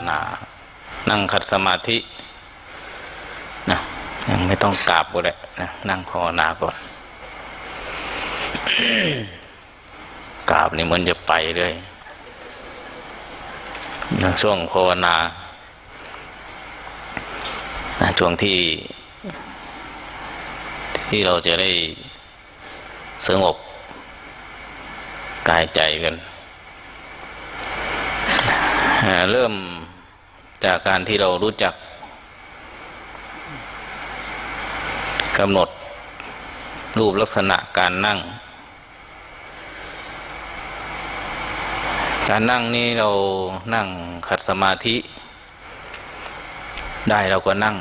นานั่งขัดสมาธินะยังไม่ต้องกราบก็ได้นะนั่งภาวนาก่อน กราบนี่เหมือนจะไปเลยนะช่วงภาวนานะช่วงที่เราจะได้สงบกายใจกันเริ่มจากการที่เรารู้จักกำหนดรูปลักษณะการนั่งนี่เรานั่งขัดสมาธิได้เราก็นั่ง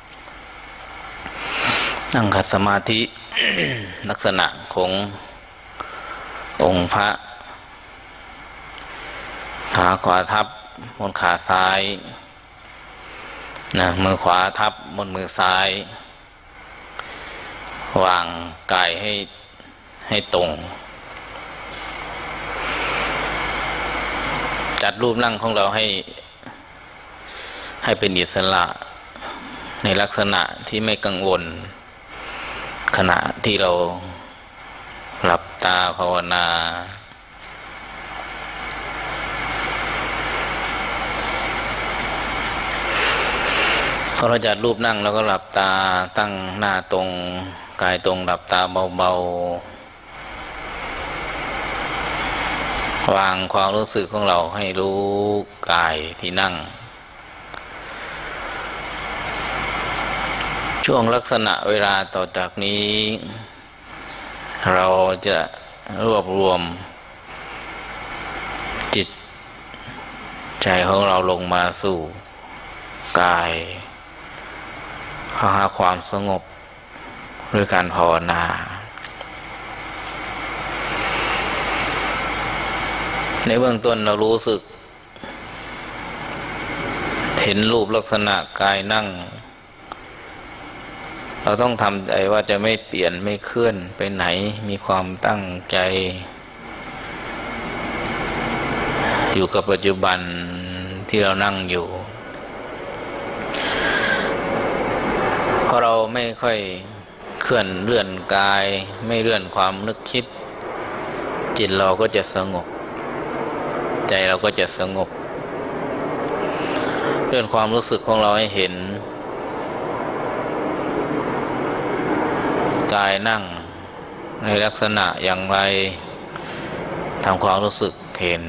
ขัดสมาธิ ลักษณะขององค์พระขาขวาทับบนขาซ้ายนะมือขวาทับบนมือซ้ายวางกายให้ตรงจัดรูปนั่งของเราให้เป็นอิสระในลักษณะที่ไม่กังวลขณะที่เราหลับตาภาวนาพอเราจัดรูปนั่งแล้วก็หลับตาตั้งหน้าตรงกายตรงหลับตาเบาๆวางความรู้สึกของเราให้รู้กายที่นั่งช่วงลักษณะเวลาต่อจากนี้เราจะรวบรวมจิตใจของเราลงมาสู่กายเข้าหาความสงบด้วยการภาวนาในเบื้องต้นเรารู้สึกเห็นรูปลักษณะกายนั่งเราต้องทำใจว่าจะไม่เปลี่ยนไม่เคลื่อนไปไหนมีความตั้งใจอยู่กับปัจจุบันที่เรานั่งอยู่เพราะเราไม่ค่อยเคลื่อนเลื่อนกายไม่เลื่อนความนึกคิดจิตเราก็จะสงบใจเราก็จะสงบเลื่อนความรู้สึกของเราให้เห็นกายนั่งในลักษณะอย่างไรทำความรู้สึกเห็น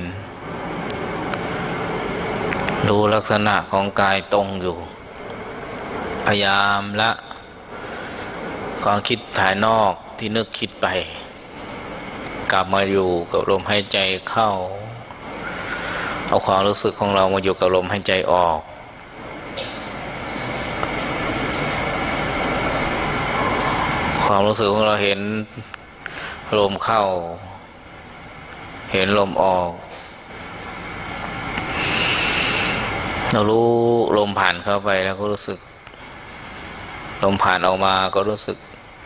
ดูลักษณะของกายตรงอยู่พยายามละความคิดภายนอกที่นึกคิดไปกลับมาอยู่กับลมหายใจเข้าเอาความรู้สึกของเรามาอยู่กับลมหายใจออกความรู้สึกของเราเห็นลมเข้าเห็นลมออกเรารู้ลมผ่านเข้าไปแล้วก็รู้สึกลมผ่านออกมาก็รู้สึก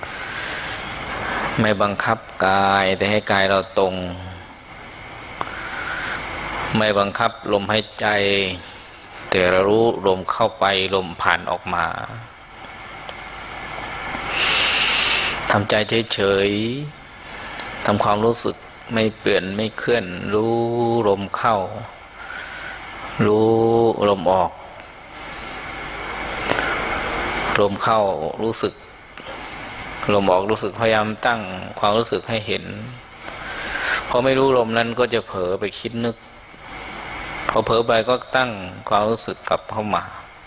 ไม่บังคับกายแต่ให้กายเราตรงไม่บังคับลมหายใจแต่เรารู้ลมเข้าไปลมผ่านออกมาทำใจเฉยๆทำความรู้สึกไม่เปลี่ยนไม่เคลื่อนรู้ลมเข้ารู้ลมออกลมเข้ารู้สึกลมออกรู้สึกพยายามตั้งความรู้สึกให้เห็นพอไม่รู้ลมนั้นก็จะเผลอไปคิดนึกพอเผลอไปก็ตั้งความรู้สึกกลับเข้ามา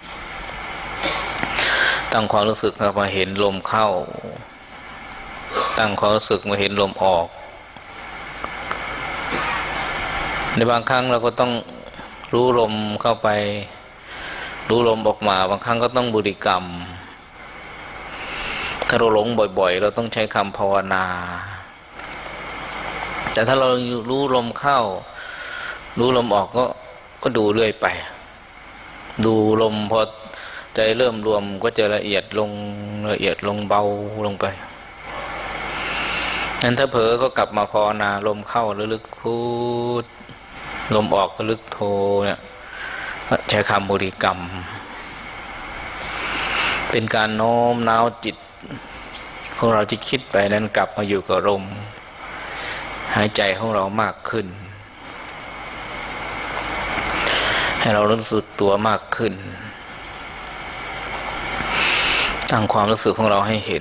ตั้งความรู้สึกมาเห็นลมเข้าตั้งความรู้สึกมาเห็นลมออกในบางครั้งเราก็ต้องรู้ลมเข้าไปรู้ลมออกมาบางครั้งก็ต้องบริกรรมถ้าเราหลงบ่อยๆเราต้องใช้คำภาวนาแต่ถ้าเรารู้ลมเข้ารู้ลมออกก็ดูเรื่อยไปดูลมพอใจเริ่มรวมก็จะละเอียดลงเบาลงไปนั้นถ้าเผลอก็กลับมาภาวนาลมเข้าระลึกพูดลมออกระลึกโทเนี่ยใช้คำบริกรรมเป็นการโน้มน้าวจิตของเราที่คิดไปนั้นกลับมาอยู่กับลมหายใจของเรามากขึ้นให้เรารู้สึกตัวมากขึ้นตั้งความรู้สึกของเราให้เห็น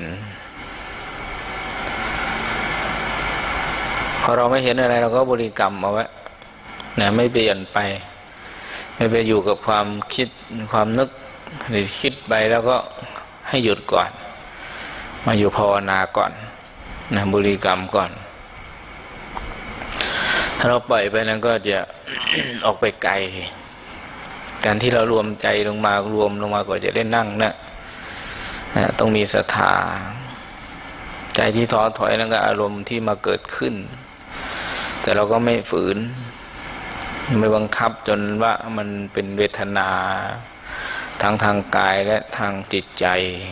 พอเราไม่เห็นอะไรเราก็บริกรรมเอาไว้นะไม่เปลี่ยนไปไม่ไปอยู่กับความคิดความนึกหรือคิดไปแล้วก็ให้หยุดก่อนมาอยู่ภาวนาก่อนนะบริกรรมก่อนถ้าเราปล่อยไปนั้นก็จะ ออกไปไกลการที่เรารวมใจลงมารวมลงมาก่อนจะได้นั่งนะต้องมีศรัทธาใจที่ท้อถอยนั่นก็อารมณ์ที่มาเกิดขึ้นแต่เราก็ไม่ฝืนไม่บังคับจนว่ามันเป็นเวทนาทั้งทางกายและทางจิตใจ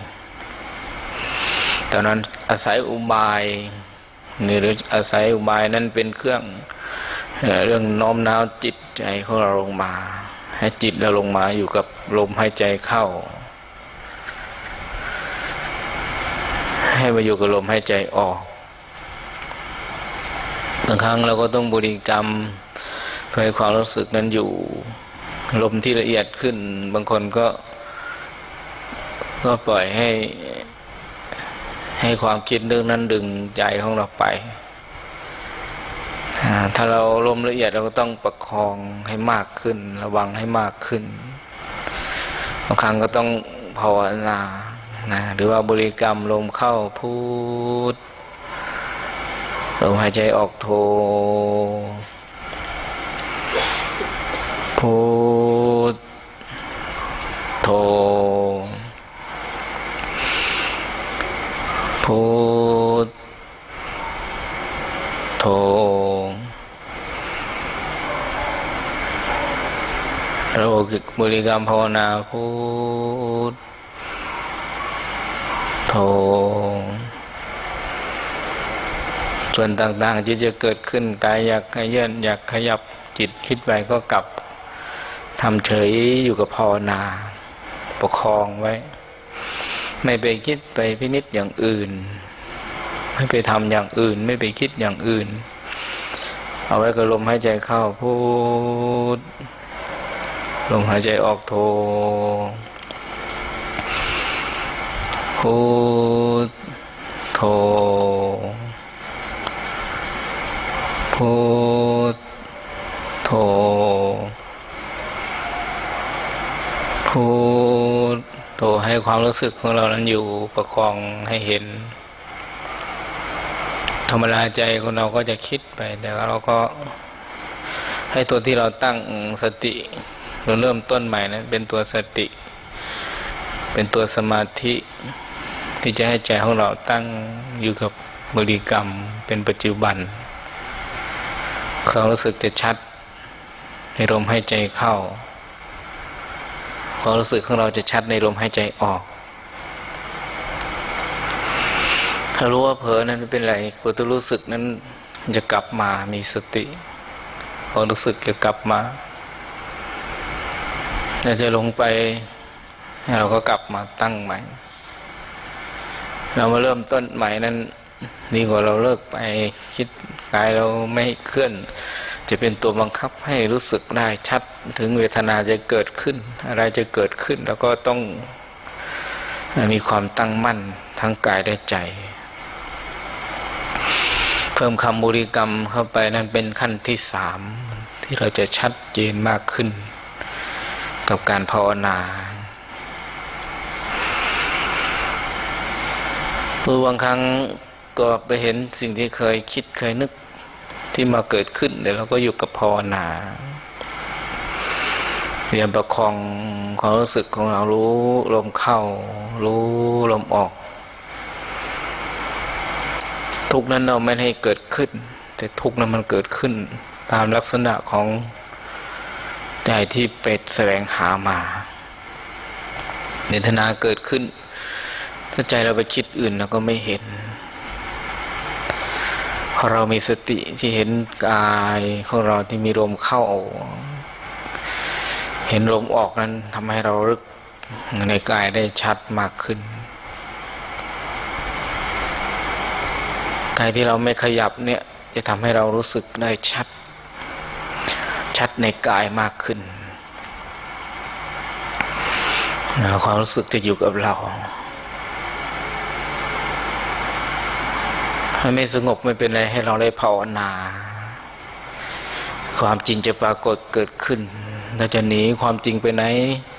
ตอนนั้นอาศัยอุบายหรืออาศัยอุบายนั้นเป็นเครื่องเรื่องน้อมน้าวจิตใจของเราลงมาให้จิตเราลงมาอยู่กับลมหายใจเข้าให้มาอยู่กับลมหายใจออกบางครั้งเราก็ต้องบริกรรมเพื่อให้ความรู้สึกนั้นอยู่ลมที่ละเอียดขึ้นบางคนก็ปล่อยให้ความคิดเรื่องนั้นดึงใจของเราไปถ้าเราลมละเอียดเราก็ต้องประคองให้มากขึ้นระวังให้มากขึ้นบางครั้งก็ต้องภาวนาหรือว่าบริกรรมลมเข้าพุทลมหายใจออกโทพุทโทพุทโทเราบริกรรมภาวนาพุทโทส่วนต่างๆที่จะเกิดขึ้นกายอยากขยันอยากขยับจิตคิดไปก็กลับทำเฉยอยู่กับภาวนาประคองไว้ไม่ไปคิดไปพินิจอย่างอื่นไม่ไปทำอย่างอื่นไม่ไปคิดอย่างอื่นเอาไว้กับลมหายใจเข้าพุทลมหายใจออกโทพุทโทพุทโทพุทโทให้ความรู้สึกของเรานั้นอยู่ประคองให้เห็นธรรมดาใจของเราก็จะคิดไปแต่เราก็ให้ตัวที่เราตั้งสติเราเริ่มต้นใหม่นั้นเป็นตัวสติเป็นตัวสมาธิที่จะให้ใจของเราตั้งอยู่กับบริกรรมเป็นปัจจุบันความรู้สึกจะชัดในลมหายใจเข้าความรู้สึกของเราจะชัดในลมหายใจออกถ้ารู้ว่าเผลอนั้นเป็นไรตัวรู้สึกนั้นจะกลับมามีสติความรู้สึกจะกลับมาจะลงไปเราก็กลับมาตั้งใหม่เรามาเริ่มต้นใหม่นั้นดีกว่าเราเลิกไปคิดกายเราไม่เคลื่อนจะเป็นตัวบังคับให้รู้สึกได้ชัดถึงเวทนาจะเกิดขึ้นอะไรจะเกิดขึ้นแล้วก็ต้องมีความตั้งมั่นทั้งกายและใจเพิ่มคำบริกรรมเข้าไปนั้นเป็นขั้นที่3ที่เราจะชัดเจนมากขึ้นกับการภาวนาบางครั้งก็ไปเห็นสิ่งที่เคยคิดเคยนึกที่มาเกิดขึ้นเดี๋ยวเราก็อยู่กับภาวนาเรียนประคองความรู้สึกของเรารู้ลมเข้ารู้ลมออกทุกนั้นเราไม่ให้เกิดขึ้นแต่ทุกนั้นมันเกิดขึ้นตามลักษณะของใจที่เป็ดแสวงหามาเวทนาเกิดขึ้นถ้าใจเราไปคิดอื่นเราก็ไม่เห็นพอเรามีสติที่เห็นกายของเราที่มีลมเข้าเห็นลมออกนั้นทำให้เรารึกในกายได้ชัดมากขึ้นกายที่เราไม่ขยับเนี่ยจะทำให้เรารู้สึกได้ชัดในกายมากขึ้นความรู้สึกจะอยู่กับเราถ้าไม่สงบไม่เป็นไรให้เราได้ภาวนาความจริงจะปรากฏเกิดขึ้นเราจะหนีความจริงไปไหน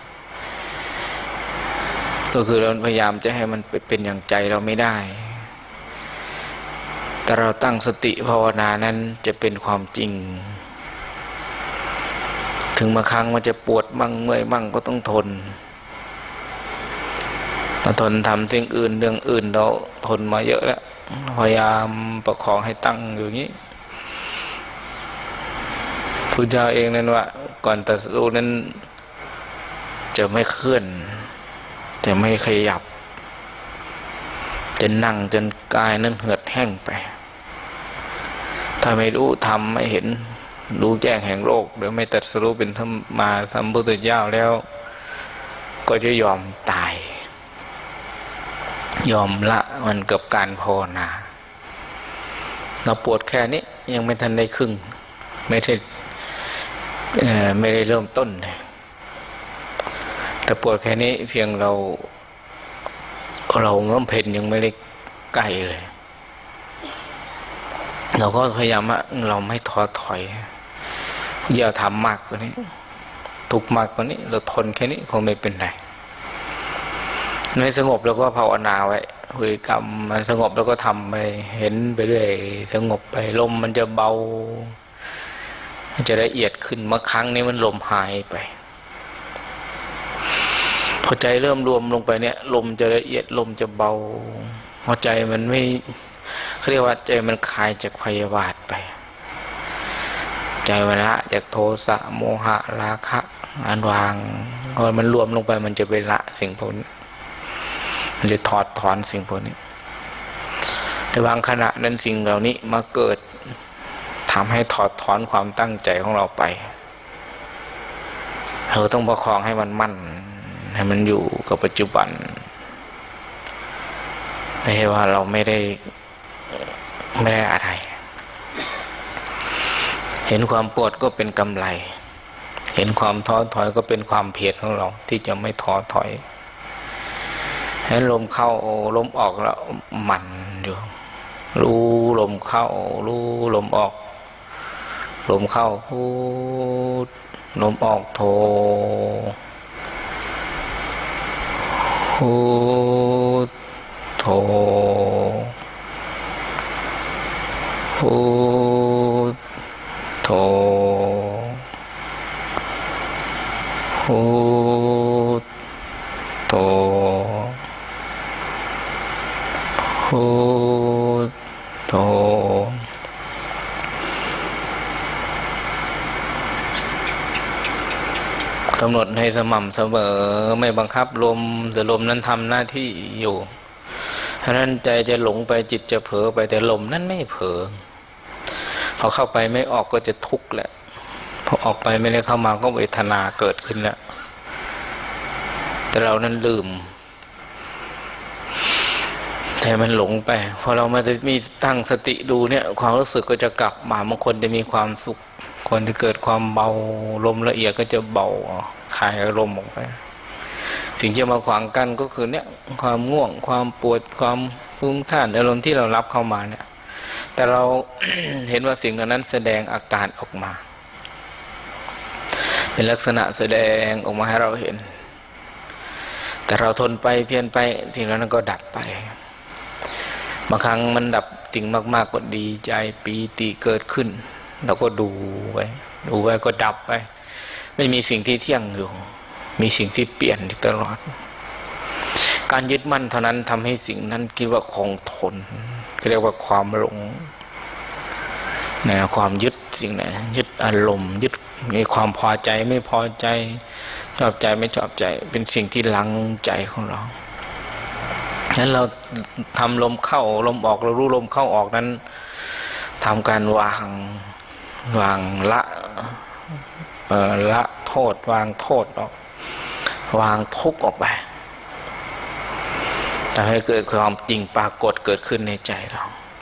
ก็คือเราพยายามจะให้มันเป็นอย่างใจเราไม่ได้แต่เราตั้งสติภาวนานั้นจะเป็นความจริงถึงบางครั้งมันจะปวดบ้างเมื่อยบ้างก็ต้องทนทำสิ่งอื่นเรื่องอื่นเราทนมาเยอะแล้วพยายามประคองให้ตั้งอยู่อย่างนี้พุทธเจ้าเองนั้นว่าก่อนตรัสรู้นั้นจะไม่เคลื่อนจะไม่ขยับจะนั่งจนกายนั้นเหือดแห้งไปถ้าไม่รู้ทำไม่เห็นรู้แจ้งแห่งโลกหรือไม่ตรัสรู้เป็นธรรมาสัมพุทธเจ้าแล้วก็จะยอมตายยอมละมันกับการภาวนาเราปวดแค่นี้ยังไม่ทันได้ครึ่งไม่ได้เริ่มต้นแต่ปวดแค่นี้เพียงเราบำเพ็ญยังไม่ได้ใกล้เลยเราก็พยายามว่าเราไม่ท้อถอยอย่าทำมากกว่านี้ทุกมากกว่านี้เราทนแค่นี้คงไม่เป็นไรไม่สงบแล้วก็ภาวนาไว้บริกรรมมันสงบแล้วก็ทำไปเห็นไปเรื่อยสงบไปลมมันจะเบามันจะละเอียดขึ้นเมื่อครั้งนี้มันลมหายไปพอใจเริ่มรวมลงไปเนี่ยลมจะละเอียดลมจะเบาพอใจมันไม่เขาเรียกว่าใจมันคลายจากพยาบาทไปใจมันละจากโทสะโมหะราคะอันวางพอมันรวมลงไปมันจะไปละสิ่งพวกนี้มันจะถอดถอนสิ่งพวกนี้แต่บางขณะนั้นสิ่งเหล่านี้มาเกิดทำให้ถอดถอนความตั้งใจของเราไปเราต้องประคองให้มันมั่นให้มันอยู่กับปัจจุบันไม่ใช่ว่าเราไม่ได้อะไรเห็นความปวดก็เป็นกำไรเห็นความท้อถอยก็เป็นความเพียรของเราที่จะไม่ท้อถอยให้ลมเข้าลมออกแล้วหมั่นอยู่รู้ลมเข้ารู้ลมออกลมเข้าพูดลมออกโทพูดโทพูดโทพูดโทพูดโทกำหนดให้สม่ำเสมอไม่บังคับลมแต่ลมนั้นทำหน้าที่อยู่ฉะนั้นใจจะหลงไปจิตจะเผลอไปแต่ลมนั้นไม่เผลอพอเข้าไปไม่ออกก็จะทุกข์แหละพอออกไปไม่ได้เข้ามาก็เวทนาเกิดขึ้นแล้วแต่เรานั้นลืมใจมันหลงไปพอเรามาจะมีตั้งสติดูเนี่ยความรู้สึกก็จะกลับมาบางคนจะมีความสุขคนที่เกิดความเบาลมละเอียดก็จะเบาคลายอารมณ์ออกไปสิ่งที่มาขวางกันก็คือเนี่ยความง่วงความปวดความฟุ้งซ่านอารมณ์ที่เรารับเข้ามาเนี่ยแต่เรา เห็นว่าสิ่งเหล่านั้นแสดงอาการออกมาเป็นลักษณะแสดงออกมาให้เราเห็นแต่เราทนไปเพียรไปสิ่งนั้นก็ดับไปบางครั้งมันดับสิ่งมากๆก็ดีใจปีติเกิดขึ้นเราก็ดูไว้ก็ดับไปไม่มีสิ่งที่เที่ยงอยู่มีสิ่งที่เปลี่ยนตลอดการยึดมั่นเท่านั้นทำให้สิ่งนั้นคิดว่าคงทนเรียกว่าความหลงนะความยึดสิ่งไหนยึดอารมณ์ยึดมีความพอใจไม่พอใจชอบใจไม่ชอบใจเป็นสิ่งที่ลังใจของเราฉะนั้นเราทำลมเข้าลมออกเรารู้ลมเข้าออกนั้นทำการวางละละโทษวางโทษออกวางทุกข์ออกไปทำให้เกิดความจริงปรากฏเกิดขึ้นในใจเรา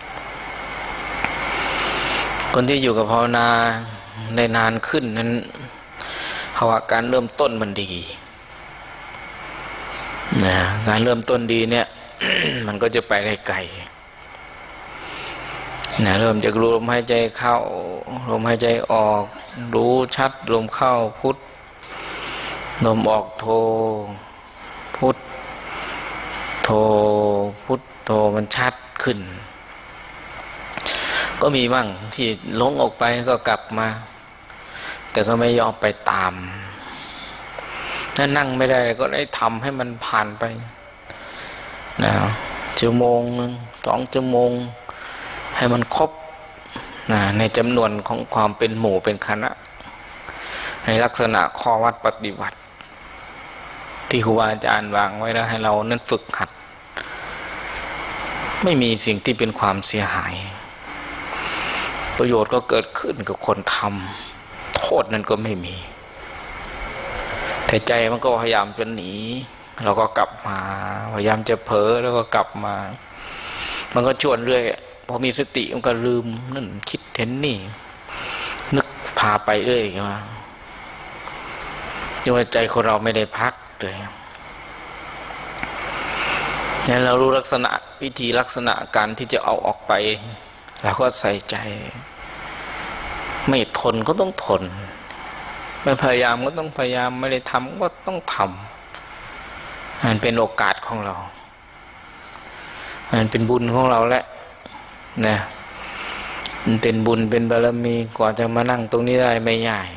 คนที่อยู่กับภาวนาได้นานขึ้นนั้นภาวะการเริ่มต้นมันดีนะการเริ่มต้นดีเนี่ย มันก็จะไปได้ไกลนะเริ่มจากรู้ลมหายใจเข้าลมหายใจออกรู้ชัดลมเข้าพุทลมออกโทพุทโทพุทโทมันชัดขึ้นก็มีบ้างที่หลงออกไปก็กลับมาแต่ก็ไม่ยอมไปตามถ้านั่งไม่ได้ก็ได้ทำให้มันผ่านไปนะชั่วโมงนึง2 ชั่วโมงให้มันครบนะในจำนวนของความเป็นหมู่เป็นคณะในลักษณะข้อวัดปฏิบัติที่ครูบาอาจารย์วางไว้แล้วให้เรานั้นฝึกหัดไม่มีสิ่งที่เป็นความเสียหายประโยชน์ก็เกิดขึ้นกับคนทำโทษนั้นก็ไม่มีแต่ใจมันก็พยายามจะหนีเราก็กลับมาพยายามจะเผลอแล้วก็กลับมามันก็ชวนเรื่อยพอมีสติมันก็ลืมนั่นคิดเห็นนี่นึกพาไปเรื่อยว่าจนใจคนเราไม่ได้พักเลยงั้นเรารู้ลักษณะวิธีลักษณะการที่จะเอาออกไปแล้วก็ใส่ใจไม่ทนก็ต้องทนไม่พยายามก็ต้องพยายามไม่ได้ทำก็ต้องทำมันเป็นโอกาสของเรามันเป็นบุญของเราแหละนะมันเป็นบุญเป็นบารมีกว่าจะมานั่งตรงนี้ได้ไม่ง่าย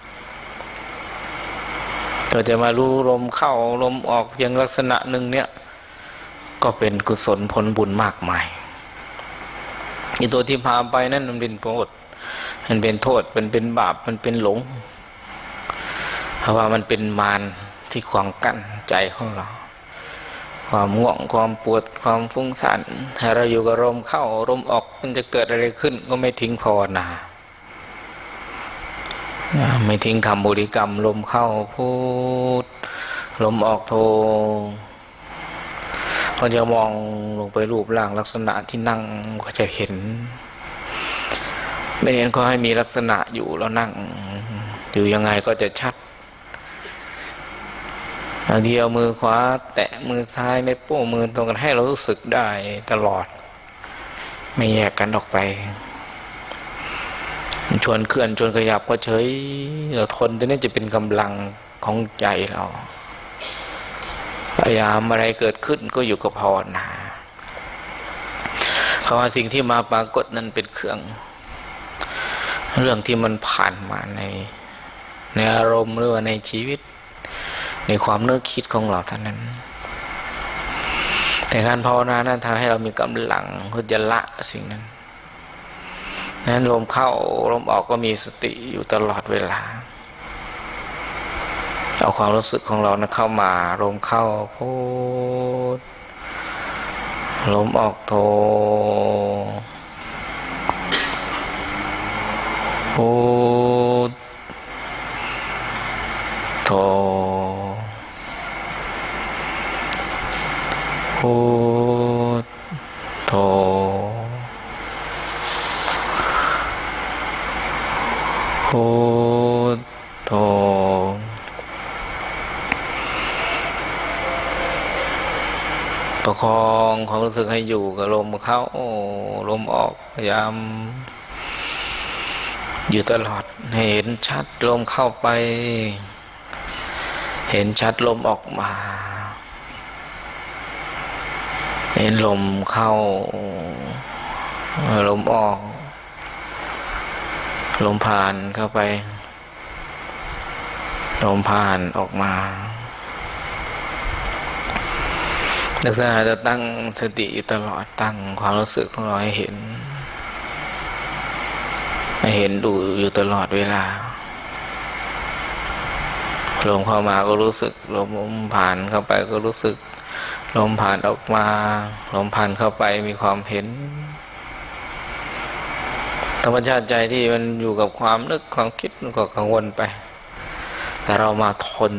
ก็จะมารู้ลมเข้าลมออกอย่างลักษณะหนึ่งเนี่ยก็เป็นกุศลผลบุญมากมายไอ้ตัวที่พาไปนั่นมันเป็นโทษมันเป็นโทษมันเป็นบาปมันเป็นหลงเพราะว่ามันเป็นมารที่ขวางกั้นใจของเราความง่วงความปวดความฟุ้งซ่านถ้าเราอยู่กับลมเข้าลมออกมันจะเกิดอะไรขึ้นก็ไม่ทิ้งภาวนาไม่ทิ้งคำบริกรรมลมเข้าพูดลมออกโทพอจะมองลงไปรูปร่างลักษณะที่นั่งก็จะเห็นไม่เห็นก็ให้มีลักษณะอยู่แล้วนั่งอยู่ยังไงก็จะชัดบางทีเอามือขวาแตะมือซ้ายไม่โป้มือตรงกันให้เรารู้สึกได้ตลอดไม่แยกกันออกไปชวนเคลื่อนชวนขยับก็เฉยเราทนจนนี่จะเป็นกำลังของใจเราพยายามอะไรเกิดขึ้นก็อยู่กับภาวนาเพราะว่าสิ่งที่มาปรากฏนั้นเป็นเครื่องเรื่องที่มันผ่านมาในอารมณ์หรือว่าในชีวิตในความนึกคิดของเราเท่านั้นแต่การภาวนานั้นทำให้เรามีกำลังเพื่อจะละสิ่งนั้นนั้นลมเข้าลมออกก็มีสติอยู่ตลอดเวลาเอาความรู้สึกของเรานะเข้ามาลมเข้าพูดลมออกโทพูดโทพูดโทพูดโทประคองความรู้สึกให้อยู่กับลมเข้าลมออกพยายามอยู่ตลอดให้เห็นชัดลมเข้าไปเห็นชัดลมออกมาเห็นลมเข้าลมออกลมผ่านเข้าไปลมผ่านออกมาลักษณะจะตั้งสติอยู่ตลอดตั้งความรู้สึกของเราให้เห็นดูอยู่ตลอดเวลาลมเข้ามาก็รู้สึกลมผ่านเข้าไปก็รู้สึกลมผ่านออกมาลมผ่านเข้าไปมีความเห็นธรรมชาติใจที่มันอยู่กับความนึกความคิดมันก็กังวลไปแต่เรามาทน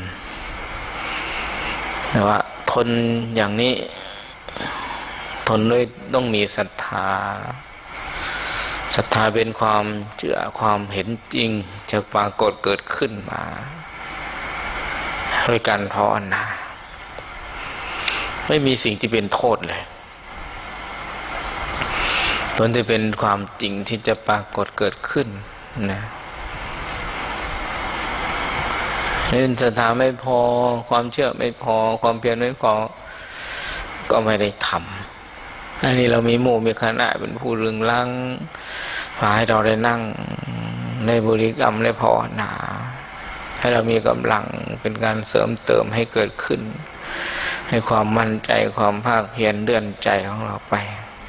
แต่ว่าทนอย่างนี้ทนด้วยต้องมีศรัทธาศรัทธาเป็นความเชื่อความเห็นจริงจะปรากฏเกิดขึ้นมาด้วยการภาวนาไม่มีสิ่งที่เป็นโทษเลยล้วนจะเป็นความจริงที่จะปรากฏเกิดขึ้นนะเรื่องศรัทธาไม่พอความเชื่อไม่พอความเพียรไม่พอก็ไม่ได้ทำอันนี้เรามีหมู่มีคณะเป็นผู้รึงรั้งพาให้เราได้นั่งในบริกรรมในภาวนาให้เรามีกำลังเป็นการเสริมเติมให้เกิดขึ้นให้ความมั่นใจความภาคเพียรเลื่อนใจของเราไป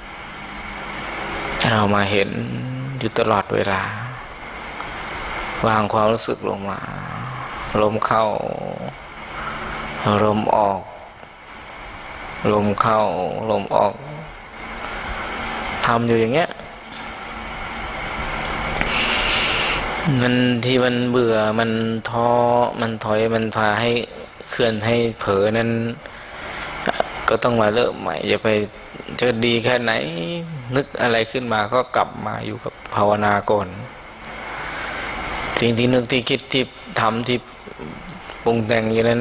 เรามาเห็นอยู่ตลอดเวลาวางความรู้สึกลงมาลมเข้าลมออกลมเข้าลมออกทำอยู่อย่างเงี้ยมันที่มันเบื่อมันท้อมันถอยมันพาให้เคลื่อนให้เผลอนั้นก็ต้องมาเริ่มใหม่อย่าไปจะดีแค่ไหนนึกอะไรขึ้นมาก็กลับมาอยู่กับภาวนาก่อนสิ่งที่นึกที่คิดที่ทำที่ปรุงแต่งอยู่นั้น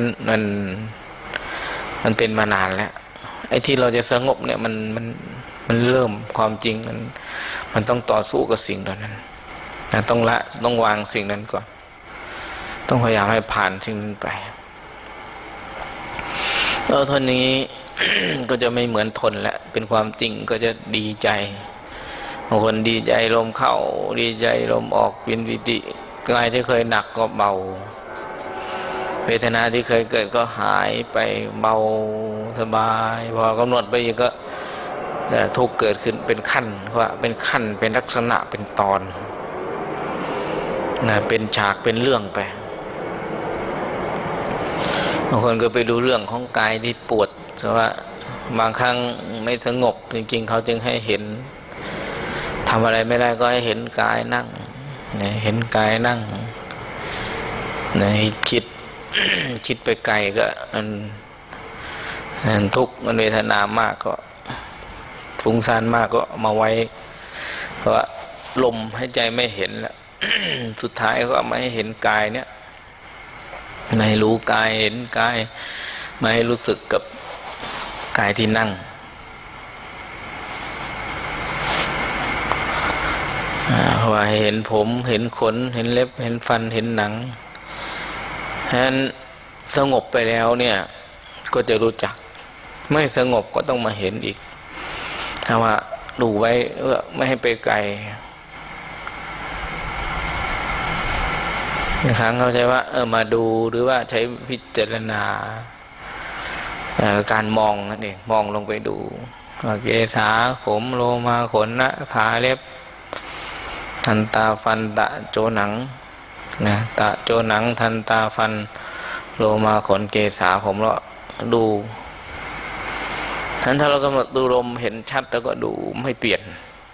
มันเป็นมานานแล้วไอ้ที่เราจะสงบเนี่ยมันเริ่มความจริงมันต้องต่อสู้กับสิ่งเหล่านั้นต้องวางสิ่งนั้นก่อนต้องพยายามให้ผ่านสิ่งนั้นไปแล้วทนนี้ ก็จะไม่เหมือนทนแล้วเป็นความจริงก็จะดีใจบางคนดีใจลมเข้าดีใจลมออกเป็นวิติกายที่เคยหนักก็เบาเวทนาที่เคยเกิดก็หายไปเบาสบายพอกำหนดไปอีกก็ทุกข์เกิดขึ้นเป็นขั้นว่าเป็นขั้นเป็นลักษณะเป็นตอนเป็นฉากเป็นเรื่องไปบางคนก็ไปดูเรื่องของกายที่ปวดแต่ว่าบางครั้งไม่สงบจริงๆเขาจึงให้เห็นทำอะไรไม่ได้ก็ให้เห็นกายนั่งเห็นกายนั่งคิด คิดไปไกลก็มันทุกข์มันเวทนามากก็ฟุ้งซ่านมากก็มาไว้เพราะว่าลมหายใจไม่เห็นแล้ว สุดท้ายก็ไม่ให้เห็นกายเนี่ยไม่ให้รู้กายเห็นกายไม่ให้รู้สึกกับกายที่นั่งเพราะว่าเห็นผมเห็นขนเห็นเล็บเห็นฟันเห็นหนังฉะนั้นสงบไปแล้วเนี่ยก็จะรู้จักไม่สงบก็ต้องมาเห็นอีกถ้าว่าดูไว้ไม่ให้ไปไกลบางครั้งเขาใช้ว่ามาดูหรือว่าใช้พิจารณาการมองนั่นเองมองลงไปดูเกศาผมโลมาขนนะขาเล็บทันตาฟันตะโจหนังนะตะโจหนังทันตาฟันโลมาขนเกศาผมแล้วดูถ้าเรากำหนดดูลมเห็นชัดแล้วก็ดูไม่เปลี่ยน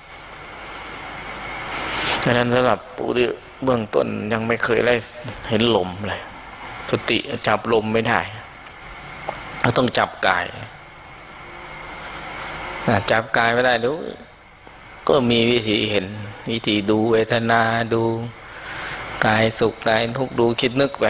ฉะนั้นสำหรับผู้ที่เบื้องต้นยังไม่เคยได้เห็นลมเลยสติจับลมไม่ได้เราต้องจับกายจับกายไม่ได้ดูก็มีวิธีเห็นวิธีดูเวทนาดูกายสุขกายทุกข์ดูคิดนึกไป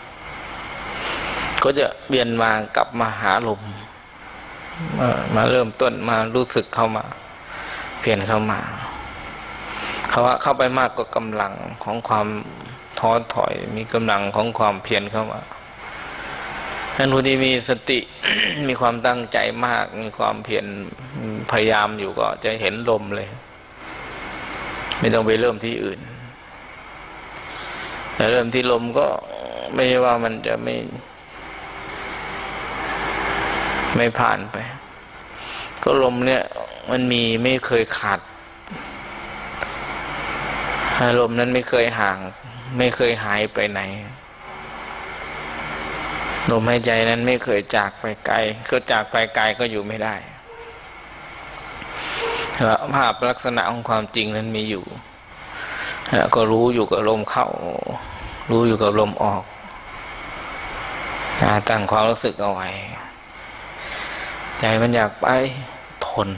ก็จะเวียนมากลับมาหาลมมาเริ่มต้นมารู้สึกเข้ามาเพียรเข้ามาเขาว่าเข้าไปมากก็กำลังของความท้อถอยมีกำลังของความเพียรเข้ามาท่านผู้ที่มีสติ มีความตั้งใจมากมีความเพียรพยายามอยู่ก็จะเห็นลมเลยไม่ต้องไปเริ่มที่อื่นแต่เริ่มที่ลมก็ไม่ใช่ว่ามันจะไม่ผ่านไปก็ลมเนี่ยมันมีไม่เคยขาดลมนั้นไม่เคยห่างไม่เคยหายไปไหนลมหายใจนั้นไม่เคยจากไปไกลก็จากไปไกลก็อยู่ไม่ได้ภาพลักษณะของความจริงนั้นมีอยู่ก็รู้อยู่กับลมเข้ารู้อยู่กับลมออกตั้งความรู้สึกเอาไว้ใจมันอยากไปทน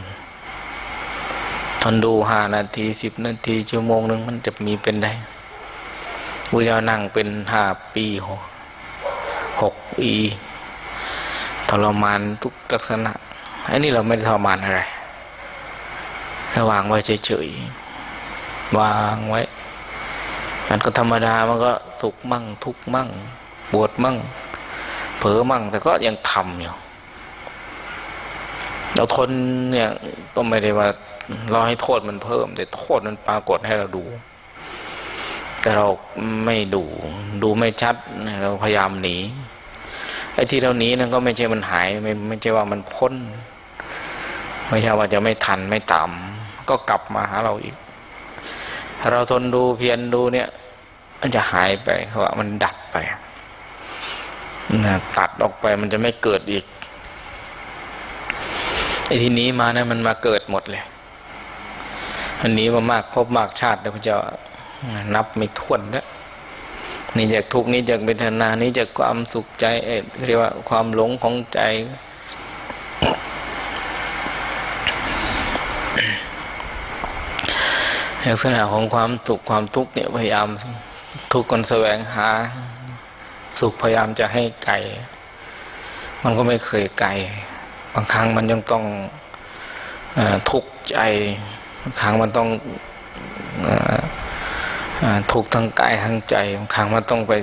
ดู5 นาที10 นาทีชั่วโมงนึงมันจะมีเป็นได้พุทธเจ้านั่งเป็น5 ปี6 ปีทรมานทุกลักษณะอันนี้เราไม่ได้ทรมานอะไรวางไว้เฉยๆวางไว้มันก็ธรรมดามันก็สุขมั่งทุกข์มั่งปวดมั่งเผลอมั่งแต่ก็ยังทำอยู่เราทนเนี่ยก็ไม่ได้ว่าเราให้โทษมันเพิ่มแต่โทษมันปรากฏให้เราดูแต่เราไม่ดูไม่ชัดเราพยายามหนีไอ้ที่เราหนีนั่นก็ไม่ใช่มันหายไม่ใช่ว่ามันพ้นไม่ใช่ว่าจะไม่ทันไม่ตามก็กลับมาหาเราอีกถ้าเราทนดูเพียรดูเนี่ยมันจะหายไปเพราะว่ามันดับไปตัดออกไปมันจะไม่เกิดอีกไอ้ที่นี้มานะมันมาเกิดหมดเลยอันนี้มามากพบมากชาติแล้วพระเจ้านับไม่ถ้วนแล้วนี่จากทุกข์นี้จากเวทนานี้จากความสุขใจเรียกว่าความหลงของใจลักษณะของความสุขความทุกข์เนี่ยพยายามทุกคนแสวงหาสุขพยายามจะให้ไกลมันก็ไม่เคยไกลบางครั้งมันยังต้องทุกข์ใจบางครั้งมันต้องทุกข์ทั้งกายทั้งใจบางครั้งมันต้องไป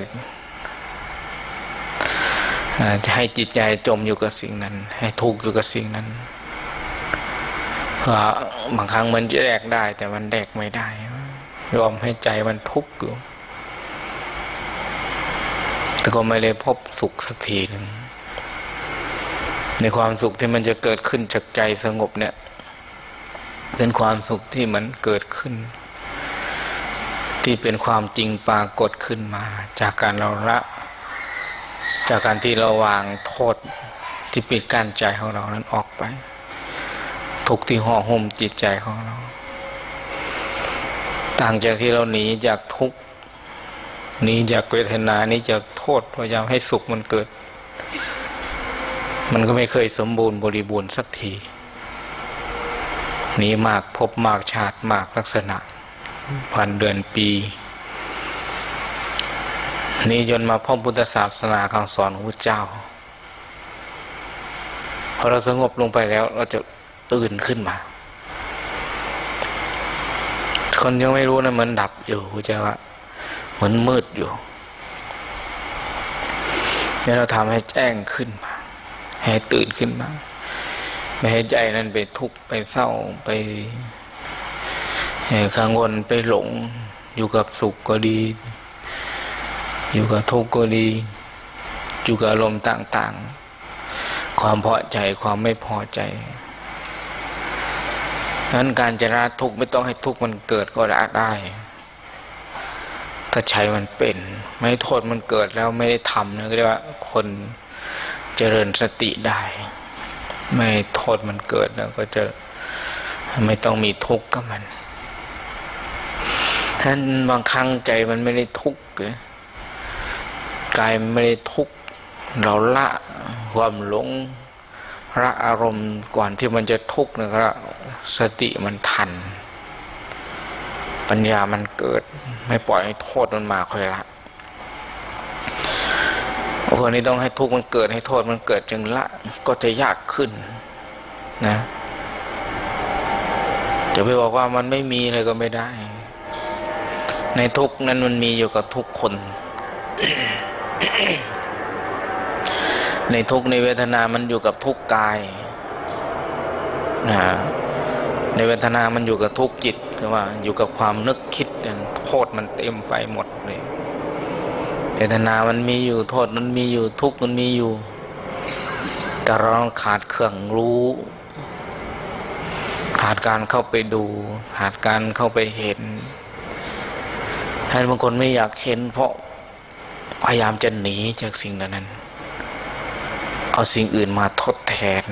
จะให้จิตใจจมอยู่กับสิ่งนั้นให้ทุกข์อยู่กับสิ่งนั้นเพราะบางครั้งมันจะแดกได้แต่มันแดกไม่ได้ยอมให้ใจมันทุกข์อยู่แต่ก็ไม่ได้พบสุขสักทีหนึ่งในความสุขที่มันจะเกิดขึ้นจากใจสงบเนี่ยเป็นความสุขที่มันเกิดขึ้นที่เป็นความจริงปรากฏขึ้นมาจากการเราละจากการที่เราวางโทษที่ปิดกั้นใจของเรานั้นออกไปทุกข์ที่ห่อหุ้มจิตใจของเราต่างจากที่เราหนีจากทุกข์หนีจากเวทนาหนีจากโทษพยายามให้สุขมันเกิดมันก็ไม่เคยสมบูรณ์บริบูรณ์สักทีหนีมากพบมากชาติมากลักษณะพันเดือนปีนี้จนมาพบพุทธศาสนาคำสอนของพระเจ้าพอเราสงบลงไปแล้วเราจะตื่นขึ้นมาคนยังไม่รู้นะมันดับอยู่พระเจ้าว่ามันมืดอยู่นี่เราทำให้แจ้งขึ้นมาให้ตื่นขึ้นมาไม่ให้ใจนั้นไปทุกข์ไปเศร้าไปกังวลไปหลงอยู่กับสุขก็ดีอยู่กับทุกข์ก็ดีอยู่กับอารมณ์ต่างๆความพอใจความไม่พอใจนั้นการจะละทุกข์ไม่ต้องให้ทุกข์มันเกิดก็ละได้ถ้าใช้มันเป็นไม่โทษมันเกิดแล้วไม่ได้ทำนะก็เรียกว่าคนเจริญสติได้ไม่โทษมันเกิดแล้วก็จะไม่ต้องมีทุกข์กับมันท่านบางครั้งใจมันไม่ได้ทุกข์กายมันไม่ได้ทุกข์เราละความหลงละอารมณ์ก่อนที่มันจะทุกข์นะครับสติมันทันปัญญามันเกิดไม่ปล่อยให้โทษมันมาค่อยละคนนี้ต้องให้ทุกข์มันเกิดให้โทษมันเกิดจึงละก็จะยากขึ้นนะจะไปบอกว่ามันไม่มีเลยก็ไม่ได้ในทุกข์นั้นมันมีอยู่กับทุกคน ในทุกข์ในเวทนามันอยู่กับทุกข์กายนะในเวทนามันอยู่กับทุกข์จิตคือว่าอยู่กับความนึกคิดโทษมันเต็มไปหมดเลยเวทนามันมีอยู่โทษมันมีอยู่ทุกข์มันมีอยู่แต่เราขาดเครื่องรู้ขาดการเข้าไปดูขาดการเข้าไปเห็นให้บางคนไม่อยากเห็นเพราะพยายามจะหนีจากสิ่งนั้นเอาสิ่งอื่นมาทดแทน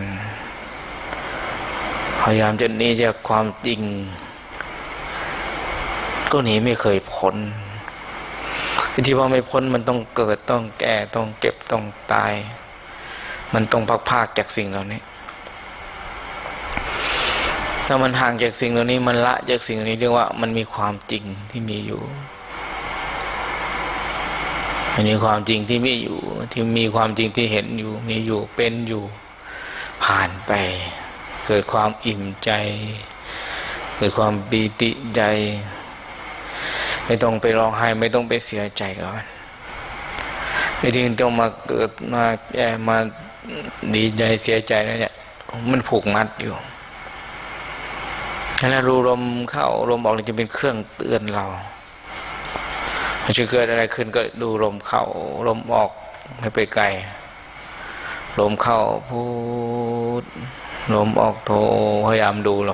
พยายามจะหนีจากความจริงก็หนีไม่เคยพ้นที่ว่าไม่พ้นมันต้องเกิดต้องแก่ต้องเก็บต้องตายมันต้องพักภาคจากสิ่งเหล่านี้ถ้ามันห่างจากสิ่งเหล่านี้มันละจากสิ่งเหล่านี้เรียกว่ามันมีความจริงที่มีอยู่มันมีความจริงที่มีอยู่ที่มีความจริงที่เห็นอยู่มีอยู่เป็นอยู่ผ่านไปเกิดความอิ่มใจเกิดความปีติใจไม่ต้องไปร้องไห้ไม่ต้องไปเสียใจกับมันไม่ต้องมาเกิดมาแย่มาดีใจเสียใจนั่นเนี่ยมันผูกมัดอยู่ถ้ารู้ลมเข้าลมออกจะเป็นเครื่องเตือนเรามันจะเกิดอะไรขึ้นก็ดูลมเข้าลมออกไม่ไปไกลลมเข้าพูดลมออกโทพยายามดู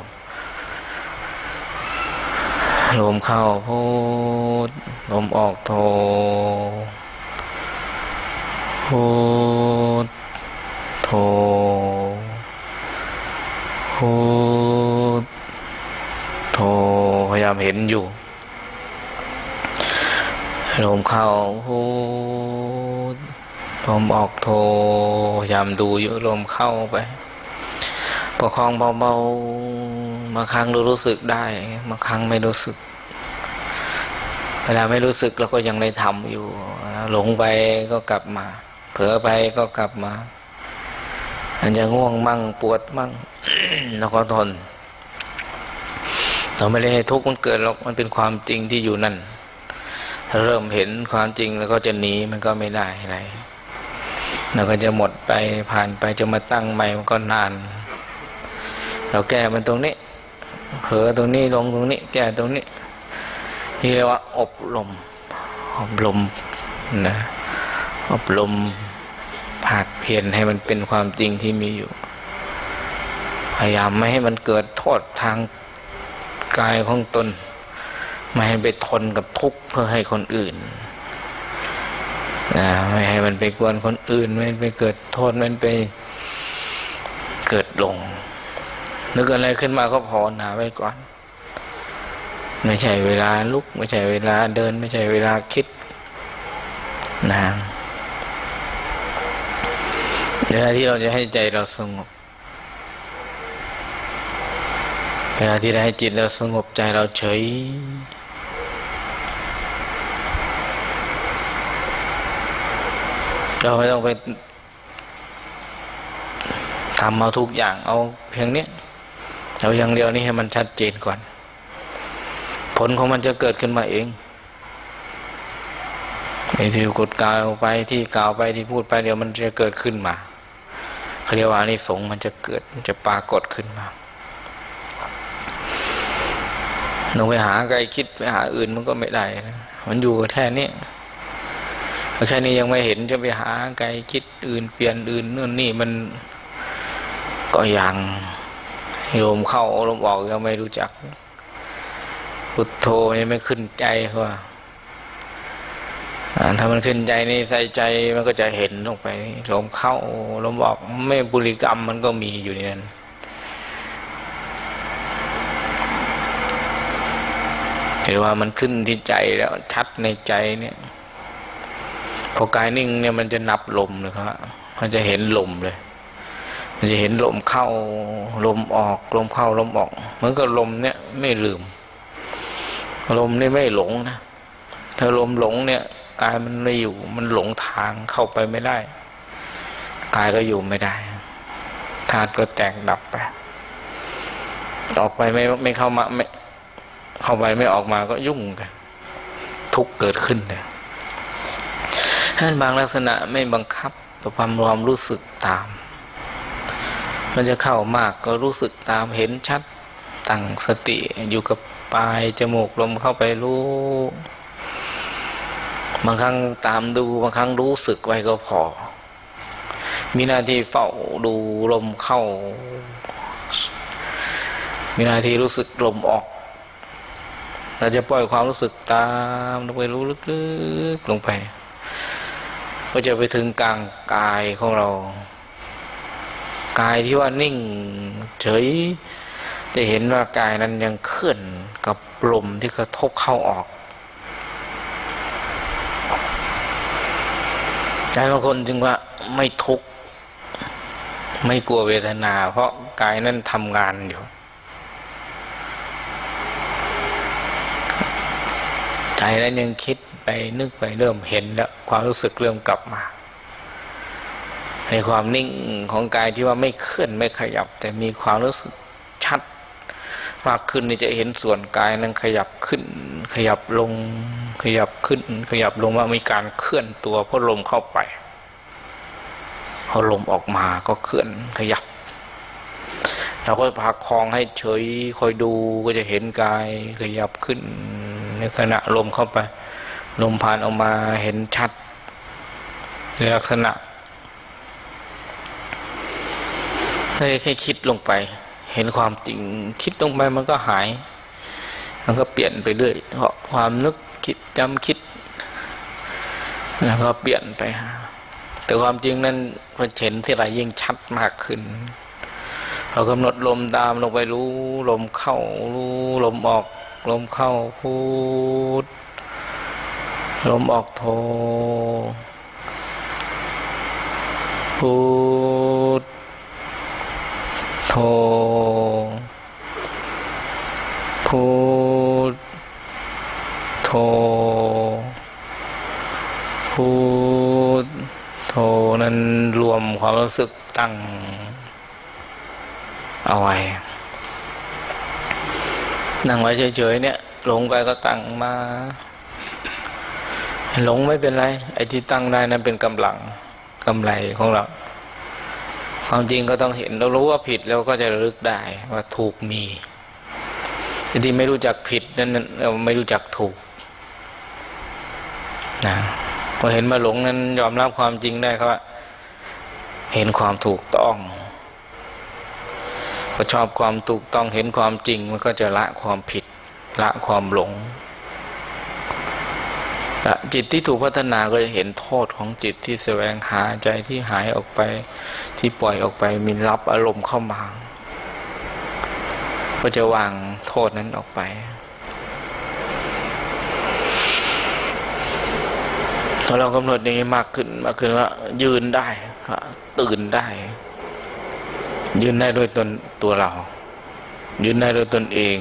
ลมเข้าพูดลมออกโทพูดโทพูดโทพยายามเห็นอยู่ลมเข้าพูดลมออกโทพยายามดูอยู่ลมเข้าไปประคองเบาๆบางครั้งรู้สึกได้บางครั้งไม่รู้สึกเวลาไม่รู้สึกเราก็ยังได้ทำอยู่หลงไปก็กลับมาเผลอไปก็กลับมามันจะง่วงมั่งปวดมั่ง เราก็ทนเราไม่ได้ให้ทุกข์มันเกิดหรอกมันเป็นความจริงที่อยู่นั่นเริ่มเห็นความจริงแล้วก็จะหนีมันก็ไม่ได้อะไรเราก็จะหมดไปผ่านไปจะมาตั้งใหม่มันก็นานเราแก้มันตรงนี้เผลอตรงนี้ลงตรงนี้แก้ตรงนี้ที่เรียกว่าอบรมนะอบรมภาคเพียรให้มันเป็นความจริงที่มีอยู่พยายามไม่ให้มันเกิดโทษทางกายของตนไม่ให้ไปทนกับทุกข์เพื่อให้คนอื่นนะไม่ให้มันไปกวนคนอื่นไม่ไปเกิดโทษไม่ไปเกิดหลงนึกอะไรขึ้นมาก็ภาวนาไว้ก่อนไม่ใช่เวลาลุกไม่ใช่เวลาเดินไม่ใช่เวลาคิดนะเวลาที่เราจะให้ใจเราสงบเวลาที่เราให้จิตเราสงบใจเราเฉยเราไม่ต้องไปทำเอาทุกอย่างเอาเพียงนี้เอาอย่างเดียวนี้ให้มันชัดเจนก่อนผลของมันจะเกิดขึ้นมาเองไอ้ที่กดกล่าวไปที่กล่าวไปที่พูดไปเดี๋ยวมันจะเกิดขึ้นมาเขาเรียกว่าอานิสงส์มันจะเกิดมันจะปรากฏขึ้นมาเราไปหาไกลคิดไปหาอื่นมันก็ไม่ได้นะมันอยู่แค่นี้แค่นี้ยังไม่เห็นจะไปหาไกลคิดอื่นเปลี่ยนอื่นนู่นนี่มันก็ยังลมเข้าลมออกยังไม่รู้จักพุทโธยังไม่ขึ้นใจเขาว่าถ้ามันขึ้นใจนี่ใส่ใจมันก็จะเห็นลงไปลมเข้าลมออกไม่บริกรรมมันก็มีอยู่ในนั้นหรือว่ามันขึ้นที่ใจแล้วชัดในใจเนี่ยพอกายนิ่งเนี่ยมันจะนับลมเลยครับมันจะเห็นลมเลยมันจะเห็นลมเข้าลมออกลมเข้าลมออกเหมือนกับลมเนี่ยไม่ลืมลมนี่ไม่หลงนะถ้าลมหลงเนี่ยกายมันไม่อยู่มันหลงทางเข้าไปไม่ได้กายก็อยู่ไม่ได้ธาตุก็แตกดับไปออกไปไม่เข้ามาไม่เข้าไปไม่ออกมาก็ยุ่งกันทุกข์เกิดขึ้นเลยท่านบางลักษณะไม่บังคับต่อความรู้สึกตามมันจะเข้ามากก็รู้สึกตามเห็นชัดตั้งสติอยู่กับปลายจมูกลมเข้าไปรู้บางครั้งตามดูบางครั้งรู้สึกไว้ก็พอมีหน้าที่เฝ้าดูลมเข้ามีหน้าที่รู้สึกลมออกเราจะปล่อยความรู้สึกตามลงไปรู้ลึกๆลงไปก็จะไปถึงกลางกายของเรากายที่ว่านิ่งเฉยจะเห็นว่ากายนั้นยังเคลื่อนกับลมที่กระทบเข้าออกใจบางคนจึงว่าไม่ทุกข์ไม่กลัวเวทนาเพราะกายนั้นทำงานอยู่ใจนั้นยังคิดไปนึกไปเริ่มเห็นแล้วความรู้สึกเริ่มกลับมาในความนิ่งของกายที่ว่าไม่เคลื่อนไม่ขยับแต่มีความรู้สึกชัดมากขึ้นนี่จะเห็นส่วนกายนั้นขยับขึ้นขยับลงขยับขึ้นขยับลงว่ามีการเคลื่อนตัวเพราะลมเข้าไปพอลมออกมาก็เคลื่อนขยับเราก็ประคองให้เฉยคอยดูก็จะเห็นกายขยับขึ้นในขณะลมเข้าไปลมผ่านออกมาเห็นชัดในลักษณะไม่ได้แค่คิดลงไปเห็นความจริงคิดลงไปมันก็หายมันก็เปลี่ยนไปเรื่อยเพราะความนึกคิดจำคิดแล้วก็เปลี่ยนไปแต่ความจริงนั้นพอเห็นที่ไรยิ่งชัดมากขึ้นเรากำหนดลมตามลงไปรู้ลมเข้ารู้ลมออกลมเข้าพูดลมออกโทพูดโทพูดโทพูดโทนั้นรวมความรู้สึกตั้งเอาไว้นั่งไว้เฉยๆเนี่ยหลงไปก็ตั้งมาหลงไม่เป็นไรไอ้ที่ตั้งได้นั้นเป็นกำลังกำไรของเราความจริงก็ต้องเห็นเรารู้ว่าผิดแล้วก็จะระลึกได้ว่าถูกมีที่ไม่รู้จักผิดนั้นเราไม่รู้จักถูกนะพอเห็นมาหลงนั้นยอมรับความจริงได้ครับว่าเห็นความถูกต้องพอชอบความถูกต้องเห็นความจริงมันก็จะละความผิดละความหลงจิตที่ถูกพัฒนาก็จะเห็นโทษของจิตที่แสวงหาใจที่หายออกไปที่ปล่อยออกไปมีรับอารมณ์เข้ามาก็จะวางโทษนั้นออกไปพอเรากำหนดอย่างนี้มากขึ้นว่ายืนได้ตื่นได้ยืนได้ด้วยตัวเรายืนได้ด้วยตนเอง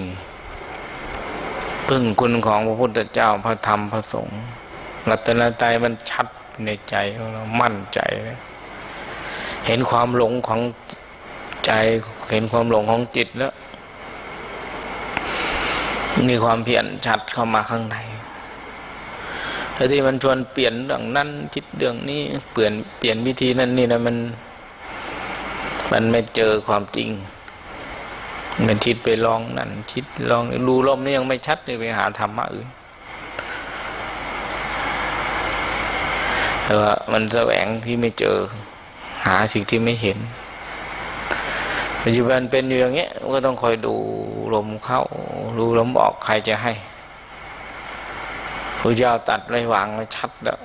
พึ่งคุณของพระพุทธเจ้าพระธรรมพระสงฆ์รัตนตรัยมันชัดในใจของเรามั่นใจเห็นความหลงของใจเห็นความหลงของจิตแล้วมีความเพียรชัดเข้ามาข้างในแต่ที่มันชวนเปลี่ยนเรื่องนั้นคิดเรื่องนี้เปลี่ยนวิธีนั้นนี่นะมันไม่เจอความจริงมันคิดไปลองนั่นคิดลองรูลมนี่ยังไม่ชัดเลยไปหาธรรมะอื่นแต่ว่ามันแสวงที่ไม่เจอหาสิ่งที่ไม่เห็นปัจจุบันเป็นอยู่อย่างเงี้ยก็ต้องคอยดูลมเข้าดูลมออกใครจะให้พระเจ้าตัดไว้วางไว้ชัดแล้ว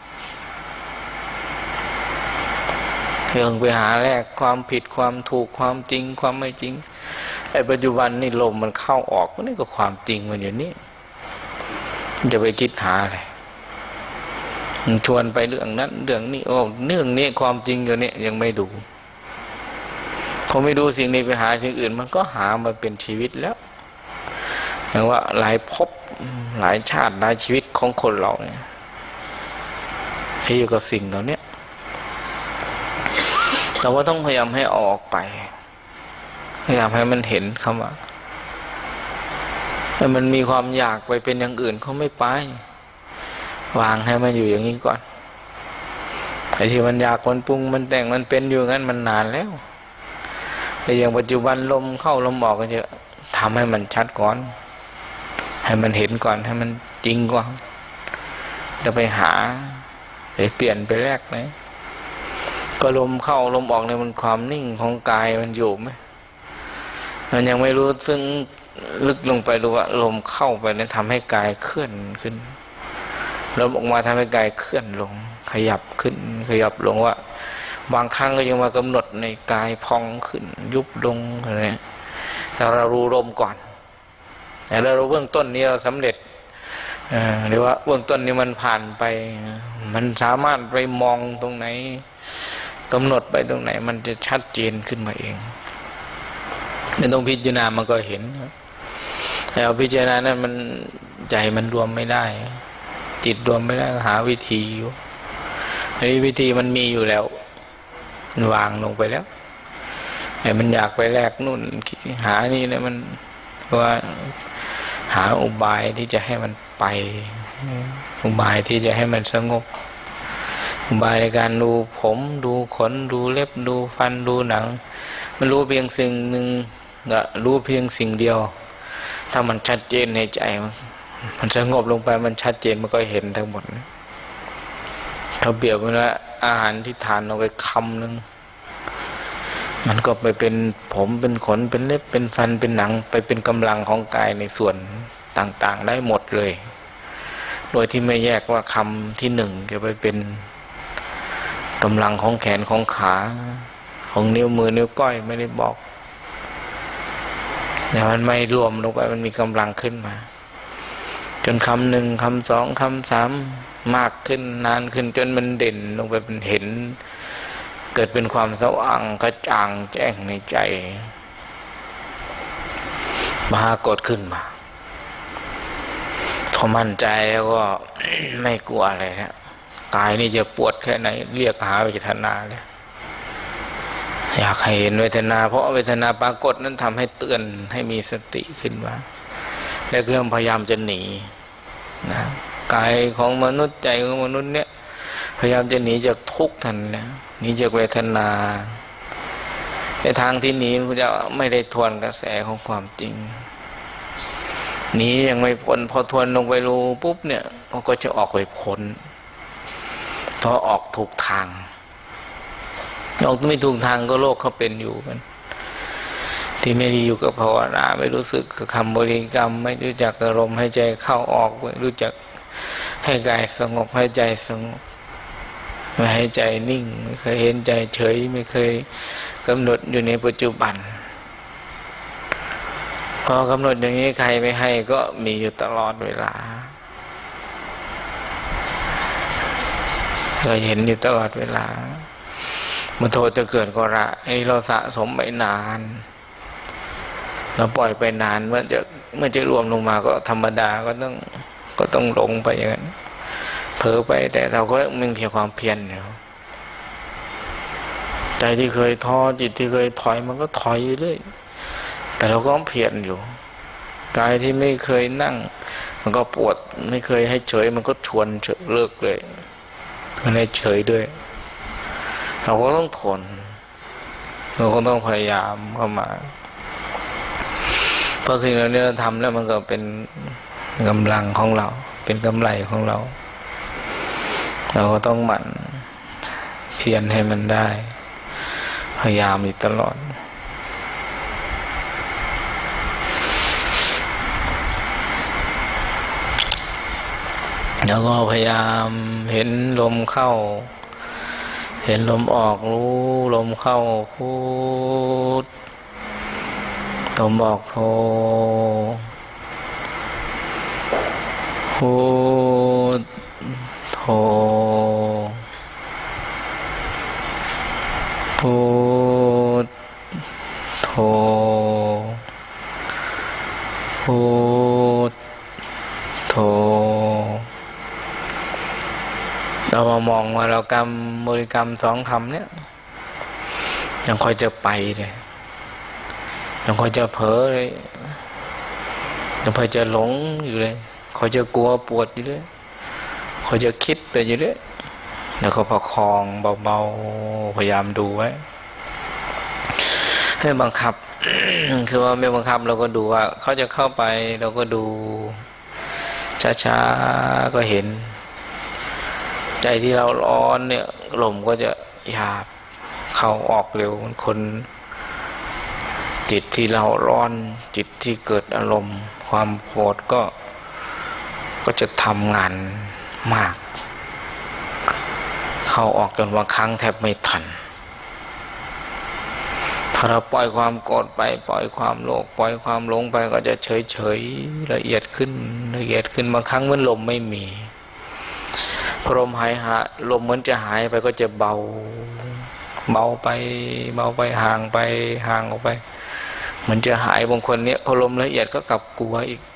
เรื่องไปหาแรกความผิดความถูกความจริงความไม่จริงไอ้ปัจจุบันนี่ลมมันเข้าออกนี่ก็ความจริงมันอยู่นี่จะไปคิดหาอะไรมันชวนไปเรื่องนั้นเรื่องนี้โอ้เรื่องนี้ความจริงอยู่นี่ยังไม่ดูพอไม่ดูสิ่งนี้ไปหาสิ่งอื่นมันก็หามาเป็นชีวิตแล้วอย่างว่าหลายภพหลายชาติหลายชีวิตของคนเราเนี่ยที่อยู่กับสิ่งเหล่านี้เราก็ต้องพยายามให้ออกไปพยายามให้มันเห็นคำว่าถ้ามันมีความอยากไปเป็นอย่างอื่นเขาไม่ไปวางให้มันอยู่อย่างนี้ก่อนไอ้ที่มันอยากมันปรุงมันแต่งมันเป็นอยู่งั้นมันนานแล้วแต่อย่างปัจจุบันลมเข้าลมออกก็จะทำให้มันชัดก่อนให้มันเห็นก่อนให้มันจริงก่อนจะไปหาไปเปลี่ยนไปแรกไหมก็ลมเข้าลมออกเนี่ยมันความนิ่งของกายมันอยู่ไหมมันยังไม่รู้ซึ่งลึกลงไปรู้ว่าลมเข้าไปเนี่ยทำให้กายเคลื่อนขึ้นลมออกมาทำให้กายเคลื่อนลงขยับขึ้นขยับลงว่าบางครั้งก็ยังมากำหนดในกายพองขึ้นยุบลงอะไรแต่เรารู้ลมก่อนแต่เรารู้เบื้องต้นนี้เราสำเร็จหรือว่าเบื้องต้นนี้มันผ่านไปมันสามารถไปมองตรงไหนกำหนดไปตรงไหนมันจะชัดเจนขึ้นมาเองไม่ต้องพิจารณามันก็เห็นแต่เอาพิจารณานั้นมันใจมันรวมไม่ได้จิตรวมไม่ได้หาวิธีอยู่อันนี้วิธีมันมีอยู่แล้วมันวางลงไปแล้วไอ้มันอยากไปแลกนู่นหานี่เนี่ยมันว่าหาอุบายที่จะให้มันไปอุบายที่จะให้มันสงบอุบายในการดูผมดูขนดูเล็บดูฟันดูหนังมันรู้เพียงสิ่งหนึ่งก็รู้เพียงสิ่งเดียวถ้ามันชัดเจนในใจมันสงบลงไปมันชัดเจนมันก็เห็นทั้งหมดเขาเปรียบว่าอาหารที่ทานเอาไปคำหนึ่งมันก็ไปเป็นผมเป็นขนเป็นเล็บเป็นฟันเป็นหนังไปเป็นกำลังของกายในส่วนต่างๆได้หมดเลยโดยที่ไม่แยกว่าคำที่หนึ่งจะไปเป็นกำลังของแขนของขาของนิ้วมือนิ้วก้อยไม่ได้บอกแต่มันไม่รวมลงไปมันมีกำลังขึ้นมาจนคำหนึ่งคำสองคำสามมากขึ้นนานขึ้นจนมันเด่นลงไปเป็นเห็นเกิดเป็นความสว่างกระจ่างแจ้งในใจมหากฏขึ้นมาพอมั่นใจแล้วก็ ไม่กลัวอะไรนะกายนี่จะปวดแค่ไหนเรียกหาเวทนาเลยอยากให้เห็นเวทนาเพราะเวทนาปรากฏนั้นทำให้เตือนให้มีสติขึ้นมาแล้วเริ่มพยายามจะหนีนะกายของมนุษย์ใจของมนุษย์เนี่ยพยายามจะหนีจากทุกข์ทันนะหนีจากเวทนาในทางที่หนีพระเจ้าไม่ได้ทวนกระแสของความจริงหนียังไม่พ้นพอทวนลงไปรู้ปุ๊บเนี่ยเขาก็จะออกไปพ้นเพราะออกถูกทางออกไม่ถูกทางก็โลกเขาเป็นอยู่กันที่ไม่ได้อยู่กับภาวนาไม่รู้สึกกับคำบริกรรมไม่รู้จักอารมณ์ให้ใจเข้าออกไม่รู้จักให้กายสงบให้ใจสงบไม่ให้ใจนิ่งไม่เคยเห็นใจเฉยไม่เคยกำหนดอยู่ในปัจจุบันพอกำหนดอย่างนี้ใครไม่ให้ก็มีอยู่ตลอดเวลาก็เห็นอยู่ตลอดเวลามันโทษจะเกิดก็ละไอ้เราสะสมไปนานเราปล่อยไปนานเมื่อจะรวมลงมาก็ธรรมดาก็ต้องหลงไปอย่างนั้นเผลอไปแต่เราก็มีเพียงความเพียรอยู่ใจที่เคยท้อจิตที่เคยถอยมันก็ถอยอยู่เรื่อยแต่เราก็เพียรอยู่กายที่ไม่เคยนั่งมันก็ปวดไม่เคยให้เฉยมันก็ชวนเลิกเลยเพื่อให้เฉยด้วยเราก็ต้องทนเราก็ต้องพยายามเข้ามาเพราะสิ่งเหล่านี้เราทำแล้วมันก็เป็นกำลังของเราเป็นกำไรของเราเราก็ต้องหมั่นเพียรให้มันได้พยายามอยู่ตลอดแล้วก็พยายามเห็นลมเข้าเห็นลมออกรู้ลมเข้าพูดลมออกโทพูดโทพูดโทพูดโทเรามามองว่าเรากรรมบริกรรมสองคำเนี่ยยังค่อยจะไปเลยยังค่อยจะเผลอเลยยังค่อยจะหลงอยู่เลยค่อยจะกลัวปวดอยู่เลยค่อยจะคิดไปอยู่เลยแล้วก็ประคองเบาๆพยายามดูไว้ให้บังคับ คือว่าไม่บังคับเราก็ดูว่าเขาจะเข้าไปเราก็ดูช้าๆก็เห็นใจที่เราร้อนเนี่ยลมก็จะหยาบเข้าออกเร็วมันคนจิตที่เราร้อนจิตที่เกิดอารมณ์ความโกรธก็จะทำงานมากเข้าออกจนบางครั้งแทบไม่ทันพเราปล่อยความโกรธไปปล่อยความโลภปล่อยความหลงไปก็จะเฉยละเอียดขึ้นละเอียดขึ้นบางครั้งเหมือนลมไม่มีพอลมหายลมเหมือนจะหายไปก็จะเบาไปห่างไปห่างออกไปเหมือนจะหายบางคนเนี้ยพอลมละเอียดก็กลับกลัวอีก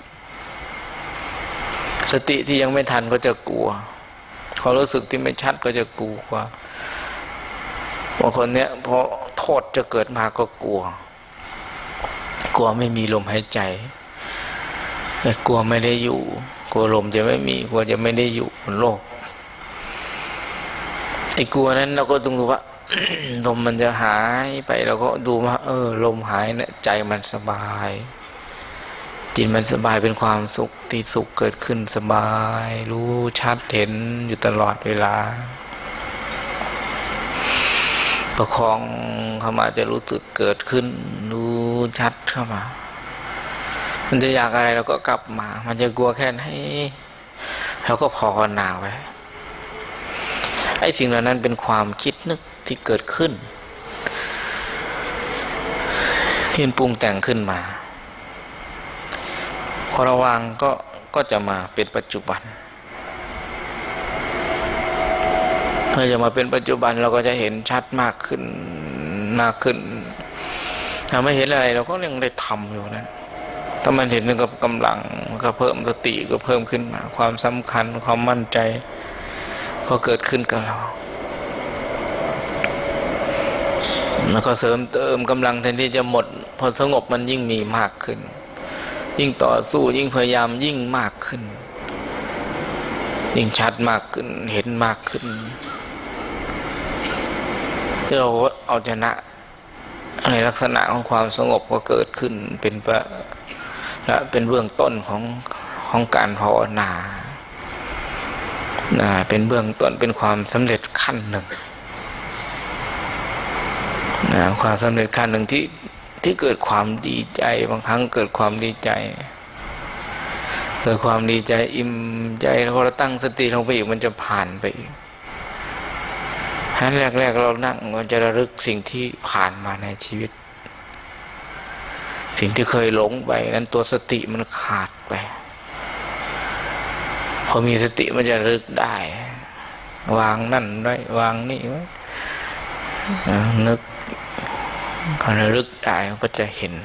สติที่ยังไม่ทันก็จะกลัวความรู้สึกที่ไม่ชัดก็จะกลัวบางคนเนี้ยพอโทษจะเกิดมาก็กลัวไม่มีลมหายใจแต่กลัวไม่ได้อยู่กลัวลมจะไม่มีกลัวจะไม่ได้อยู่บนโลกไอ้กลัวนั้นเราก็ต้องดูว่า ลมมันจะหายไปเราก็ดูว่าลมหายเนี่ยใจมันสบายจิตมันสบายเป็นความสุขที่สุขเกิดขึ้นสบายรู้ชัดเห็นอยู่ตลอดเวลาประคองเข้ามาจะรู้สึกเกิดขึ้นรู้ชัดเข้ามามันจะอยากอะไรเราก็กลับมามันจะกลัวแค่ไหนเราก็ภาวนาไว้ไอ้สิ่งเหล่านั้นเป็นความคิดนึกที่เกิดขึ้นที่ปรุงแต่งขึ้นมาพอระวังก็จะมาเป็นปัจจุบันเมื่อจะมาเป็นปัจจุบันเราก็จะเห็นชัดมากขึ้นถ้าไม่เห็นอะไรเราก็ยังได้ทำอยู่นั้นถ้ามันเห็นนึงกับกำลังก็เพิ่มสติก็เพิ่มขึ้นมาความสำคัญความมั่นใจก็เกิดขึ้นกับเราแล้วก็เสริมเติมกำลังแทนที่จะหมดพอสงบมันยิ่งมีมากขึ้นยิ่งต่อสู้ยิ่งพยายามยิ่งมากขึ้นยิ่งชัดมากขึ้นเห็นมากขึ้นที่เราเอาชนะในลักษณะของความสงบก็เกิดขึ้นเป็นเบื้องต้นของการภาวนาเป็นเบื้องต้นเป็นความสำเร็จขั้นหนึ่งความสำเร็จขั้นหนึ่งที่เกิดความดีใจบางครั้งเกิดความดีใจอิ่มใจแล้วพอเราตั้งสติลงไปอีกมันจะผ่านไปอีกแรกเรานั่งมันจะระลึกสิ่งที่ผ่านมาในชีวิตสิ่งที่เคยหลงไปนั้นตัวสติมันขาดไปพอมีสติมันจะระลึกได้วางนั่นไว้วางนี่ไว้นึกระลึกได้ก็จะเห็น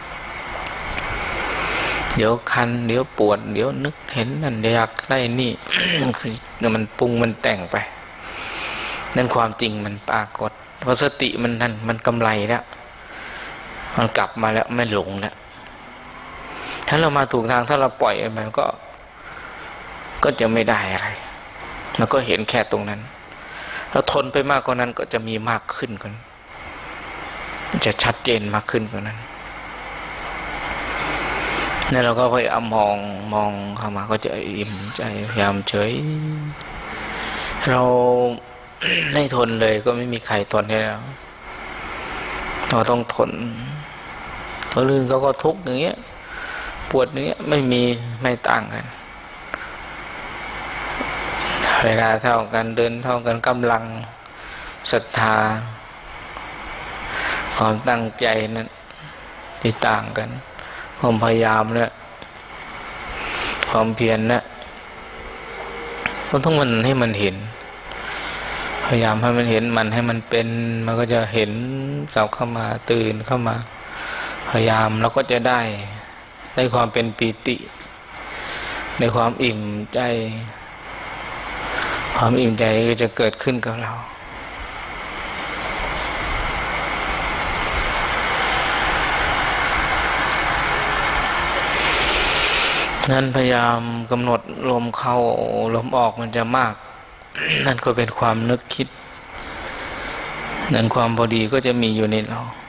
เดี๋ยวคันเดี๋ยวปวดเดี๋ยวนึกเห็นนั่นอยากได้นี่ มันปรุงมันแต่งไปนั่นความจริงมันปรากฏเพราะสติมันนั่นมันกำไรแล้วมันกลับมาแล้วไม่หลงแล้วถ้าเรามาถูกทางถ้าเราปล่อยมันก็จะไม่ได้อะไรแล้วก็เห็นแค่ตรงนั้นเราทนไปมากกว่านั้นก็จะมีมากขึ้นกว่านั้นจะชัดเจนมากขึ้นกว่านั้นนี่เราก็พยายามมองเข้ามาก็จะอิ่มใจพยายามเฉยเราไม่ทนเลยก็ไม่มีใครทนให้เราต้องทนคนอื่นเขาก็ทุกข์อย่างเงี้ยปวดอย่างเงี้ยไม่ต่างกันเวลาเท่ากันเดินเท่ากันกำลังศรัทธาความตั้งใจนั้นที่ต่างกันความพยายามเนี่ยความเพียรเนี่ยต้องมันให้มันเห็นพยายามให้มันเห็นมันให้มันเป็นมันก็จะเห็นกลับเข้ามาตื่นเข้ามาพยายามแล้วก็จะได้ความเป็นปีติในความอิ่มใจความอิ่มใจก็จะเกิดขึ้นกับเรานั้นพยายามกำหนดลมเข้าลมออกมันจะมาก นั่นก็เป็นความนึกคิดนั่นความพอดีก็จะมีอยู่ใน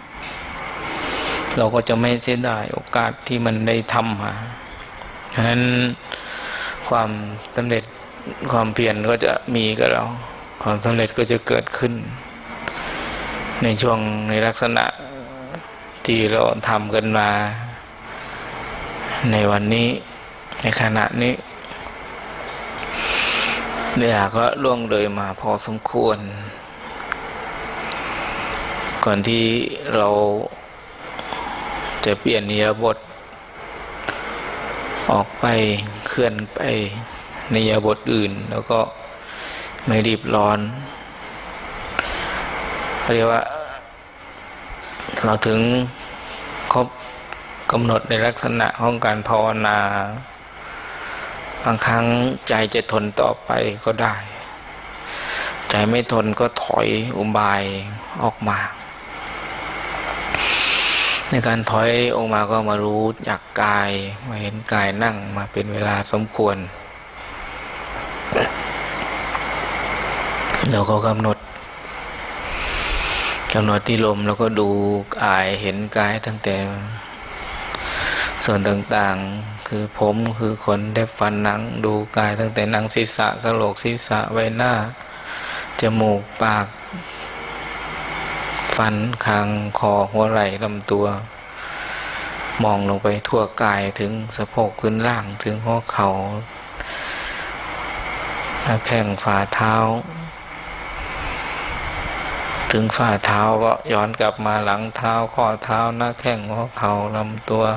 เราก็จะไม่เสียดายโอกาสที่มันได้ทำมาฉะนั้นความสำเร็จความเพียรก็จะมีกับเราความสำเร็จก็จะเกิดขึ้นในช่วงในลักษณะที่เราทำกันมาในวันนี้ในขณะนี้เวลาก็ล่วงเลยมาพอสมควรก่อนที่เราจะเปลี่ยนอิริยาบถออกไปเคลื่อนไปในอิริยาบถอื่นแล้วก็ไม่รีบร้อนเรียกว่าเราถึงครบกำหนดในลักษณะของการภาวนาบางครั้งใจจะทนต่อไปก็ได้ใจไม่ทนก็ถอยอุบายออกมาในการถอยออกมาก็มารู้จักกายมาเห็นกายนั่งมาเป็นเวลาสมควรเราก็กำหนดที่ลมแล้วก็ดูกายเห็นกายตั้งแต่ส่วนต่างๆคือผมคือขนเล็บฟันหนังดูกายตั้งแต่หนังศีรษะกะโหลกศีรษะใบหน้าจมูกปากฟันคางคอหัวไหล่ลำตัวมองลงไปทั่วกายถึงสะโพกขึ้นล่างถึงหัวเข่าหน้าแข้งฝ่าเท้าถึงฝ่าเท้าก็ย้อนกลับมาหลังเท้าข้อเท้าหน้าแข้งหัวเข่าลำตัว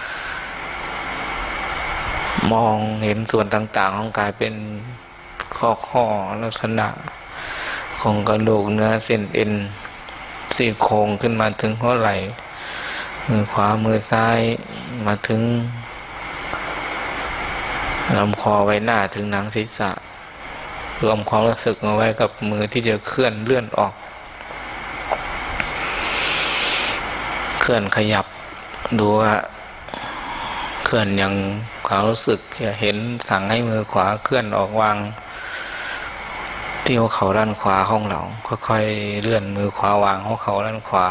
มองเห็นส่วนต่างๆของกายเป็นข้อลักษณะของกระดูกเนื้อเส้นเอ็นซี่โครงขึ้นมาถึงหัวไหล่มือขวามือซ้ายมาถึงลำคอไว้หน้าถึงหนังศีรษะรวมความรู้สึกเอาไว้กับมือที่จะเคลื่อนเลื่อนออกเคลื่อนขยับดูว่าเคลื่อนอย่างความรู้สึกจะเห็นสั่งให้มือขวาเคลื่อนออกวางที่หัวเข่าด้านขวาของเราค่อยๆเลื่อนมือขวาวางหัวเข่าด้านขวา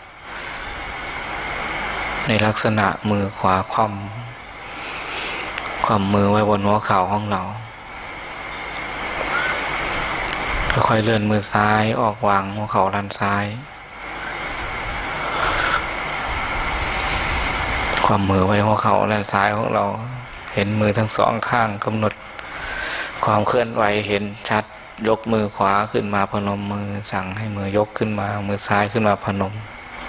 ในลักษณะมือขวาคว่ำมือไว้บนหัวเข่าของเราค่อยๆเลื่อนมือซ้ายออกวางหัวเข่าด้านซ้ายความมือไว้หัวเข่าด้านซ้ายของเราเห็นมือทั้งสองข้างกำหนดความเคลื่อนไหวเห็นชัดยกมือขวาขึ้นมาพนมมือสั่งให้มือยกขึ้นมามือซ้ายขึ้นมาพนม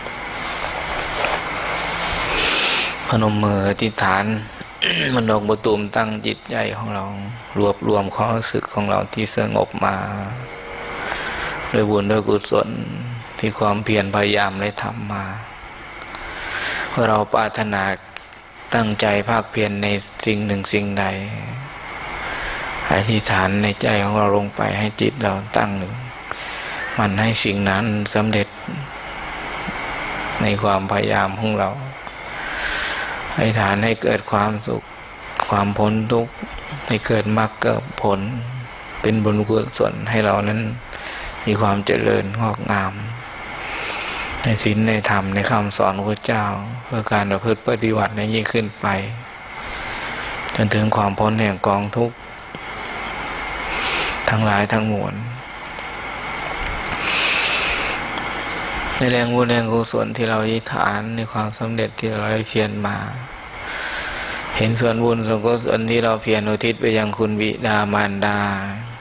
มืออธิษฐาน มันดอกบัวตูมตั้งจิตใจของเรารวมความรู้สึกของเราที่สงบมาด้วยบุญด้วยกุศลที่ความเพียรพยายามได้ทำมาเพื่อเราปรารถนาตั้งใจภาคเพียรในสิ่งหนึ่งสิ่งใดอธิษฐานในใจของเราลงไปให้จิตเราตั้งมันให้สิ่งนั้นสำเร็จในความพยายามของเราอธิษฐานให้เกิดความสุขความพ้นทุกข์ให้เกิดมรรคเกิดผลเป็นบุญกุศลให้เรานั้นมีความเจริญงอกงามในศีลในธรรมในคำสอนของพระเจ้าเพื่อการประพฤติปฏิบัติในยิ่งขึ้นไปจนถึงความพ้นแห่งกองทุกข์ทั้งหลายทั้งมวลในแรงบุญแรงกุศลที่เราอธิษฐานในความสำเร็จที่เราได้เพียรมาเห็นส่วนบุญส่วนกุศลที่เราเพียรอุทิศไปยังคุณบิดามารดา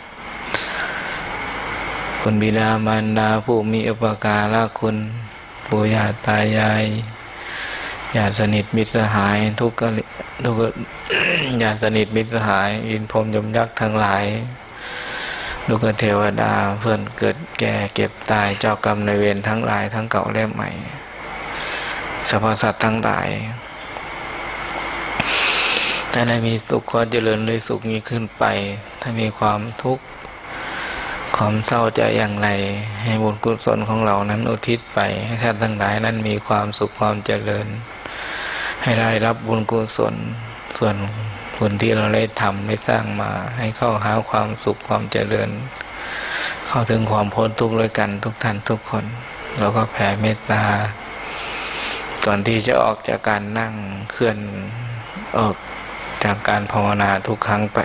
คุณบิดามารดาผู้มีอุปการะคุณปู่ย่าตายายญาติสนิทมิตรสหายทุกญาติสนิทมิตรสหายอินพรหมยมยักษ์ทั้งหลายลูกเทวดาเพื่อนเกิดแก่เก็บตายเจ้ากรรมนายเวรทั้งหลายทั้งเก่าและใหม่สรรพสัตว์ทั้งหลายถ้าได้มีสุขความเจริญด้วยสุขนี้ขึ้นไปถ้ามีความทุกข์ความเศร้าใจอย่างไรให้บุญกุศลของเรานั้นอุทิศไปให้ท่านทั้งหลายนั้นมีความสุขความเจริญให้ได้รับบุญกุศลส่วนบุญที่เราได้ทำได้สร้างมาให้เข้าหาความสุขความเจริญเข้าถึงความพ้นทุกข์ด้วยกันทุกท่านทุกคนเราก็แผ่เมตตาก่อนที่จะออกจากการนั่งเคลื่อนออกจากการภาวนาทุกครั้งไป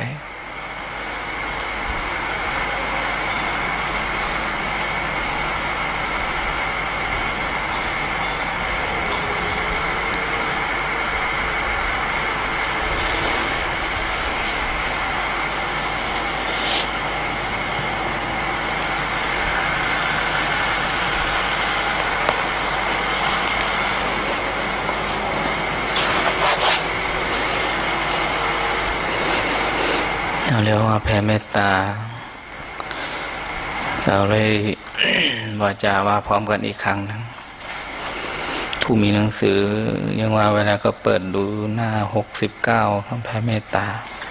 เรียกว่าแผ่เมตตาเราเลย วาจาว่าพร้อมกันอีกครั้งนึงผู้มีหนังสือยังว่าเวลาก็เปิดดูหน้า69คำแผ่เมตตา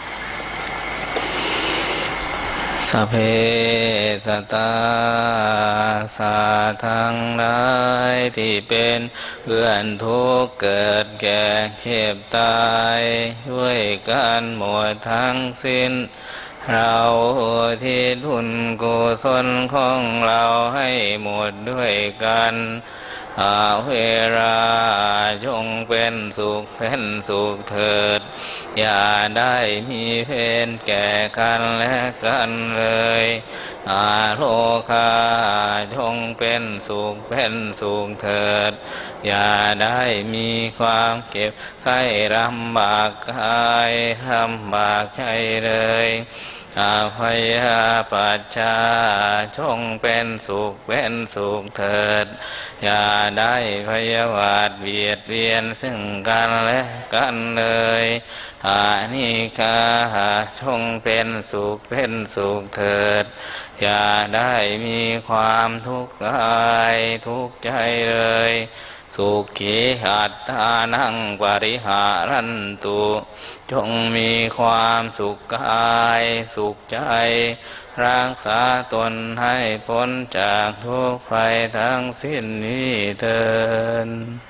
สัพเพสัตตาสัตว์ทั้งหลายที่เป็นเพื่อนทุกข์เกิดแก่เจ็บตายด้วยกันหมดทั้งสิ้นเราที่ทุนกุศลของเราให้หมดด้วยกันเวลาจงเป็นสุขเป็นสุขเถิดอย่าได้มีเวรแก่กันและกันเลยโลกาจงเป็นสุขเป็นสุขเถิดอย่าได้มีความเก็บไข้ลำบากกายลำบากใจเลยพยาปัจจาจงเป็นสุขเป็นสุขเถิดอย่าได้พยาบาทเบียดเบียนซึ่งกันและกันเลยอานิกาจงเป็นสุขเป็นสุขเถิดอย่าได้มีความทุกข์กายทุกข์ใจเลยสุขีอัตตานังปริหารันตุจงมีความสุขกายสุขใจรักษาตนให้พ้นจากทุกข์ภัยทั้งสิ้นนี้เถิด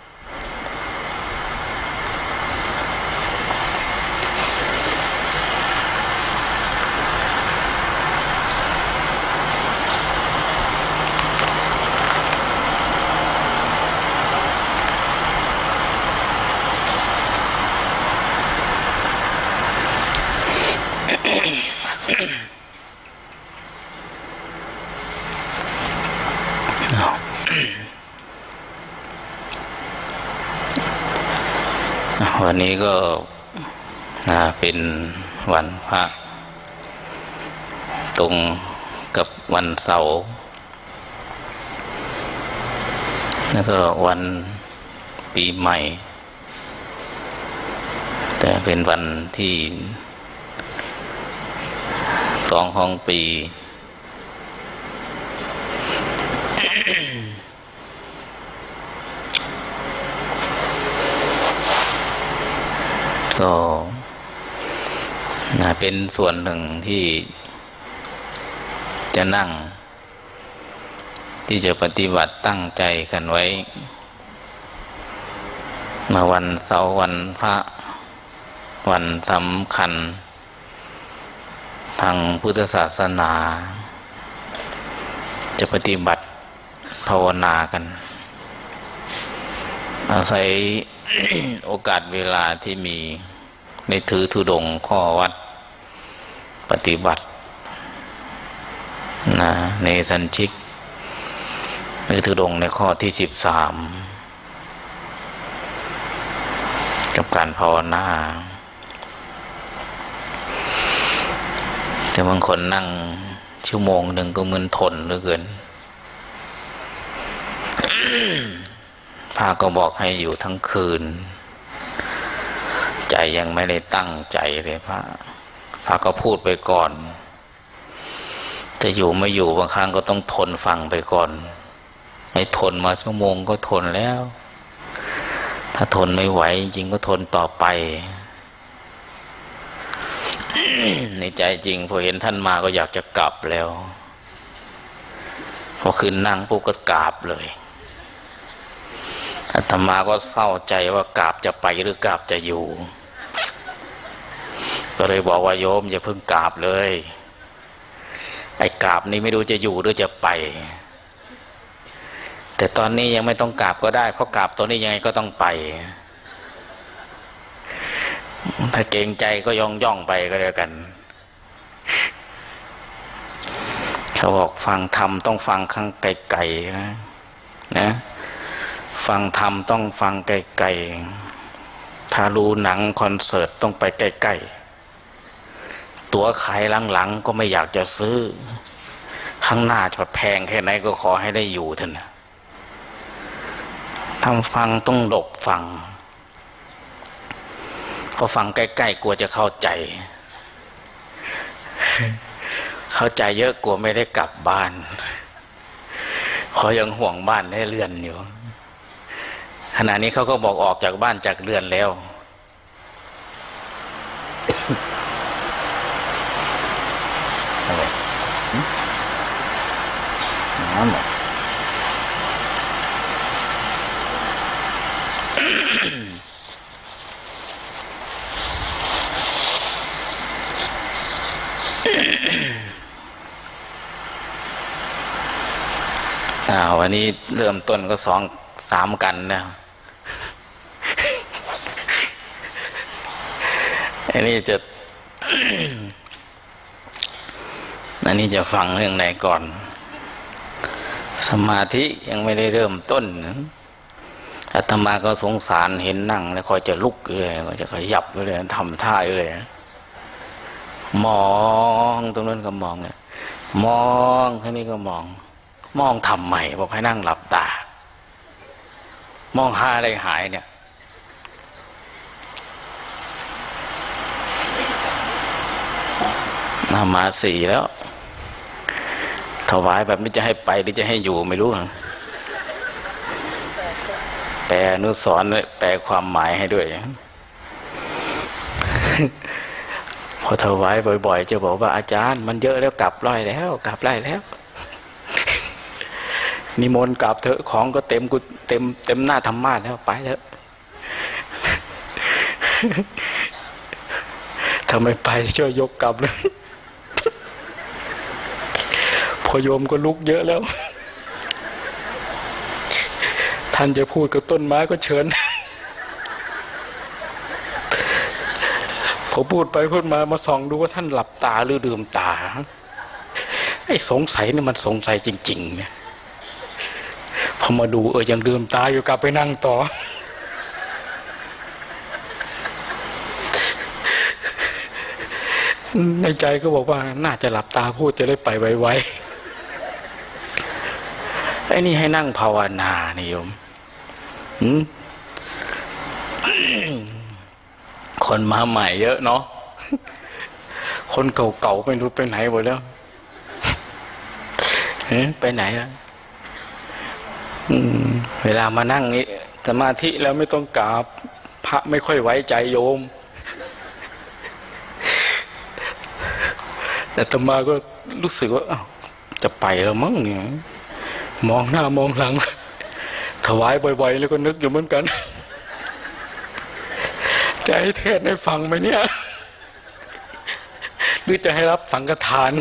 วันนี้ก็เป็นวันพระตรงกับวันเสาร์แล้วก็วันปีใหม่แต่เป็นวันที่2ของปีก็เป็นส่วนหนึ่งที่จะนั่งที่จะปฏิบัติตั้งใจกันไว้มาวันเสาร์วันพระวันสำคัญทางพุทธศาสนาจะปฏิบัติภาวนากันอาศัย โอกาสเวลาที่มีในถือธุดงค์ข้อวัดปฏิบัติในสัญชิกในธุดงค์ในข้อที่13กับการภาวนาแต่บางคนนั่งชั่วโมงหนึ่งก็มึนทนเหลือเกิน พระก็บอกให้อยู่ทั้งคืนใจยังไม่ได้ตั้งใจเลยพระก็พูดไปก่อนจะอยู่ไม่อยู่บางครั้งก็ต้องทนฟังไปก่อนไม่ทนมาชั่วโมงก็ทนแล้วถ้าทนไม่ไหวจริงก็ทนต่อไป ในใจจริงพอเห็นท่านมาก็อยากจะกลับแล้วพอขึ้นนั่งปุ๊บก็กราบเลยอาตมาก็เศร้าใจว่ากราบจะไปหรือกราบจะอยู่ก็เลยบอกว่าโยมอย่าเพิ่งกราบเลยไอ้กราบนี้ไม่รู้จะอยู่หรือจะไปแต่ตอนนี้ยังไม่ต้องกราบก็ได้เพราะกราบตอนนี้ยังไงก็ต้องไปถ้าเกรงใจก็ย่องไปก็แล้วกันเขาบอกฟังธรรมต้องฟังข้างไกลๆนะฟังธรรมต้องฟังไกลๆถ้ารู้หนังคอนเสิร์ตต้องไปใกล้ๆตั๋วขายหลังๆก็ไม่อยากจะซื้อข้างหน้าจะแพงแค่ไหนก็ขอให้ได้อยู่เถอะนะทำฟังต้องหลบฟังพอฟังใกล้ๆกลัวจะเข้าใจเข้าใจเยอะกลัวไม่ได้กลับบ้านเขายังห่วงบ้านให้เรือนอยู่ขณะนี้เขาก็บอกออกจากบ้านจากเรือนแล้วอะไรน้ำหรอวันนี้เริ่มต้นก็2-3กันนะอันนี้จะ อันนี้จะฟังเรื่องไหนก่อนสมาธิยังไม่ได้เริ่มต้นอาตมาก็สงสารเห็นนั่งแล้วคอยจะลุกอยู่เลยก็จะขยับอยู่เลยทำท่าอยู่เลยมองตรงนั้นก็มองเนี่ยมองท่านี้ก็มองทำใหม่บอกให้นั่งหลับตามองหาอะไรหายเนี่ยมา4แล้วถวายแบบนี้จะให้ไปหรือจะให้อยู่ไม่รู้แปลอนุสรณ์แปลความหมายให้ด้วยพอถวายบ่อยๆจะบอกว่าอาจารย์มันเยอะแล้วกลับไล่แล้วนิมนต์กลับเถอะของก็เต็มหน้าธรรมาสแล้วไปแล้วทำไมไปช่วยยกกลับเลยพอโยมก็ลุกเยอะแล้วท่านจะพูดกับต้นไม้ก็เชิญพอพูดไปพูดมาส่องดูว่าท่านหลับตาหรือลืมตาไอ้สงสัยนี่มันสงสัยจริงๆเนี่ยพอมาดูยังลืมตาอยู่กลับไปนั่งต่อในใจก็บอกว่าน่าจะหลับตาพูดจะได้ไปไวๆไอ้นี่ให้นั่งภาวนานี่โยมคนมาใหม่เยอะเนาะคนเก่าๆไม่รู้ไปไหนหมดแล้วไปไหนอะเวลามานั่งนี้สมาธิแล้วไม่ต้องกราบพระไม่ค่อยไว้ใจโยมแต่อาตมาก็รู้สึกว่าจะไปแล้วมั้งเนี่ยมองหน้ามองหลังถวายบ่อยๆแล้วก็นึกอยู่เหมือนกันจะให้เทศน์ให้ฟังไหมเนี่ยหรือจะให้รับสังฆทาน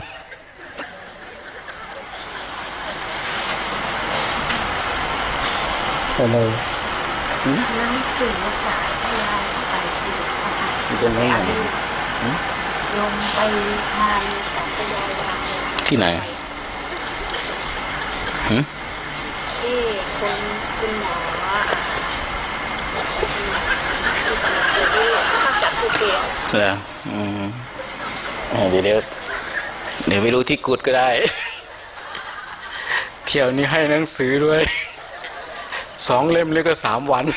อะไรหนังสือสายที่เราไปดูเป็นยังไงลงไปทายสัตยายาที่ไหนที่คุณหมอเข้าจากภูเก็ตเหรอเดี๋ยวไม่รู้ที่กุดก็ได้เที่ยวนี้ให้หนังสือด้วย2 เล่มเลยก็3 วัน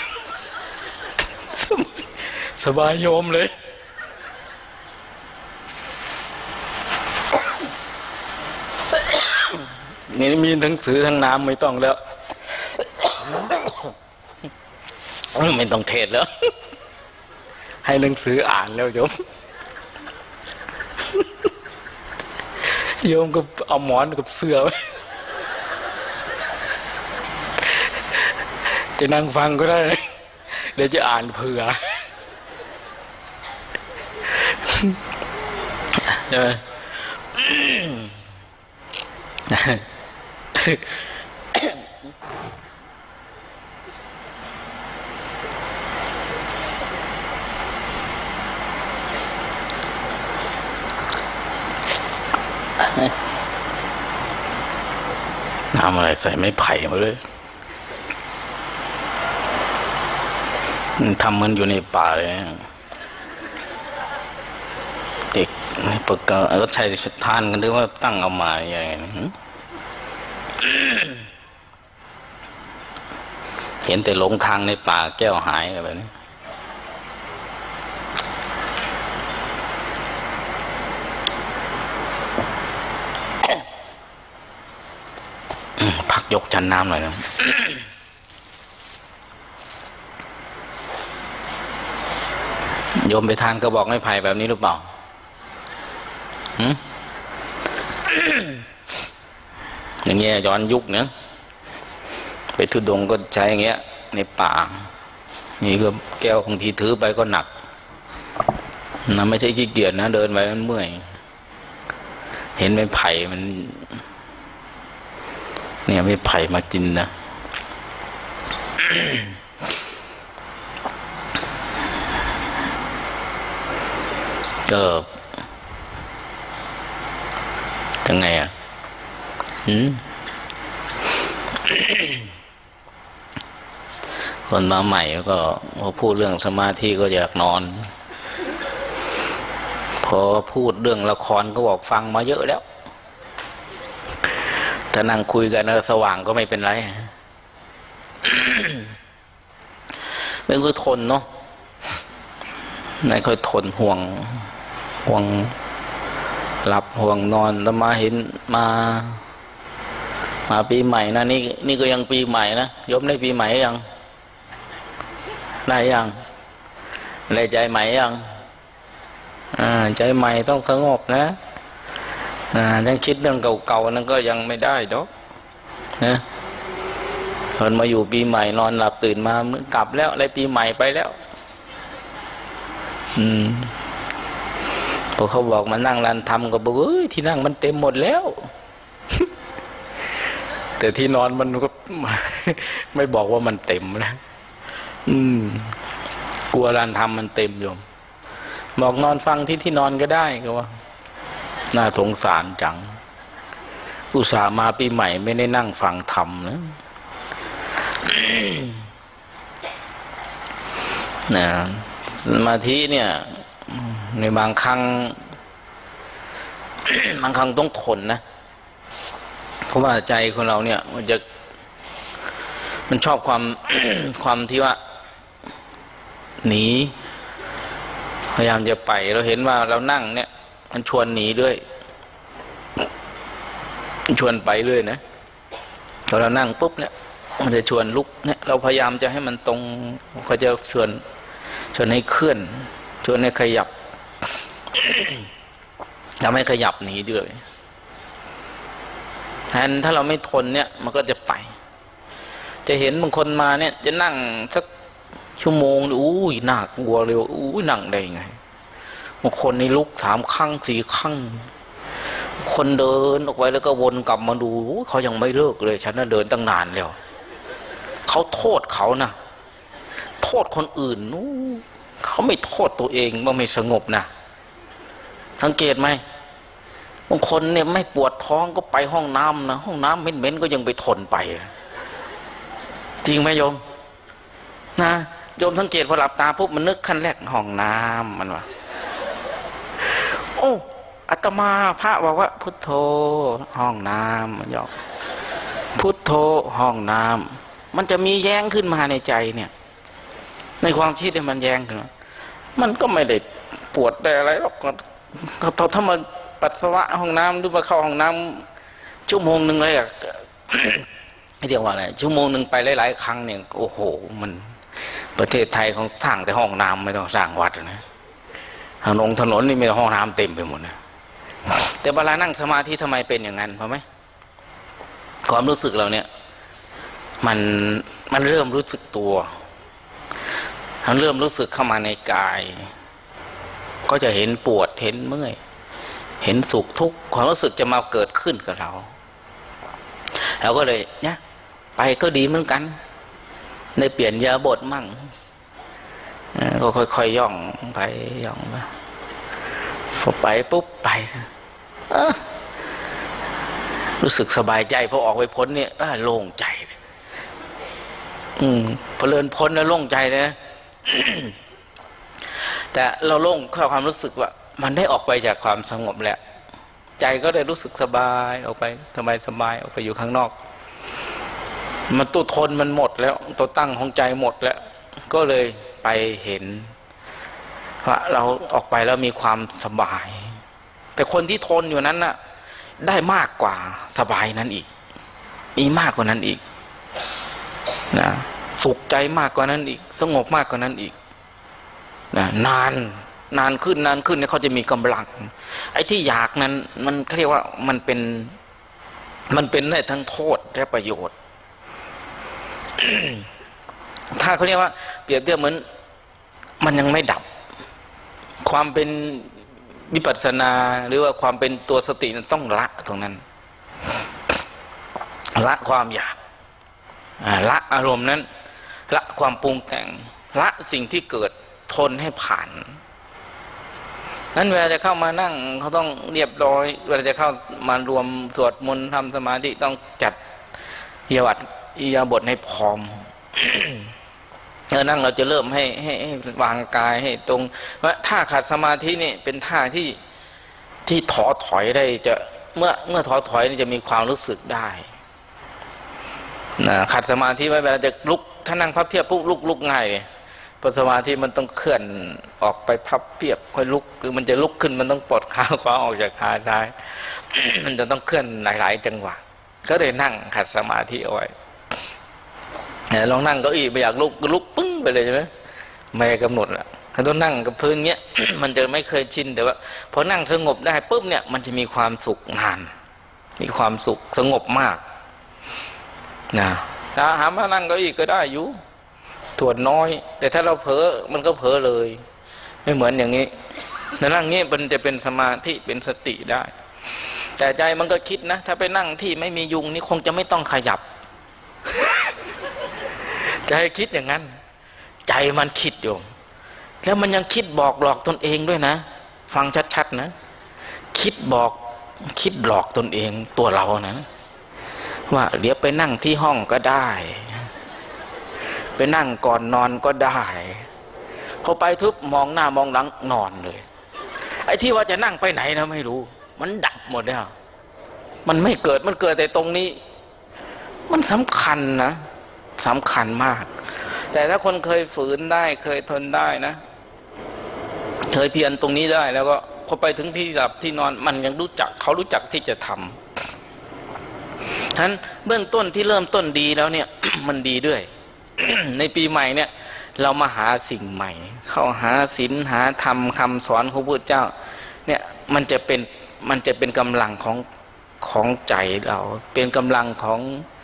สบายโยมเลยนี่มีหนังสือทั้งน้ำไม่ต้องแล้วไม่ต้องเทศแล้วให้หนังสืออ่านแล้วโยมก็เอาหมอนกับเสื้อไว้จะนั่งฟังก็ได้เดี๋ยวจะอ่านเผื่อใช่ไหมน้ำอะไรใส่ไม้ไผ่มาเลยทำมันอยู่ในป่าเลยเด็กปกติก็ใช้ทานกันหรือว่าตั้งเอามาอย่างนี้เห็นแต่หลงทางในป่าแก้วหายอะไรนี้ยกชันน้ำหน่อยนะ โยมไปทานกระบอกไม้ไผ่แบบนี้หรือเปล่าอย่างเงี้ยย้อนยุคเนี่ยไปทุดงก็ใช้อย่างเงี้ยในป่านี่ก็แก้วบางทีถือไปก็หนักนะไม่ใช่ขี้เกียจนะเดินไปมันเมื่อยเห็นไม้ไผ่มันเนี่ยไม้ไผ่มากินนะก็ยังไงอ่ะคนมาใหม่ก็พอพูดเรื่องสมาธิก็อยากนอนพอพูดเรื่องละครก็บอกฟังมาเยอะแล้วถ้านั่งคุยกันสว่างก็ไม่เป็นไรไม่ค่อยทนเนาะไม่ค่อยทนห่วงหลับห่วงนอนแล้วมาเห็นมาปีใหม่นะนี่ก็ยังปีใหม่นะยมได้ปีใหม่ยังได้ยังได้ใจใหม่ยังใจใหม่ต้องสงบนะยังคิดเรื่องเก่าๆนั่นก็ยังไม่ได้ดอกนะคนมาอยู่ปีใหม่นอนหลับตื่นมามึงกลับแล้วได้ปีใหม่ไปแล้วพอเขาบอกมานั่งร้านทำก็บอกที่นั่งมันเต็มหมดแล้ว แต่ที่นอนมันก็ ไม่บอกว่ามันเต็มนะกลัวร้านทำมันเต็มโยมบอกนอนฟังที่นอนก็ได้ก็ว่าน่าสงสารจังอุตส่าห์มาปีใหม่ไม่ได้นั่งฟังธรรมนะ นะสมาธิเนี่ยในบางครั้ง ต้องทนนะเพราะว่าใจของเราเนี่ยมันชอบความ ความที่ว่าหนีพยายามจะไปเราเห็นว่าเรานั่งเนี่ยมันชวนหนีด้วยชวนไปเรื่อยนะพอเรานั่งปุ๊บเนี่ยมันจะชวนลุกเนี่ยเราพยายามจะให้มันตรงเขาจะชวนให้เคลื่อนชวนให้ขยับ ทำให้ขยับหนีด้วยแทนถ้าเราไม่ทนเนี่ยมันก็จะไปจะเห็นบางคนมาเนี่ยจะนั่งสักชั่วโมงอู้ยน่ากลัวเลยอู้ยนั่งได้ไงบางคนในลุก3 ครั้ง 4 ครั้งคนเดินออกไปแล้วก็วนกลับมาดูเขายังไม่เลิกเลยฉันน่ะเดินตั้งนานแล้วเขาโทษเขานะโทษคนอื่นเขาไม่โทษตัวเองว่าไม่สงบนะสังเกตไหมบางคนเนี่ยไม่ปวดท้องก็ไปห้องน้ำนะห้องน้ำเหม็นๆก็ยังไปทนไปจริงไหมโยมนะโยมสังเกตพอหลับตาปุ๊บมันนึกขั้นแรกห้องน้ำมันวะโอ้อาตมาพระบอกว่าพุทโธห้องน้ำมันยอกพุทโธห้องน้ำมันจะมีแย้งขึ้นมาในใจเนี่ยในความคิดที่มันแย้งขึ้นมันก็ไม่ได้ปวดได้อะไรหรอกถ้ามันปัสสาวะห้องน้ำหรือมาเข้าห้องน้ำชั่วโมงหนึ่งเลยเรียกว่าอะไรชั่วโมงหนึ่งไปหลายๆครั้งเนี่ยโอ้โหมันประเทศไทยของสร้างแต่ห้องน้ำไม่ต้องสร้างวัดนะถนนนี่มีห้องน้ำเต็มไปหมดนะแต่เวลานั่งสมาธิทำไมเป็นอย่างนั้นเพราะไหมความรู้สึกเราเนี่ยมันเริ่มรู้สึกตัวมันเริ่มรู้สึกเข้ามาในกายก็จะเห็นปวดเห็นเมื่อยเห็นสุขทุกข์ความรู้สึกจะมาเกิดขึ้นกับเราก็เลยเนี่ยไปก็ดีเหมือนกันได้เปลี่ยนยาบทมั่งก็ค่อยๆย่องไปย่องมาพอไปปุ๊บไปรู้สึกสบายใจพอออกไปพ้นเนี่ยโล่งใจพอเลินพ้นแล้วโล่งใจเลยนะ แต่เราโล่งแค่ความรู้สึกว่ามันได้ออกไปจากความสงบแล้วใจก็ได้รู้สึกสบายออกไปสบายออกไปอยู่ข้างนอกมันตัวทนมันหมดแล้วตัวตั้งของใจหมดแล้วก็เลยไปเห็นว่าเราออกไปแล้วมีความสบายแต่คนที่ทนอยู่นั้นน่ะได้มากกว่าสบายนั้นอีกมีมากกว่านั้นอีกนะสุขใจมากกว่านั้นอีกสงบมากกว่านั้นอีกนะนานขึ้นเนี่ยเขาจะมีกำลังไอ้ที่อยากนั้นมันเรียกว่ามันเป็นได้ทั้งโทษและประโยชน์ ถ้าเขาเรียกว่าเปรียบเทียบเหมือนมันยังไม่ดับความเป็นวิปัสสนาหรือว่าความเป็นตัวสตินั้นต้องละตรงนั้นละความอยากละอารมณ์นั้นละความปรุงแต่งละสิ่งที่เกิดทนให้ผ่านนั้นเวลาจะเข้ามานั่งเขาต้องเรียบร้อยเวลาจะเข้ามารวมสวดมนต์ทำสมาธิต้องจัดอิริยาบถให้พร้อม นั่งเราจะเริ่มให้วางกายให้ตรงว่าท่าขัดสมาธินี่เป็นท่าที่ถอยได้จะเมื่อถอยนี่จะมีความรู้สึกได้นะขัดสมาธิไว้เวลาจะลุกถ้านั่งพับเพียบปุ๊บลุกง่ายเลยพอสมาธิมันต้องเคลื่อนออกไปพับเพียบค่อยลุกหรือมันจะลุกขึ้นมันต้องปลดขาขวาออกจากขาซ้าย มันจะต้องเคลื่อนหลายๆจังหวะก็เลยนั่งขัดสมาธิเอาไว้ลองนั่งเก้าอี้ไปอยากลุกปึ้งไปเลยใช่ไหมไม่ได้กำหนดละถ้าต้องนั่งกับพื้นเงี้ย มันจะไม่เคยชินแต่ว่าพอนั่งสงบได้ปุ๊บเนี่ยมันจะมีความสุขนานมีความสุขสงบมากนะถ้าหามานั่งเก้าอี้ก็ได้อยู่ส่วนน้อยแต่ถ้าเราเผลอมันก็เผลอเลยไม่เหมือนอย่างนี้แต่นั่งงี้มันจะเป็นสมาธิเป็นสติได้แต่ใจมันก็คิดนะถ้าไปนั่งที่ไม่มียุงนี่คงจะไม่ต้องขยับ ใจคิดอย่างนั้นใจมันคิดอยู่แล้วมันยังคิดบอกหลอกตนเองด้วยนะฟังชัดๆนะคิดหลอกตนเองตัวเรานะว่าเดี๋ยวไปนั่งที่ห้องก็ได้ไปนั่งก่อนนอนก็ได้พอไปทุบมองหน้ามองหลังนอนเลยไอ้ที่ว่าจะนั่งไปไหนนะไม่รู้มันดับหมดแล้วมันไม่เกิดมันเกิดแต่ตรงนี้มันสำคัญนะสำคัญมากแต่ถ้าคนเคยฝืนได้เคยทนได้นะเคยเพียรตรงนี้ได้แล้วก็พอไปถึงที่หลับที่นอนมันยังเขารู้จักที่จะทำฉะนั้นเบื้องต้นที่เริ่มต้นดีแล้วเนี่ย มันดีด้วย ในปีใหม่เนี่ยเรามาหาสิ่งใหม่เข้าหาศีลหาธรรมคำสอนของพระพุทธเจ้าเนี่ยมันจะเป็นกำลังของใจเราเป็นกำลังของ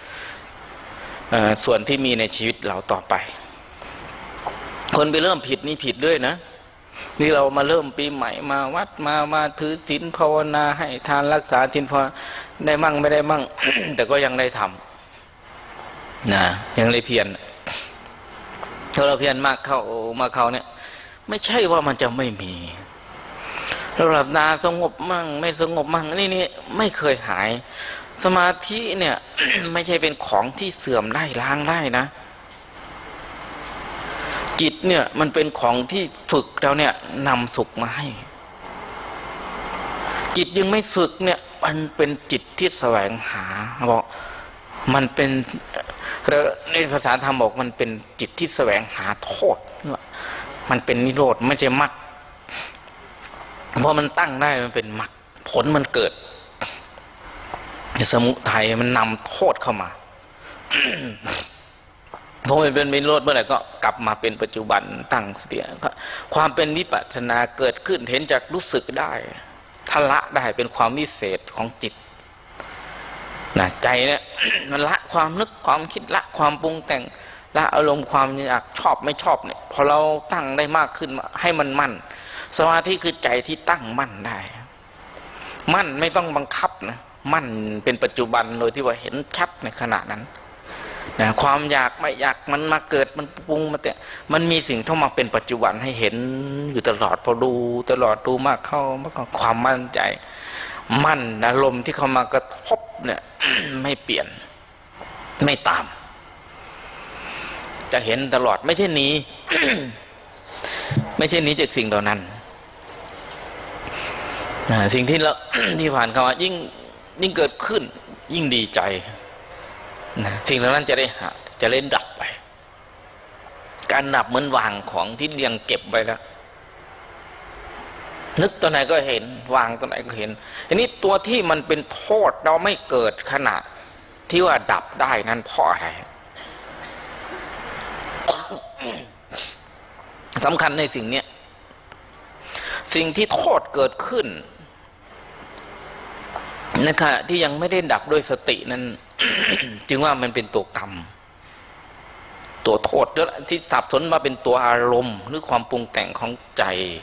ส่วนที่มีในชีวิตเราต่อไปคนไปเริ่มผิดนี่ผิดด้วยนะนี่เรามาเริ่มปีใหม่มาวัดมาถือศีลภาวนาให้ทานรักษาศีลพอได้มั่งไม่ได้มั่ง แต่ก็ยังได้ทำนะยังได้เพียรถ้าเราเพียรมากเข้าเนี่ยไม่ใช่ว่ามันจะไม่มีเราหลับตาสงบมั่งไม่สงบมั่งนี่ไม่เคยหายสมาธิเนี่ย ไม่ใช่เป็นของที่เสื่อมได้ล้างได้นะจิตเนี่ยมันเป็นของที่ฝึกเราเนี่ยนำสุขมาให้จิตยังไม่ฝึกเนี่ยมันเป็นจิตที่แสวงหาบอกมันเป็นในภาษาธรรมบอกมันเป็นจิตที่แสวงหาโทษมันเป็นนิโรธไม่ใช่มรรคเพราะมันตั้งได้มันเป็นมรรคผลมันเกิดสมุทัยมันนำโทษเข้ามา พอมันเป็นนิโรธเมื่อไหร่ก็กลับมาเป็นปัจจุบันตั้งสติความเป็นวิปัสสนาเกิดขึ้นเห็นจากรู้สึกได้ทละได้เป็นความวิเศษของจิตนะใจเนี่ย มันละความนึกความคิดละความปรุงแต่งละอารมณ์ความอยากชอบไม่ชอบเนี่ยพอเราตั้งได้มากขึ้นให้มันมั่นสมาธิคือใจที่ตั้งมั่นได้มั่นไม่ต้องบังคับนะมั่นเป็นปัจจุบันโดยที่ว่าเห็นชัดในขณะนั้นนะความอยากไม่อยากมันมาเกิดมันปรุงมาแต่มันมีสิ่งเข้ามาเป็นปัจจุบันให้เห็นอยู่ตลอดพอดูตลอดดูมากเข้าความมั่นใจมั่นอารมณ์ที่เข้ามากระทบเนี่ย ไม่เปลี่ยนไม่ตามจะเห็นตลอดไม่ใช่หนี ไม่ใช่หนีจากสิ่งเหล่านั้นสิ่งที่เรา ที่ผ่านเข้ามายิ่งเกิดขึ้นยิ่งดีใจนะสิ่งเหล่านั้นจะเล่นดับไปการดับเหมือนวางของที่เรียงเก็บไว้แล้วนึกตัวไหนก็เห็นวางตัวไหนก็เห็นอันนี้ตัวที่มันเป็นโทษเราไม่เกิดขณะที่ว่าดับได้นั้นเพราะอะไรสำคัญในสิ่งนี้สิ่งที่โทษเกิดขึ้นในขณะที่ยังไม่ได้ดับด้วยสตินั้น จึงว่ามันเป็นตัวกรรมตัวโทษที่สับสนมาเป็นตัวอารมณ์หรือความปรุงแต่งของใจ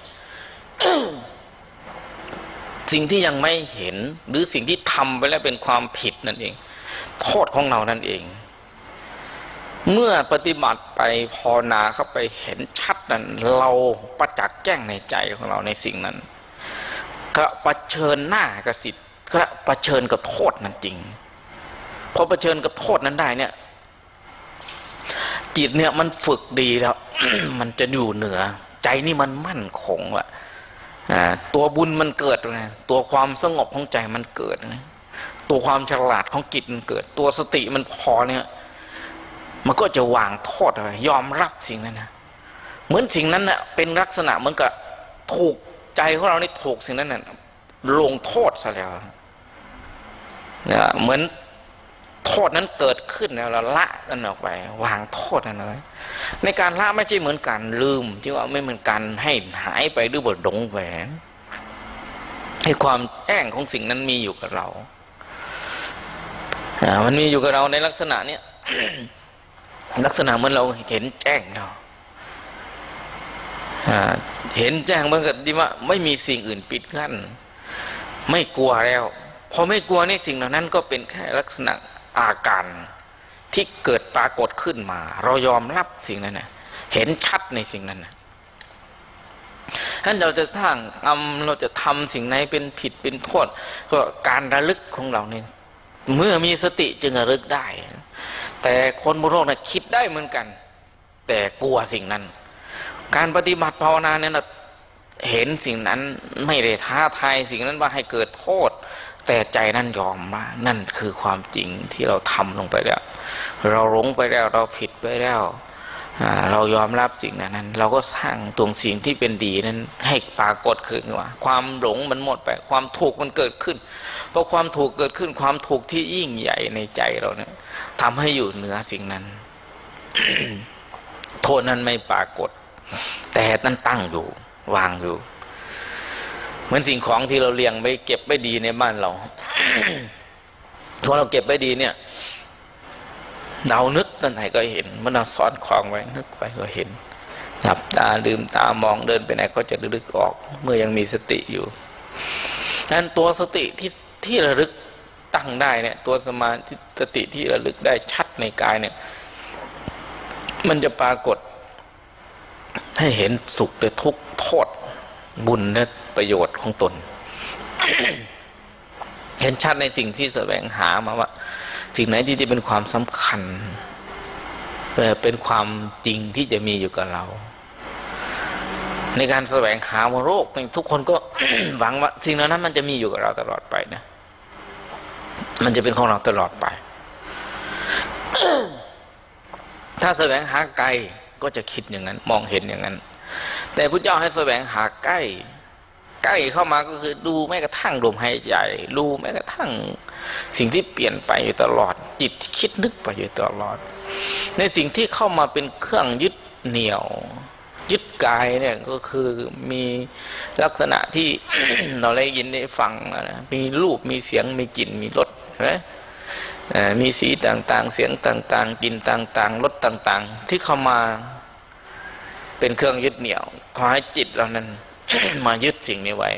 สิ่งที่ยังไม่เห็นหรือสิ่งที่ทำไปแล้วเป็นความผิดนั่นเองโทษของเรานั่นเองเมื่อปฏิบัติไปภาวนาเข้าไปเห็นชัดนั้นเราประจักษ์แจ้งในใจของเราในสิ่งนั้นก็เผชิญหน้ากับสิทธิ์ก็เผชิญกับโทษนั้นจริงพอเผชิญกับโทษนั้นได้เนี่ยจิตเนี่ยมันฝึกดีแล้ว มันจะอยู่เหนือใจนี่มันมั่นคงว่ะตัวบุญมันเกิดนะตัวความสงบของใจมันเกิดนะตัวความฉลาดของจิตมันเกิดตัวสติมันพอเนี่ยมันก็จะวางโทษอะไรยอมรับสิ่งนั้นนะเหมือนสิ่งนั้นน่ะเป็นลักษณะเหมือนกับถูกใจของเรานี่ถูกสิ่งนั้นน่ะลงโทษซะแล้วนะเหมือนโทษนั้นเกิดขึ้นแล้วเราละนั่นออกไปวางโทษนั่นเลยในการละไม่ใช่เหมือนการลืมที่ว่าไม่เหมือนการให้หายไปหรือบดดงแหวนให้ความแจ้งของสิ่งนั้นมีอยู่กับเรามันมีอยู่กับเราในลักษณะเนี้ย ลักษณะเหมือนเราเห็นแจ้งเราเห็นแจ้งเหมือนกับที่ว่าไม่มีสิ่งอื่นปิดกั้นไม่กลัวแล้วพอไม่กลัวนี่สิ่งเหล่านั้นก็เป็นแค่ลักษณะอาการที่เกิดปรากฏขึ้นมาเรายอมรับสิ่งนั้นนะเห็นชัดในสิ่งนั้นนะถ้าเราจะสร้างเราจะทำสิ่งไหนเป็นผิดเป็นโทษก็การระลึกของเราเนี่ยเมื่อมีสติจึงระลึกได้แต่คนบนโลกนะคิดได้เหมือนกันแต่กลัวสิ่งนั้นการปฏิบัติภาวนาเนี่ยนะเห็นสิ่งนั้นไม่ได้ท้าทายสิ่งนั้นว่าให้เกิดโทษแต่ใจนั้นยอมว่านั่นคือความจริงที่เราทำลงไปแล้วเราหลงไปแล้วเราผิดไปแล้วเรายอมรับสิ่งนั้นเราก็สร้างตรงสิ่งที่เป็นดีนั้นให้ปรากฏขึ้นว่าความหลงมันหมดไปความถูกมันเกิดขึ้นเพราะความถูกเกิดขึ้นความถูกที่ยิ่งใหญ่ในใจเราเนี่ยทำให้อยู่เหนือสิ่งนั้น โทษนั้นไม่ปรากฏแต่นั้นตั้งอยู่วางอยู่เหมือนสิ่งของที่เราเลี้ยงไปเก็บไม่ดีในบ้านเรา ถ้าเราเก็บไม่ดีเนี่ยเรานึกตั้งไหนก็เห็นมันเราซ่อนของไว้นึกไปก็เห็นหลับตาลืมตามองเดินไปไหนก็จะลึกออกเมื่อยังมีสติอยู่ฉะนั้นตัวสติที่ระลึกตั้งได้เนี่ยตัวสมาธิสติที่ระลึกได้ชัดในกายเนี่ยมันจะปรากฏให้เห็นสุขและทุกข์โทษบุญและประโยชน์ของตน เห็นชัดในสิ่งที่แสวงหามาว่าสิ่งไหนที่จะเป็นความสำคัญเป็นความจริงที่จะมีอยู่กับเราในการแสวงหาบนโลกทุกคนก็ หวังว่าสิ่งนั้นมันจะมีอยู่กับเราตลอดไปนะมันจะเป็นของเราตลอดไป ถ้าแสวงหาไกลก็จะคิดอย่างนั้นมองเห็นอย่างนั้นแต่พระเจ้าให้แสวงหาใกล้เข้ามาก็คือดูแม้กระทั่งลมหายใจดูแม้กระทั่งสิ่งที่เปลี่ยนไปอยู่ตลอดจิตคิดนึกไปอยู่ตลอดในสิ่งที่เข้ามาเป็นเครื่องยึดเหนี่ยวยึดกายเนี่ยก็คือมีลักษณะที่ เราได้ยินได้ฟังนะมีรูปมีเสียงมีกลิ่นมีรสใช่ไหมมีสีต่างๆเสียงต่างๆกลิ่นต่างๆรสต่างๆที่เข้ามาเป็นเครื่องยึดเหนี่ยวขอให้จิตเรานั้น มายึดสิ่งนี้ไว้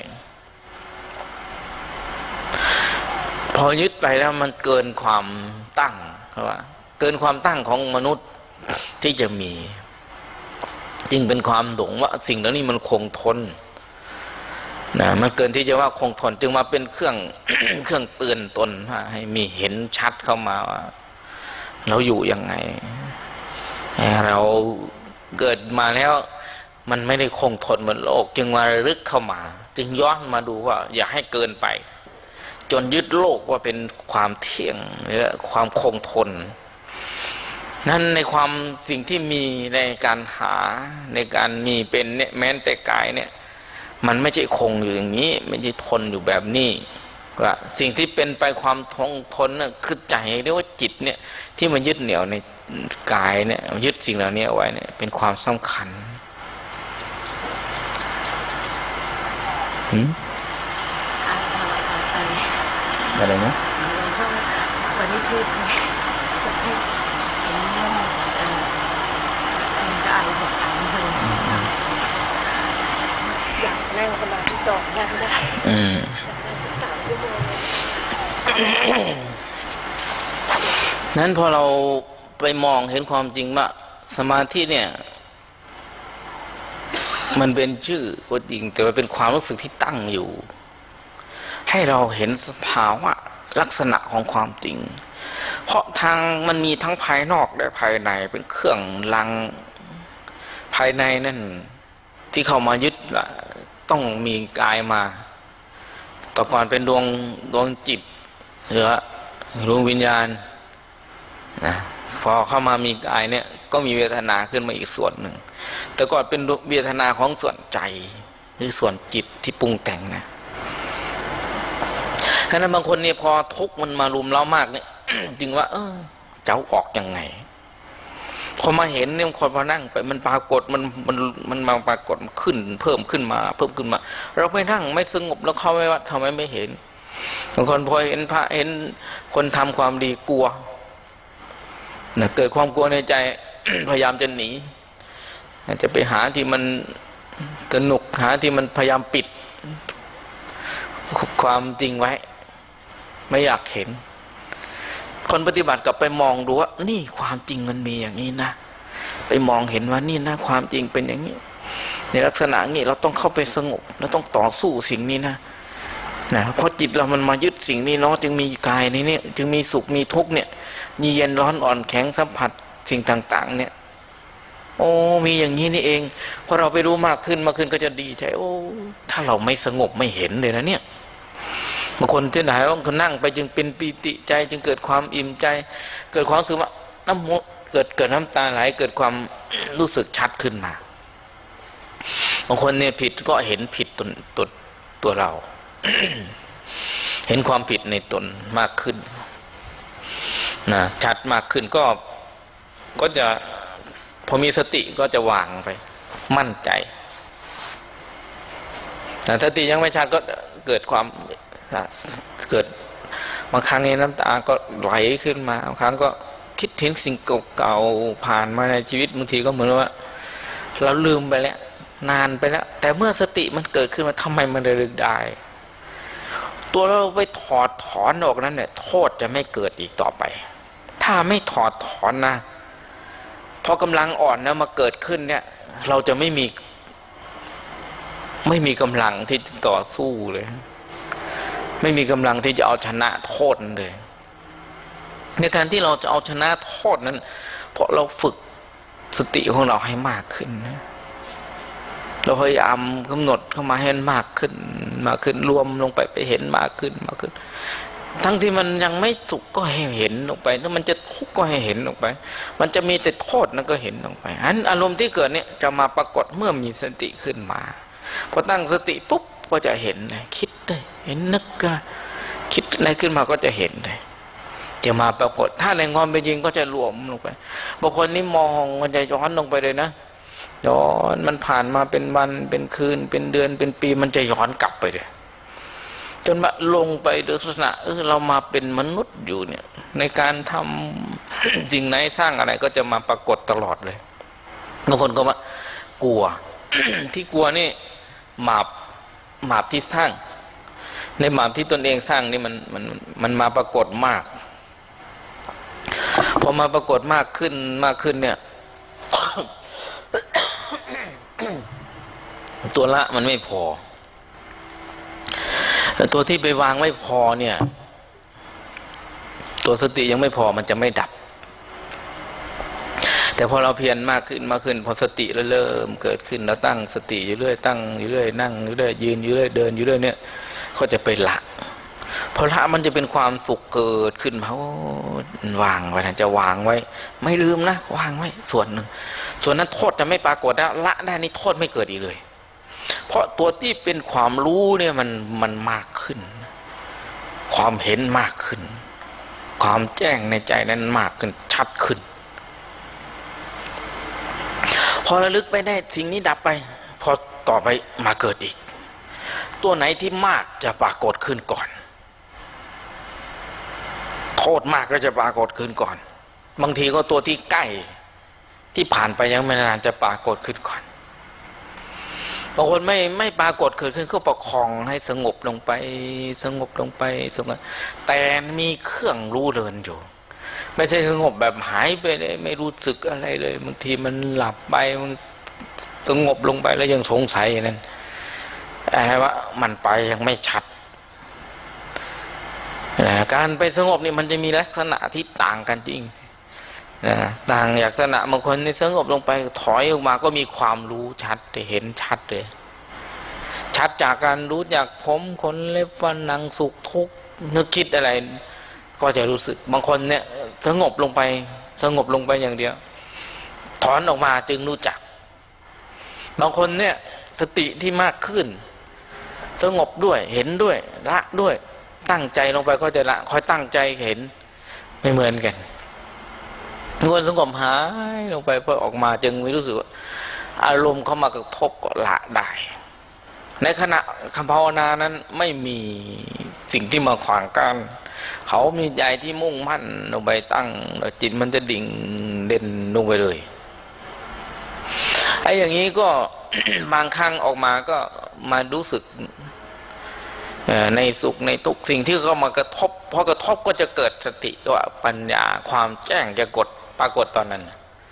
พอยึดไปแล้วมันเกินความตั้งว่าเกินความตั้งของมนุษย์ที่จะมีจึงเป็นความหลงว่าสิ่งเหล่านี้มันคงทนนะมันเกินที่จะว่าคงทนจึงมาเป็นเครื่อง เครื่องเตือนตนว่าให้มีเห็นชัดเข้ามาว่าเราอยู่ยังไงเราเกิดมาแล้วมันไม่ได้คงทนเหมือนโลกจึงมาระลึกเข้ามาจึงย้อนมาดูว่าอย่าให้เกินไปจนยึดโลกว่าเป็นความเที่ยงหรือความคงทนนั้นในความสิ่งที่มีในการหาในการมีเป็นเนี่ยแม้แต่กายเนี่ยมันไม่ใช่คงอยู่อย่างนี้ไม่ใช่ทนอยู่แบบนี้ว่าสิ่งที่เป็นไปความทนน่ะคือใจเรียกว่าจิตเนี่ยที่มันยึดเหนี่ยวในกายเนี่ยยึดสิ่งเหล่านี้เอาไว้เนี่ยเป็นความสำคัญอะไรนะวันนี้พูดจะให้เห็นเรื่องมันก็อะไรแบบนั้นเลยอยากนั่งสมาธิต่อนั่งได้3 ชั่วโมงนั้นพอเราไปมองเห็นความจริงว่าสมาธิเนี่ยมันเป็นชื่อก็จริงแต่ว่าเป็นความรู้สึกที่ตั้งอยู่ให้เราเห็นสภาวะลักษณะของความจริงเพราะทางมันมีทั้งภายนอกและภายในเป็นเครื่องลังภายในนั่นที่เข้ามายึดต้องมีกายมาต่อก่อนเป็นดวงจิตหรือดวงวิญญาณนะพอเข้ามามีกายเนี่ยก็มีเวทนาขึ้นมาอีกส่วนหนึ่งแต่ก่อนเป็นเวทนาของส่วนใจหรือส่วนจิตที่ปรุงแต่งนะฉะนั้นบางคนเนี่ยพอทุกข์มันมารุมเร้ามากเนี่ย จึงว่าจะออกยังไงพอมาเห็นเนี่ยคนพอนั่งไปมันปรากฏมันมาปรากฏขึ้นเพิ่มขึ้นมาเราไปนั่งไม่สงบแล้วเขาไม่ว่าทำไมไม่เห็นบางคนพอเห็นพระเห็นคนทำความดีกลัวนะเกิดความกลัวในใจ พยายามจะหนีจะไปหาที่มันสนุกหาที่มันพยายามปิดความจริงไว้ไม่อยากเห็นคนปฏิบัติกลับไปมองดูว่านี่ความจริงมันมีอย่างนี้นะไปมองเห็นว่านี่นะความจริงเป็นอย่างนี้ในลักษณะนี้เราต้องเข้าไปสงบเราต้องต่อสู้สิ่งนี้นะเพราะจิตเรามันมายึดสิ่งนี้เนาะจึงมีกายนี้เนี่ยจึงมีสุขมีทุกข์เนี่ยมีเย็นร้อนอ่อนแข็งสัมผัสสิ่งต่างๆเนี่ยโอ้มีอย่างนี้นี่เองพอเราไปรู้มากขึ้นก็จะดีใจโอ้ถ้าเราไม่สงบไม่เห็นเลยนะเนี่ยบางคนที่ไหนว่าเขานั่งไปจึงเป็นปีติใจจึงเกิดความอิ่มใจเกิดความรู้สึกว่าน้ำมูกเกิดน้ำตาไหลเกิดความรู้สึกชัดขึ้นมาบางคนเนี่ยผิดก็เห็นผิดตัวเรา เห็นความผิดในตนมากขึ้นนะชัดมากขึ้นก็จะพอมีสติก็จะวางไปมั่นใจแต่สติยังไม่ชัดก็เกิดความเกิดบางครั้งนี้น้ำตาก็ไหลขึ้นมาบางครั้งก็คิดถึงสิ่งเก่าๆผ่านมาในชีวิตบางทีก็เหมือนว่าเราลืมไปแล้วนานไปแล้วแต่เมื่อสติมันเกิดขึ้นมาทำไมมันระลึกได้ตัวเราไปถอดถอนออกนั้นเนี่ยโทษจะไม่เกิดอีกต่อไปถ้าไม่ถอดถอนนะพอกำลังอ่อนนะมาเกิดขึ้นเนี่ยเราจะไม่มีกำลังที่จะต่อสู้เลยไม่มีกำลังที่จะเอาชนะโทษเลยในการที่เราจะเอาชนะโทษนั้นเพราะเราฝึกสติของเราให้มากขึ้นนะเราพยายามกำหนดเข้ามาให้มากขึ้นรวมลงไปเห็นมากขึ้นทั้งที่มันยังไม่สุขก็ให้เห็นลงไปถ้ามันจะทุกข์ก็ให้เห็นลงไปมันจะมีแต่โทษนั่นก็เห็นลงไปอันอารมณ์ที่เกิดเนี่ยจะมาปรากฏเมื่อมีสติขึ้นมาพอตั้งสติปุ๊บก็จะเห็นเลยคิดได้เห็นนึกก็คิดอะไรขึ้นมาก็จะเห็นเลยจะมาปรากฏถ้าในความเป็นจริงก็จะรวมลงไปบางคนนี่มองมันจะย้อนลงไปเลยนะย้อนมันผ่านมาเป็นวันเป็นคืนเป็นเดือนเป็นปีมันจะย้อนกลับไปเลยจนมาลงไปโดยลักษณะเรามาเป็นมนุษย์อยู่เนี่ยในการทำ สิ่งไหนสร้างอะไรก็จะมาปรากฏตลอดเลยบางคนก็มากลัว ที่กลัวนี่หมาบที่สร้างในหมาบที่ตนเองสร้างนี่มันมาปรากฏมากพอมาปรากฏมากขึ้นเนี่ย ตัวละมันไม่พอตัวที่ไปวางไม่พอเนี่ยตัวสติยังไม่พอมันจะไม่ดับแต่พอเราเพียรมากขึ้นพอสติเริ่มเกิดขึ้นแล้วตั้งสติอยู่เรื่อยตั้งอยู่เรื่อยนั่งอยู่เรื่อยยืนอยู่เรื่อยเดินอยู่เรื่อยเนี่ยเขาจะไปละพอละมันจะเป็นความสุขเกิดขึ้นมาโอ้วางไว้นะจะวางไว้ไม่ลืมนะวางไว้ส่วนหนึ่งส่วนนั้นโทษจะไม่ปรากฏแล้วละได้นี่โทษไม่เกิดอีกเลยเพราะตัวที่เป็นความรู้เนี่ยมันมากขึ้นความเห็นมากขึ้นความแจ้งในใจนั้นมากขึ้นชัดขึ้นพอระลึกไปได้สิ่งนี้ดับไปพอต่อไปมาเกิดอีกตัวไหนที่มากจะปรากฏขึ้นก่อนโทษมากก็จะปรากฏขึ้นก่อนบางทีก็ตัวที่ใกล้ที่ผ่านไปยังไม่นานจะปรากฏขึ้นก่อนบางคนไม่ปรากฏเกิดขึ้นก็ประคองให้สงบลงไปสงบลงไปสงบแต่มีเครื่องรู้เรินอยู่ไม่ใช่สงบแบบหายไปเลยไม่รู้สึกอะไรเลยบางทีมันหลับไปมันสงบลงไปแล้วยังสงสัยนั่นอะไรว่ามันไปยังไม่ชัดการไปสงบนี่มันจะมีลักษณะที่ต่างกันจริงต่างลักษณะบางคนนี่สงบลงไปถอยออกมาก็มีความรู้ชัดเห็นชัดเลยชัดจากการรู้จากผมขนเล็บฟันหนังสุขทุกข์นึกคิดอะไรก็จะรู้สึกบางคนเนี่ยสงบลงไปอย่างเดียวถอนออกมาจึงรู้จักบางคนเนี่ยสติที่มากขึ้นสงบด้วยเห็นด้วยละด้วยตั้งใจลงไปก็จะละคอยตั้งใจเห็นไม่เหมือนกันคนสงบหายลงไปพอออกมาจึงไม่รู้สึกอารมณ์เข้ามากระทบก็ละได้ในขณะคำภาวนานั้นไม่มีสิ่งที่มาขวางกั้นเขามีใจที่มุ่งมั่นลงไปตั้งจิตมันจะดิ่งเด่นลงไปเลยไอ้อย่างนี้ก็ บางครั้งออกมาก็มารู้สึกในสุขในทุกสิ่งที่เข้ามากระทบพอกระทบก็จะเกิดสติว่าปัญญาความแจ้งจะกดปรากฏตอนนั้น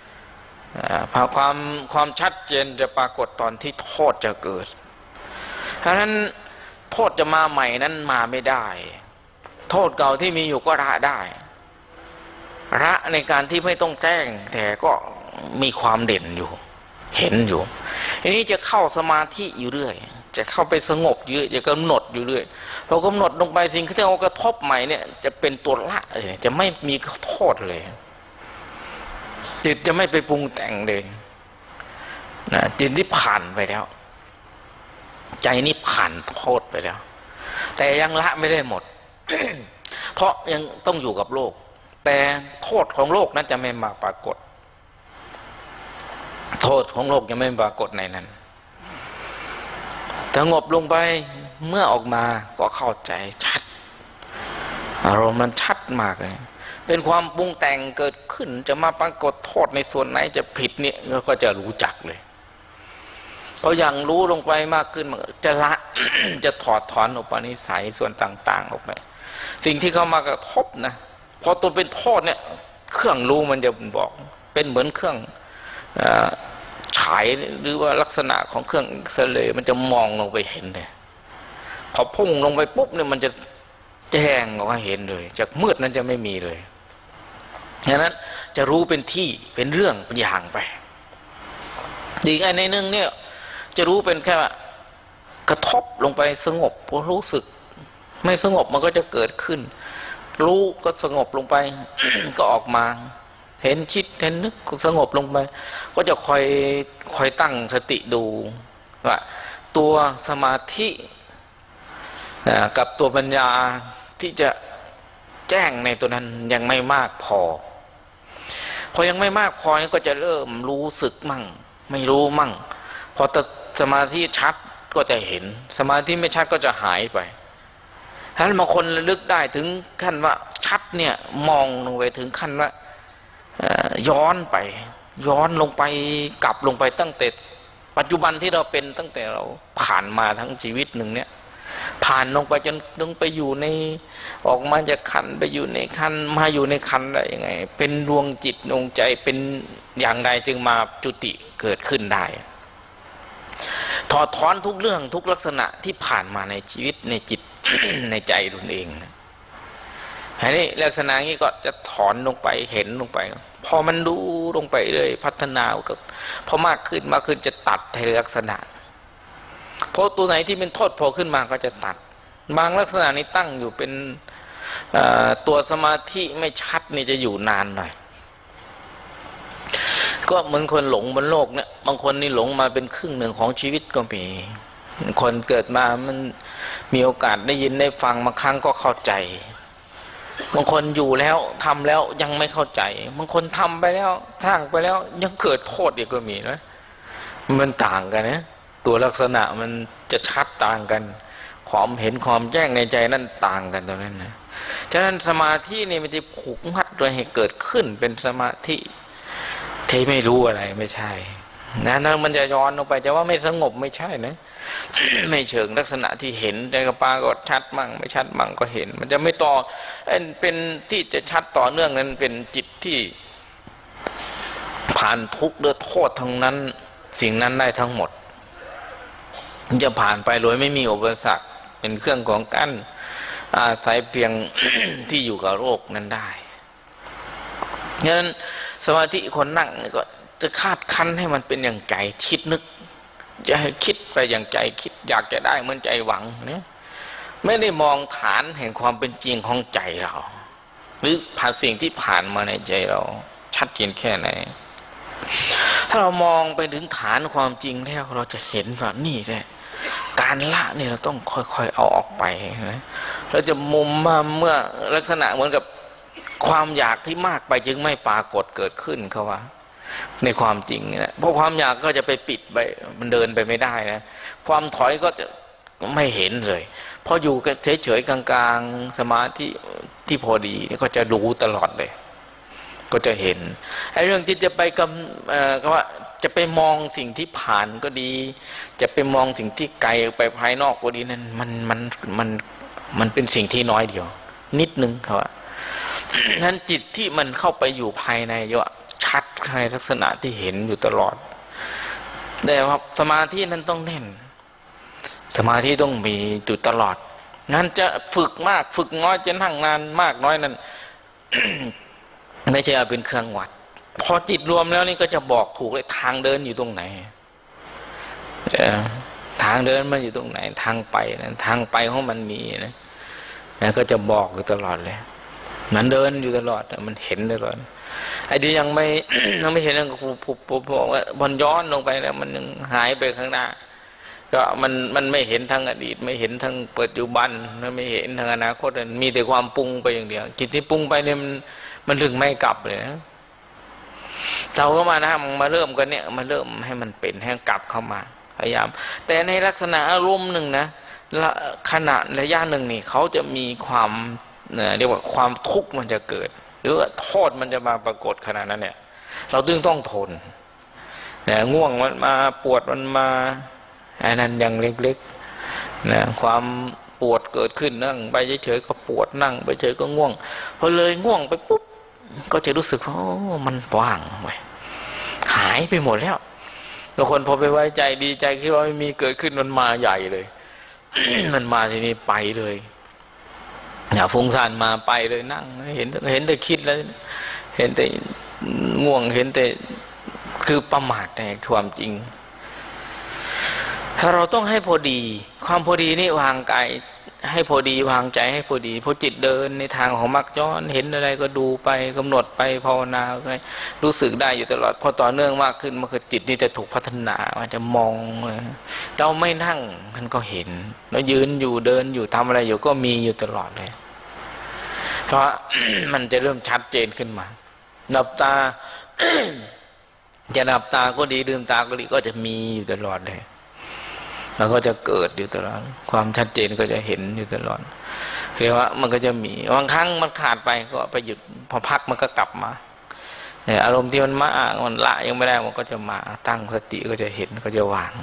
ความชัดเจนจะปรากฏตอนที่โทษจะเกิดเพราะฉะนั้นโทษจะมาใหม่นั้นมาไม่ได้โทษเก่าที่มีอยู่ก็ละได้ละในการที่ไม่ต้องแจ้งแต่ก็มีความเด่นอยู่เห็นอยู่ทีนี้จะเข้าสมาธิอยู่เรื่อยจะเข้าไปสงบอยู่จะกำหนดอยู่เรื่อยพอกำหนดลงไปสิ่งที่เอากระทบใหม่เนี่ยจะเป็นตัวละเลยจะไม่มีโทษเลยจิตจะไม่ไปปรุงแต่งเลยนะจิตที่ผ่านไปแล้วใจนี่ผ่านโทษไปแล้วแต่ยังละไม่ได้หมด เพราะยังต้องอยู่กับโลกแต่โทษของโลกนั้นจะไม่มาปรากฏโทษของโลกยังไม่ปรากฏในนั้นสงบลงไปเมื่อออกมาก็เข้าใจชัดอารมณ์มันชัดมากเลยเป็นความปรุงแต่งเกิดขึ้นจะมาปรากฏโทษในส่วนไหนจะผิดเนี่ยก็จะรู้จักเลยเพราะอย่างรู้ลงไปมากขึ้นจะละ จะถอดถอนอุปนิสัยส่วนต่างๆออกไปสิ่งที่เข้ามากระทบนะพอตัวเป็นโทษเนี่ยเครื่องรู้มันจะบอกเป็นเหมือนเครื่องฉายหรือว่าลักษณะของเครื่องเอ็กซเรย์มันจะมองลงไปเห็นเลยพอพุ่งลงไปปุ๊บเนี่ยมันจะแจ้งออกมาเห็นเลยจากมืดนั้นจะไม่มีเลยฉะนั้นจะรู้เป็นที่เป็นเรื่องเป็นอย่างไปอีกอันในหนึ่งเนี่ยจะรู้เป็นแค่ว่ากระทบลงไปสงบพอรู้สึกไม่สงบมันก็จะเกิดขึ้นรู้ก็สงบลงไป ก็ออกมาเห็นคิดเห็นนึกสงบลงไปก็จะคอยตั้งสติดูว่าตัวสมาธิกับตัวปัญญาที่จะแจ้งในตัวนั้นยังไม่มากพอยังไม่มากพอนี่ก็จะเริ่มรู้สึกมั่งไม่รู้มั่งพอสมาธิชัดก็จะเห็นสมาธิไม่ชัดก็จะหายไปฉะนั้นบางคนระลึกได้ถึงขั้นว่าชัดเนี่ยมองลงไปถึงขั้นว่าย้อนไปย้อนลงไปกลับลงไปตั้งแต่ปัจจุบันที่เราเป็นตั้งแต่เราผ่านมาทั้งชีวิตหนึ่งเนี่ยผ่านลงไปจนลงไปอยู่ในออกมาจากขันไปอยู่ในขันมาอยู่ในขันได้ยังไงเป็นดวงจิตดวงใจเป็นอย่างไรจึงมาจุติเกิดขึ้นได้ถอดถอนทุกเรื่องทุกลักษณะที่ผ่านมาในชีวิตในจิต ในใจตนเองอันนี้ลักษณะนี้ก็จะถอนลงไปเห็นลงไปพอมันดูลงไปเลยพัฒนาก็พอมากขึ้นจะตัดในลักษณะเพราะตัวไหนที่เป็นโทษพอขึ้นมาก็จะตัดบางลักษณะนี้ตั้งอยู่เป็นตัวสมาธิไม่ชัดนี่จะอยู่นานหน่อยก็เหมือนคนหลงบนโลกเนี่ยบางคนนี่หลงมาเป็นครึ่งหนึ่งของชีวิตก็มีคนเกิดมามันมีโอกาสได้ยินได้ฟังบางครั้งก็เข้าใจบางคนอยู่แล้วทำแล้วยังไม่เข้าใจบางคนทำไปแล้วสร้างไปแล้วยังเกิดโทษอีกก็มีนะมันต่างกันนะตัวลักษณะมันจะชัดต่างกันความเห็นความแจ้งในใจนั่นต่างกันตรงนั้นนะฉะนั้นสมาธินี่มันจะผูกมัดโดยให้เกิดขึ้นเป็นสมาธิที่ไม่รู้อะไรไม่ใช่นะนั่นมันจะย้อนลงไปจะว่าไม่สงบไม่ใช่นะ ไม่เชิงลักษณะที่เห็นใจกระปาก็ชัดมั่งไม่ชัดมั่งก็เห็นมันจะไม่ต่อเป็นที่จะชัดต่อเนื่องนั้นเป็นจิตที่ผ่านทุกข์หรือโทษทั้งนั้นสิ่งนั้นได้ทั้งหมดมันจะผ่านไปโดยไม่มีอุปสรรคเป็นเครื่องของกั้นอาศัยเพียง ที่อยู่กับโรคนั้นได้ฉะนั้นสมาธิคนนั่งก็จะคาดคั้นให้มันเป็นอย่างใจคิดนึกจะให้คิดไปอย่างใจคิดอยากจะได้เหมือนใจหวังเนี่ยไม่ได้มองฐานแห่งความเป็นจริงของใจเราหรือผ่านสิ่งที่ผ่านมาในใจเราชัดเจนแค่ไหนถ้าเรามองไปถึงฐานความจริงแล้วเราจะเห็นว่านี่แหละการละเนี่ยเราต้องค่อยๆเอาออกไปนะเราจะมุมมาเมื่อลักษณะเหมือนกับความอยากที่มากไปจึงไม่ปรากฏเกิดขึ้นเขาว่าในความจริงนะเพราะความอยากก็จะไปปิดไปมันเดินไปไม่ได้นะความถอยก็จะไม่เห็นเลยพออยู่กันเฉยๆกลางๆสมาธิที่พอดีก็จะรู้ตลอดเลยก็จะเห็นไอ้เรื่องที่จะไปก็ว่าจะไปมองสิ่งที่ผ่านก็ดีจะไปมองสิ่งที่ไกลไปภายนอกก็ดีนั้นมันเป็นสิ่งที่น้อยเดียวนิดนึงครับว่านั้นจิตที่มันเข้าไปอยู่ภายในเยอะชัดในลักษณะที่เห็นอยู่ตลอดแต่ว่าสมาธินั้นต้องแน่นสมาธิต้องมีอยู่ตลอดงั้นจะฝึกมากฝึกน้อยจะนั่งนานมากน้อยนั้น ไม่ใช่เอาเป็นเครื่องวัดพอจิตรวมแล้วนี่ก็จะบอกถูกเลยทางเดินอยู่ตรงไหนทางเดินมันอยู่ตรงไหนทางไปนะทางไปของมันมีนะก็จะบอกอยู่ตลอดเลยมันเดินอยู่ตลอดมันเห็นตลอดไอ้ที่ยังไม่ ยังไม่เห็นนั่นก็บอกว่าบอลย้อนลงไปแล้วมันยังหายไปข้างหน้าก็มันไม่เห็นทั้งอดีตไม่เห็นทั้งปัจจุบันไม่เห็นทั้งอนาคตมีแต่ความปรุงไปอย่างเดียวจิตที่ปรุงไปเนี่ยมันถึงไม่กลับเลยนะเราก็มานะมาเริ่มกันเนี่ยมาเริ่มให้มันเป็นให้กลับเข้ามาพยายามแต่ในลักษณะอารมณ์หนึ่งนะขณะระยะหนึ่งนี่เขาจะมีความเรียกว่าความทุกข์มันจะเกิดหรือว่าโทษมันจะมาปรากฏขนาดนั้นเนี่ยเราจึงต้องทนเนี่ยง่วงมันมาปวดมันมาอันนั้นยังเล็กๆนะความปวดเกิดขึ้นนั่งไปเฉยๆก็ปวดนั่งไปเฉยก็ง่วงพอเลยง่วงไปปุ๊บก็จะรู้สึกว่ามันว่างไปหายไปหมดแล้วบางคนพอไปไว้ใจดีใจคิดว่าไม่มีเกิดขึ้นมันมาใหญ่เลย มันมาทีนี้ไปเลยฟุ้งซ่านมาไปเลยนั่งเห็นแต่คิดแล้วเห็นแต่ง่วงเห็นแต่คือประมาทในความจริงถ้าเราต้องให้พอดีความพอดีนี่วางกายให้พอดีวางใจให้พอดีพอจิตเดินในทางของมรรคย้อนเห็นอะไรก็ดูไปกำหนดไปภาวนาไปรู้สึกได้อยู่ตลอดพอต่อเนื่องมากขึ้นมันคือจิตนี่จะถูกพัฒนามันจะมองเราไม่นั่งมันก็เห็นเรายืนอยู่เดินอยู่ทำอะไรอยู่ก็มีอยู่ตลอดเลยเพราะ มันจะเริ่มชัดเจนขึ้นมาหลับตา จะหลับตาก็ดีลืมตาก็ดีก็จะมีอยู่ตลอดเลยมันก็จะเกิดอยู่ตลอดความชัดเจนก็จะเห็นอยู่ตลอดเรียกว่ามันก็จะมีบางครั้งมันขาดไปก็ไปหยุดพอพักมันก็กลับมาอารมณ์ที่มันมามันละยังไม่ได้มันก็จะมาตั้งสติก็จะเห็นก็จะวาง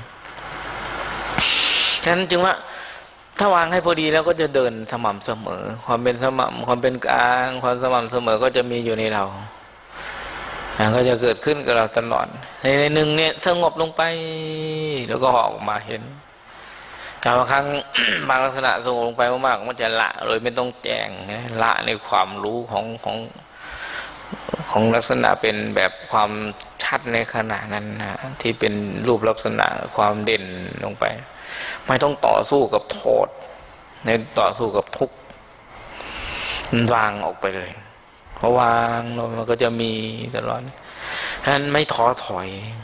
ฉะนั้นจึงว่าถ้าวางให้พอดีแล้วก็จะเดินสม่ำเสมอความเป็นสม่ำความเป็นกลางความสม่ำเสมอก็จะมีอยู่ในเราก็จะเกิดขึ้นกับเราตลอดในหนึ่งเนี่ยสงบลงไปแล้วก็ออกมาเห็นแต่บางครั้ง บางลักษณะสงบลงไปมากๆมันจะละเลยไม่ต้องแจ้งละในความรู้ของลักษณะเป็นแบบความชัดในขณะนั้นนะที่เป็นรูปลักษณะความเด่นลงไปไม่ต้องต่อสู้กับโทษในต่อสู้กับทุกข์มันวางออกไปเลยพอวางมันก็จะมีตลอดฉะนั้นไม่ท้อถอย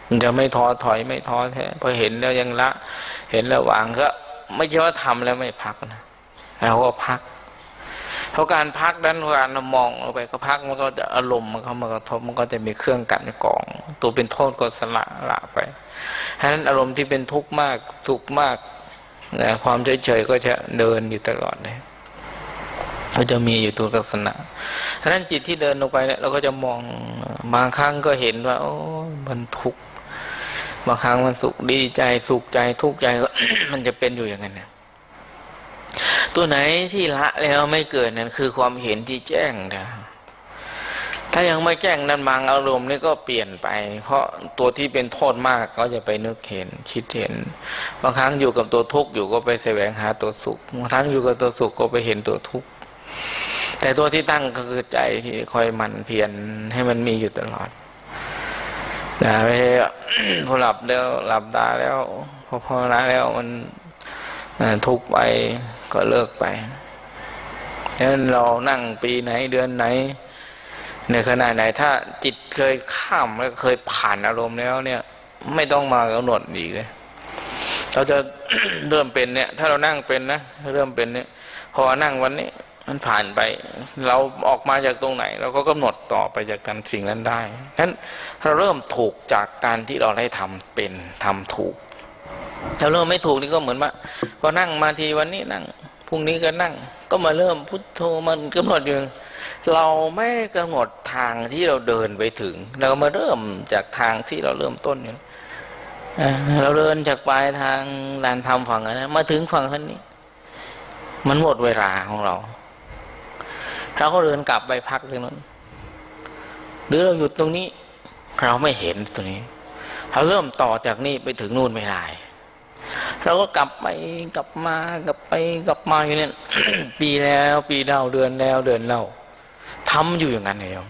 มันจะไม่ท้อถอยไม่ท้อแท้พอเห็นแล้วยังละเห็นแล้ววางก็ไม่ใช่ว่าทำแล้วไม่พักนะเราก็พักเพราะการพักนั้นการมองลงไปก็พักมันก็จะอารมณ์มันเข้ามากระทบมันก็จะมีเครื่องกันกรองตัวเป็นโทษก็สละไปฉะนั้นอารมณ์ที่เป็นทุกข์มากสุขมากนะความเฉยๆก็จะเดินอยู่ตลอดเลยก็จะมีอยู่ตัวลักษณะฉะนั้นจิตที่เดินลงไปเนี่ยเราก็จะมองบางครั้งก็เห็นว่าโอ้มันทุกข์บางครั้งมันสุขดีใจสุขใจทุกข์ใจก็ มันจะเป็นอยู่อย่างนั้นนะตัวไหนที่ละแล้วไม่เกิดนั่นคือความเห็นที่แจ้งนะถ้ายังไม่แจ้งนั้นบางอารมณ์นี่ก็เปลี่ยนไปเพราะตัวที่เป็นโทษมากก็จะไปนึกเห็นคิดเห็นบางครั้งอยู่กับตัวทุกข์อยู่ก็ไปแสวงหาตัวสุขบางครั้งอยู่กับตัวสุขก็ไปเห็นตัวทุกข์แต่ตัวที่ตั้งก็คือใจที่คอยหมั่นเพียรให้มันมีอยู่ตลอดนะไม่ใช่พอหลับแล้วหลับตาแล้วพอภาวนาแล้วมันทุกข์ไปก็เลิกไปฉะนั้นเรานั่งปีไหนเดือนไหนในขณะไหนถ้าจิตเคยข้ามแล้วเคยผ่านอารมณ์แล้วเนี่ยไม่ต้องมากำหนดอีกเลยเราจะ เริ่มเป็นเนี่ยถ้าเรานั่งเป็นนะเริ่มเป็นเนี่ยพอนั่งวันนี้มันผ่านไปเราออกมาจากตรงไหนเราก็กำหนดต่อไปจากการสิ่งนั้นได้ฉะนั้นเราเริ่มถูกจากการที่เราได้ทำเป็นทำถูกถ้าเริ่มไม่ถูกนี่ก็เหมือนว่าพอนั่งมาทีวันนี้นั่งพรุ่งนี้ก็นั่งก็มาเริ่มพุทโธมันกำหนดอยู่เราไม่ได้กำหนดทางที่เราเดินไปถึงเรามาเริ่มจากทางที่เราเริ่มต้นอยู่เราเดินจากปลายทางลานธรรมฝั่งนั้นมาถึงฝั่งนี้มันหมดเวลาของเราเราก็เดินกลับไปพักตรงนั้นหรือเราหยุดตรงนี้เราไม่เห็นตรงนี้เราเริ่มต่อจากนี้ไปถึงนู่นไม่ได้เราก็กลับไปกลับมากลับไปกลับมาอยู่เนี่ย ปีแล้วปีเล่าเดือนแล้วเดือนเล่าทำอยู่อย่างนั้นเอง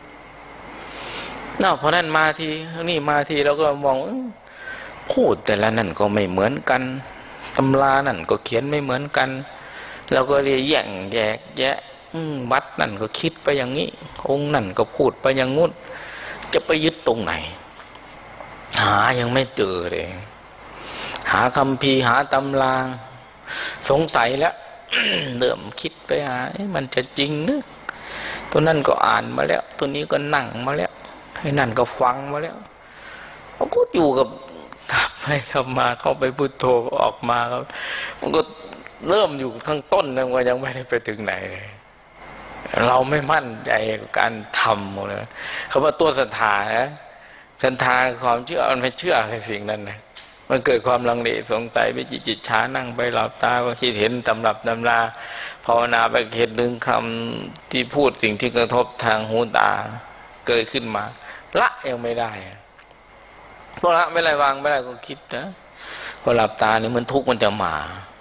เพราะนั้นมาทีนี่มาทีเราก็มองพูดแต่ละนั่นก็ไม่เหมือนกันตำรานั่นก็เขียนไม่เหมือนกันเราก็เลยแย่งแยกแยะวัดนั่นก็คิดไปอย่างนี้องค์นั่นก็พูดไปอย่างงุ้นจะไปยึดตรงไหนหายังไม่เจอเลยหาคัมภีร์หาตำราสงสัยแล้ว เริ่มคิดไปหามันจะจริงหรือตัวนั่นก็อ่านมาแล้วตัวนี้ก็นั่งมาแล้วไอ้นั่นก็ฟังมาแล้วเขาก็อยู่กับให้ทำมาเข้าไปพุทโธออกมาเขามันก็เริ่มอยู่ข้างต้นนะว่ายังไม่ได้ไปถึงไหนเลยเราไม่มั่นใจกับการทำเลยเขาว่าตัวศรัทธานะศรัทธาความเชื่อมันไม่เชื่อในสิ่งนั้นนะมันเกิดความลังเลสงสัยไปจิตช้านั่งไปหลับตาก็คิดเห็นตำรับตำราภาวนาไปเห็นดึงคำที่พูดสิ่งที่กระทบทางหูตาเกิดขึ้นมาละยังไม่ได้พอละไม่ไรวางไม่ได้ก็คิดนะพอหลับตาเนี่ยมันทุกข์มันจะมา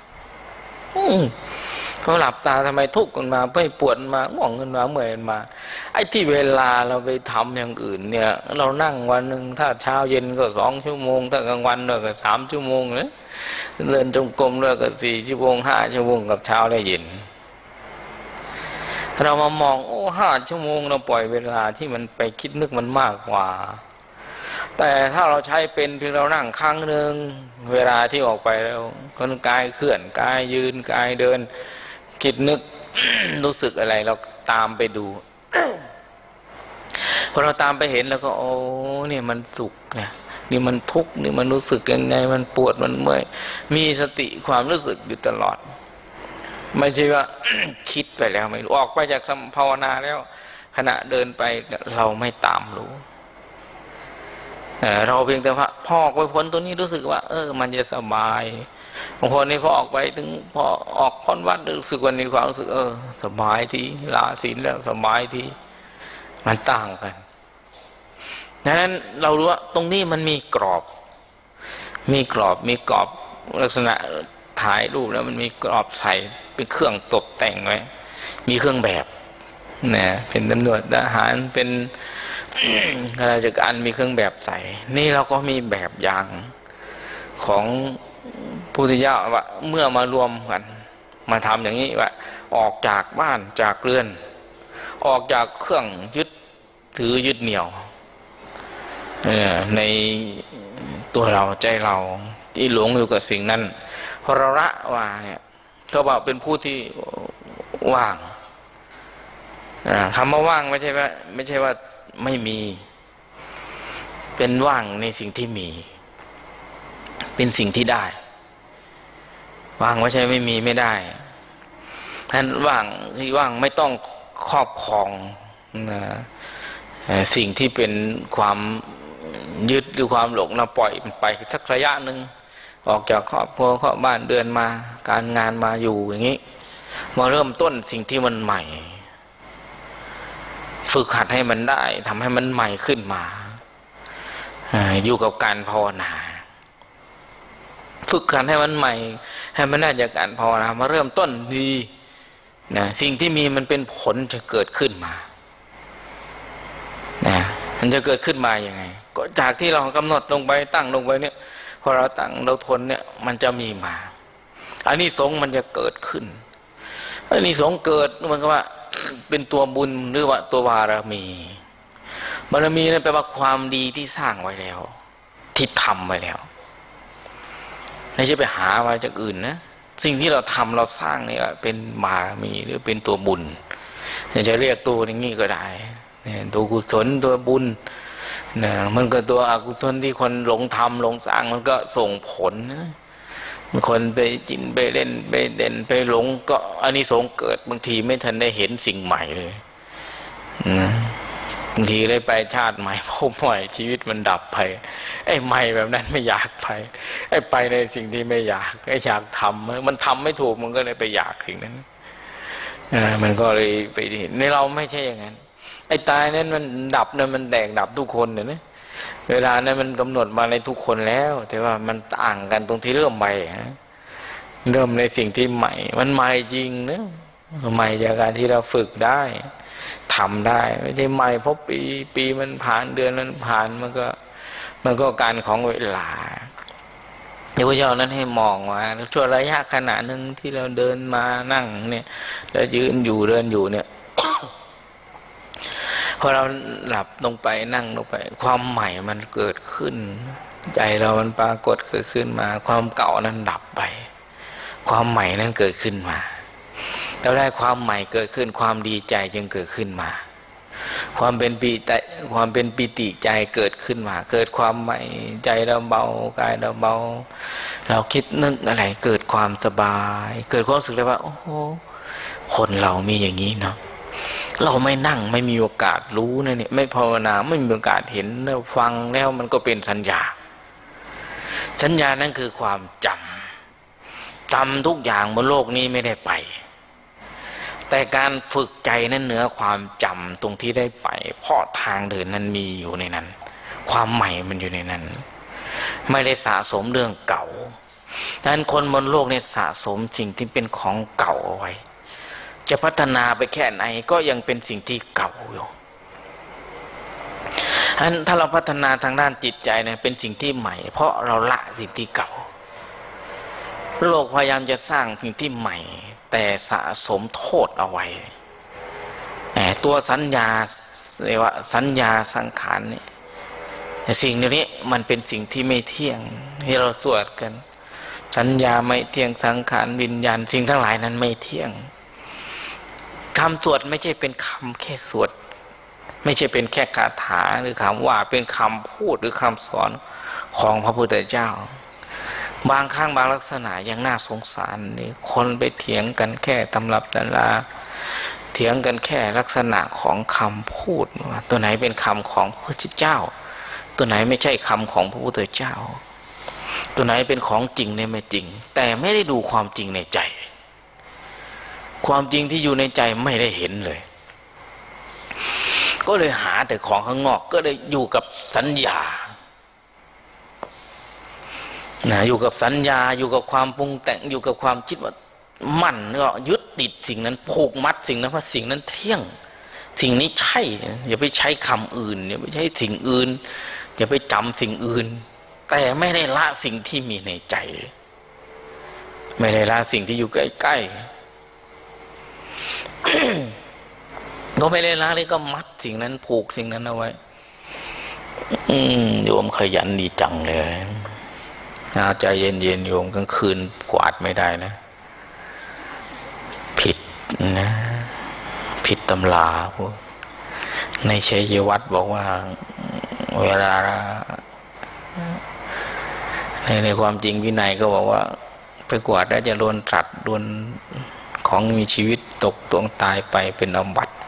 พอหลับตาทำไมทุกข์กันมาไม่ปวดมาง่วงกันมาเมื่อยกันมาไอ้ที่เวลาเราไปทำอย่างอื่นเนี่ยเรานั่งวันหนึ่งถ้าเช้าเย็นก็2 ชั่วโมงถ้ากลางวันก็3 ชั่วโมงเลยเดินจงกรมด้วยก็4 ชั่วโมง5 ชั่วโมงกับเช้าและเย็นเรามามอง5 ชั่วโมงเราปล่อยเวลาที่มันไปคิดนึกมันมากกว่าแต่ถ้าเราใช้เป็นเพียงเรานั่งครั้งหนึ่งเวลาที่ออกไปแล้วคนกายเคลื่อนกายยืนกายเดินคิดนึก รู้สึกอะไรเราตามไปดู พอเราตามไปเห็นแล้วก็โอ้เนี่ยมันสุขเนี่ยนี่มันทุกข์นี่มันรู้สึกยังไงมันปวดมันเมื่อยมีสติความรู้สึกอยู่ตลอดไม่ใช่ว่า คิดไปแล้วไม่รู้ออกไปจากภาวนาแล้วขณะเดินไปเราไม่ตามรู้เราเพียงแต่ว่าพอออกไปพ้นตัวนี้รู้สึกว่ามันจะสบายบางคนนี่พอออกไปถึงพอออกพ้นวัดรู้สึกวันนี้ความรู้สึกสบายทีลาศีลแล้วสบายทีมันต่างกันดังนั้นเรารู้ว่าตรงนี้มันมีกรอบมีกรอบลักษณะถ่ายรูปแล้วมันมีกรอบใส่เป็นเครื่องตกแต่งไว้มีเครื่องแบบนะเป็นตำรวจทหารเป็นข้าราชการมีเครื่องแบบใส่นี่เราก็มีแบบอย่างของพุทธเจ้าว่าเมื่อมารวมกันมาทำอย่างนี้ว่าออกจากบ้านจากเรือนออกจากเครื่องยึดถือยึดเหนี่ยวในตัวเราใจเราที่หลงอยู่กับสิ่งนั้นพอเราละวางเนี่ยเขาบอกเป็นผู้ที่ว่างคำว่าว่างไม่ใช่ว่าไม่มีเป็นว่างในสิ่งที่มีเป็นสิ่งที่ได้ว่างไม่ใช่ไม่มีไม่ได้ท่านว่างที่ว่างไม่ต้องครอบครองสิ่งที่เป็นความยึดหรือความหลงเราปล่อยมันไปสักระยะหนึ่งออกจากครอบครัวครอบบ้านเดือนมาการงานมาอยู่อย่างนี้มาเริ่มต้นสิ่งที่มันใหม่ฝึกหัดให้มันได้ทำให้มันใหม่ขึ้นมาอยู่กับการภาวนาฝึกหัดให้มันใหม่ให้มันได้จากการภาวนามาเริ่มต้นดีนะสิ่งที่มีมันเป็นผลจะเกิดขึ้นมานะมันจะเกิดขึ้นมาอย่างไงก็จากที่เรากำหนดลงไปตั้งลงไปเนี่ยพอเราตั้งเราทนเนี่ยมันจะมีมาอานิสงส์มันจะเกิดขึ้นอานิสงส์เกิดมันก็ว่าเป็นตัวบุญหรือว่าตัวบารมีบารมีนั่นแปลว่าความดีที่สร้างไว้แล้วที่ทำไว้แล้วไม่ใช่ไปหามาจากอื่นนะสิ่งที่เราทำเราสร้างเนี่ยเป็นบารมีหรือเป็นตัวบุญจะเรียกตัวอย่างนี้ก็ได้ตัวกุศลตัวบุญนะมันก็ตัวอกุศลที่คนหลงทำหลงสร้างมันก็ส่งผลนะคนไปจินไปเล่นไปเด่นไปหลงก็อานิสงส์เกิดบางทีไม่ทันได้เห็นสิ่งใหม่เลยนะบางทีได้ไปชาติใหม่พบใหม่ชีวิตมันดับไปไอ้ใหม่แบบนั้นไม่อยากไปในสิ่งที่ไม่อยากอยากทำมันทำไม่ถูกมันก็เลยไปอยากสิ่งนั้นมันก็เลยไปเห็นในเราไม่ใช่อย่างนั้นไอ้ตายนั้นมันดับนั้นมันแตกดับทุกคนเนี่ยนะเวลานั้นมันกำหนดมาในทุกคนแล้วแต่ว่ามันต่างกันตรงที่เริ่มใหม่เริ่มในสิ่งที่ใหม่มันใหม่จริงนะใหม่จากการที่เราฝึกได้ทำได้ไม่ใช่ใหม่เพราะปีมันผ่านเดือนมันผ่านมันก็การของเวลาเดี๋ยวพระเจ้านั้นให้มองว่าช่วงระยะขณะหนึ่งที่เราเดินมานั่งเนี่ยแล้วยืนอยู่เดินอยู่เนี่ย พอเราหลับลงไปนั่งลงไปความใหม่มันเกิดขึ้นใจเรามันปรากฏเกิดขึ้นมาความเก่านั้นดับไปความใหม่นั้นเกิดขึ้นมาเราได้ความใหม่เกิดขึ้นความดีใจจึงเกิดขึ้นมาความเป็นปิติใจเกิดขึ้นมาเกิดความใหม่ใจเราเบากายเราเบาเราคิดนึกอะไรเกิดความสบายเกิดความรู้สึกเลยว่าโอ้โหคนเรามีอย่างนี้เนาะเราไม่นั่งไม่มีโอกาสรู้นะเนี่ยไม่ภาวนาไม่มีโอกาสเห็นแล้วฟังแล้วมันก็เป็นสัญญานั้นคือความจำทุกอย่างบนโลกนี้ไม่ได้ไปแต่การฝึกใจนั้นเหนือความจำตรงที่ได้ไปเพราะทางเดินนั้นมีอยู่ในนั้นความใหม่มันอยู่ในนั้นไม่ได้สะสมเรื่องเก่าดังนั้นคนบนโลกเนี่ยสะสมสิ่งที่เป็นของเก่าเอาไว้จะพัฒนาไปแค่ไหนก็ยังเป็นสิ่งที่เก่าอยู่ฉะนั้นถ้าเราพัฒนาทางด้านจิตใจเนี่ยเป็นสิ่งที่ใหม่เพราะเราละสิ่งที่เก่าโลกพยายามจะสร้างสิ่งที่ใหม่แต่สะสมโทษเอาไว้ตัวสัญญาเรียกว่าสัญญาสังขารเนี่ยสิ่งนี้มันเป็นสิ่งที่ไม่เที่ยงที่เราสวดกันสัญญาไม่เที่ยงสังขารวิญญาณสิ่งทั้งหลายนั้นไม่เที่ยงคำสวดไม่ใช่เป็นคำแค่สวดไม่ใช่เป็นแค่คาถาหรือคำว่าเป็นคำพูดหรือคำสอนของพระพุทธเจ้าบางครั้งบางลักษณะยังน่าสงสารนี่คนไปเถียงกันแค่ตำรับตำราเถียงกันแค่ลักษณะของคำพูดว่าตัวไหนเป็นคำของพระพุทธเจ้าตัวไหนไม่ใช่คำของพระพุทธเจ้าตัวไหนเป็นของจริงเนี่ยไม่จริงแต่ไม่ได้ดูความจริงในใจความจริงที่อยู่ในใจไม่ได้เห็นเลยก็เลยหาแต่ของข้างนอกก็เลยอยู่กับสัญญาอยู่กับสัญญาอยู่กับความปรุงแต่งอยู่กับความคิดว่ามั่นก็ยึดติดสิ่งนั้นผูกมัดสิ่งนั้นเพราะสิ่งนั้นเที่ยงสิ่งนี้ใช่อย่าไปใช้คำอื่นอย่าไปใช้สิ่งอื่นอย่าไปจำสิ่งอื่นแต่ไม่ได้ละสิ่งที่มีในใจไม่ได้ละสิ่งที่อยู่ใกล้ๆ ก็ไม่ได้ละเลยก็มัดสิ่งนั้นผูกสิ่งนั้นเอาไว้โยมขยันดีจังเลยใจเย็นๆโยมกลางคืนกวาดไม่ได้นะผิดนะผิดตำราพวกในชัยวัตรบอกว่าเวลาในความจริงวินัยก็บอกว่าไปกวาดแล้วจะโดนสัตว์โดนของมีชีวิตตกตวงตายไปเป็นอาบัติ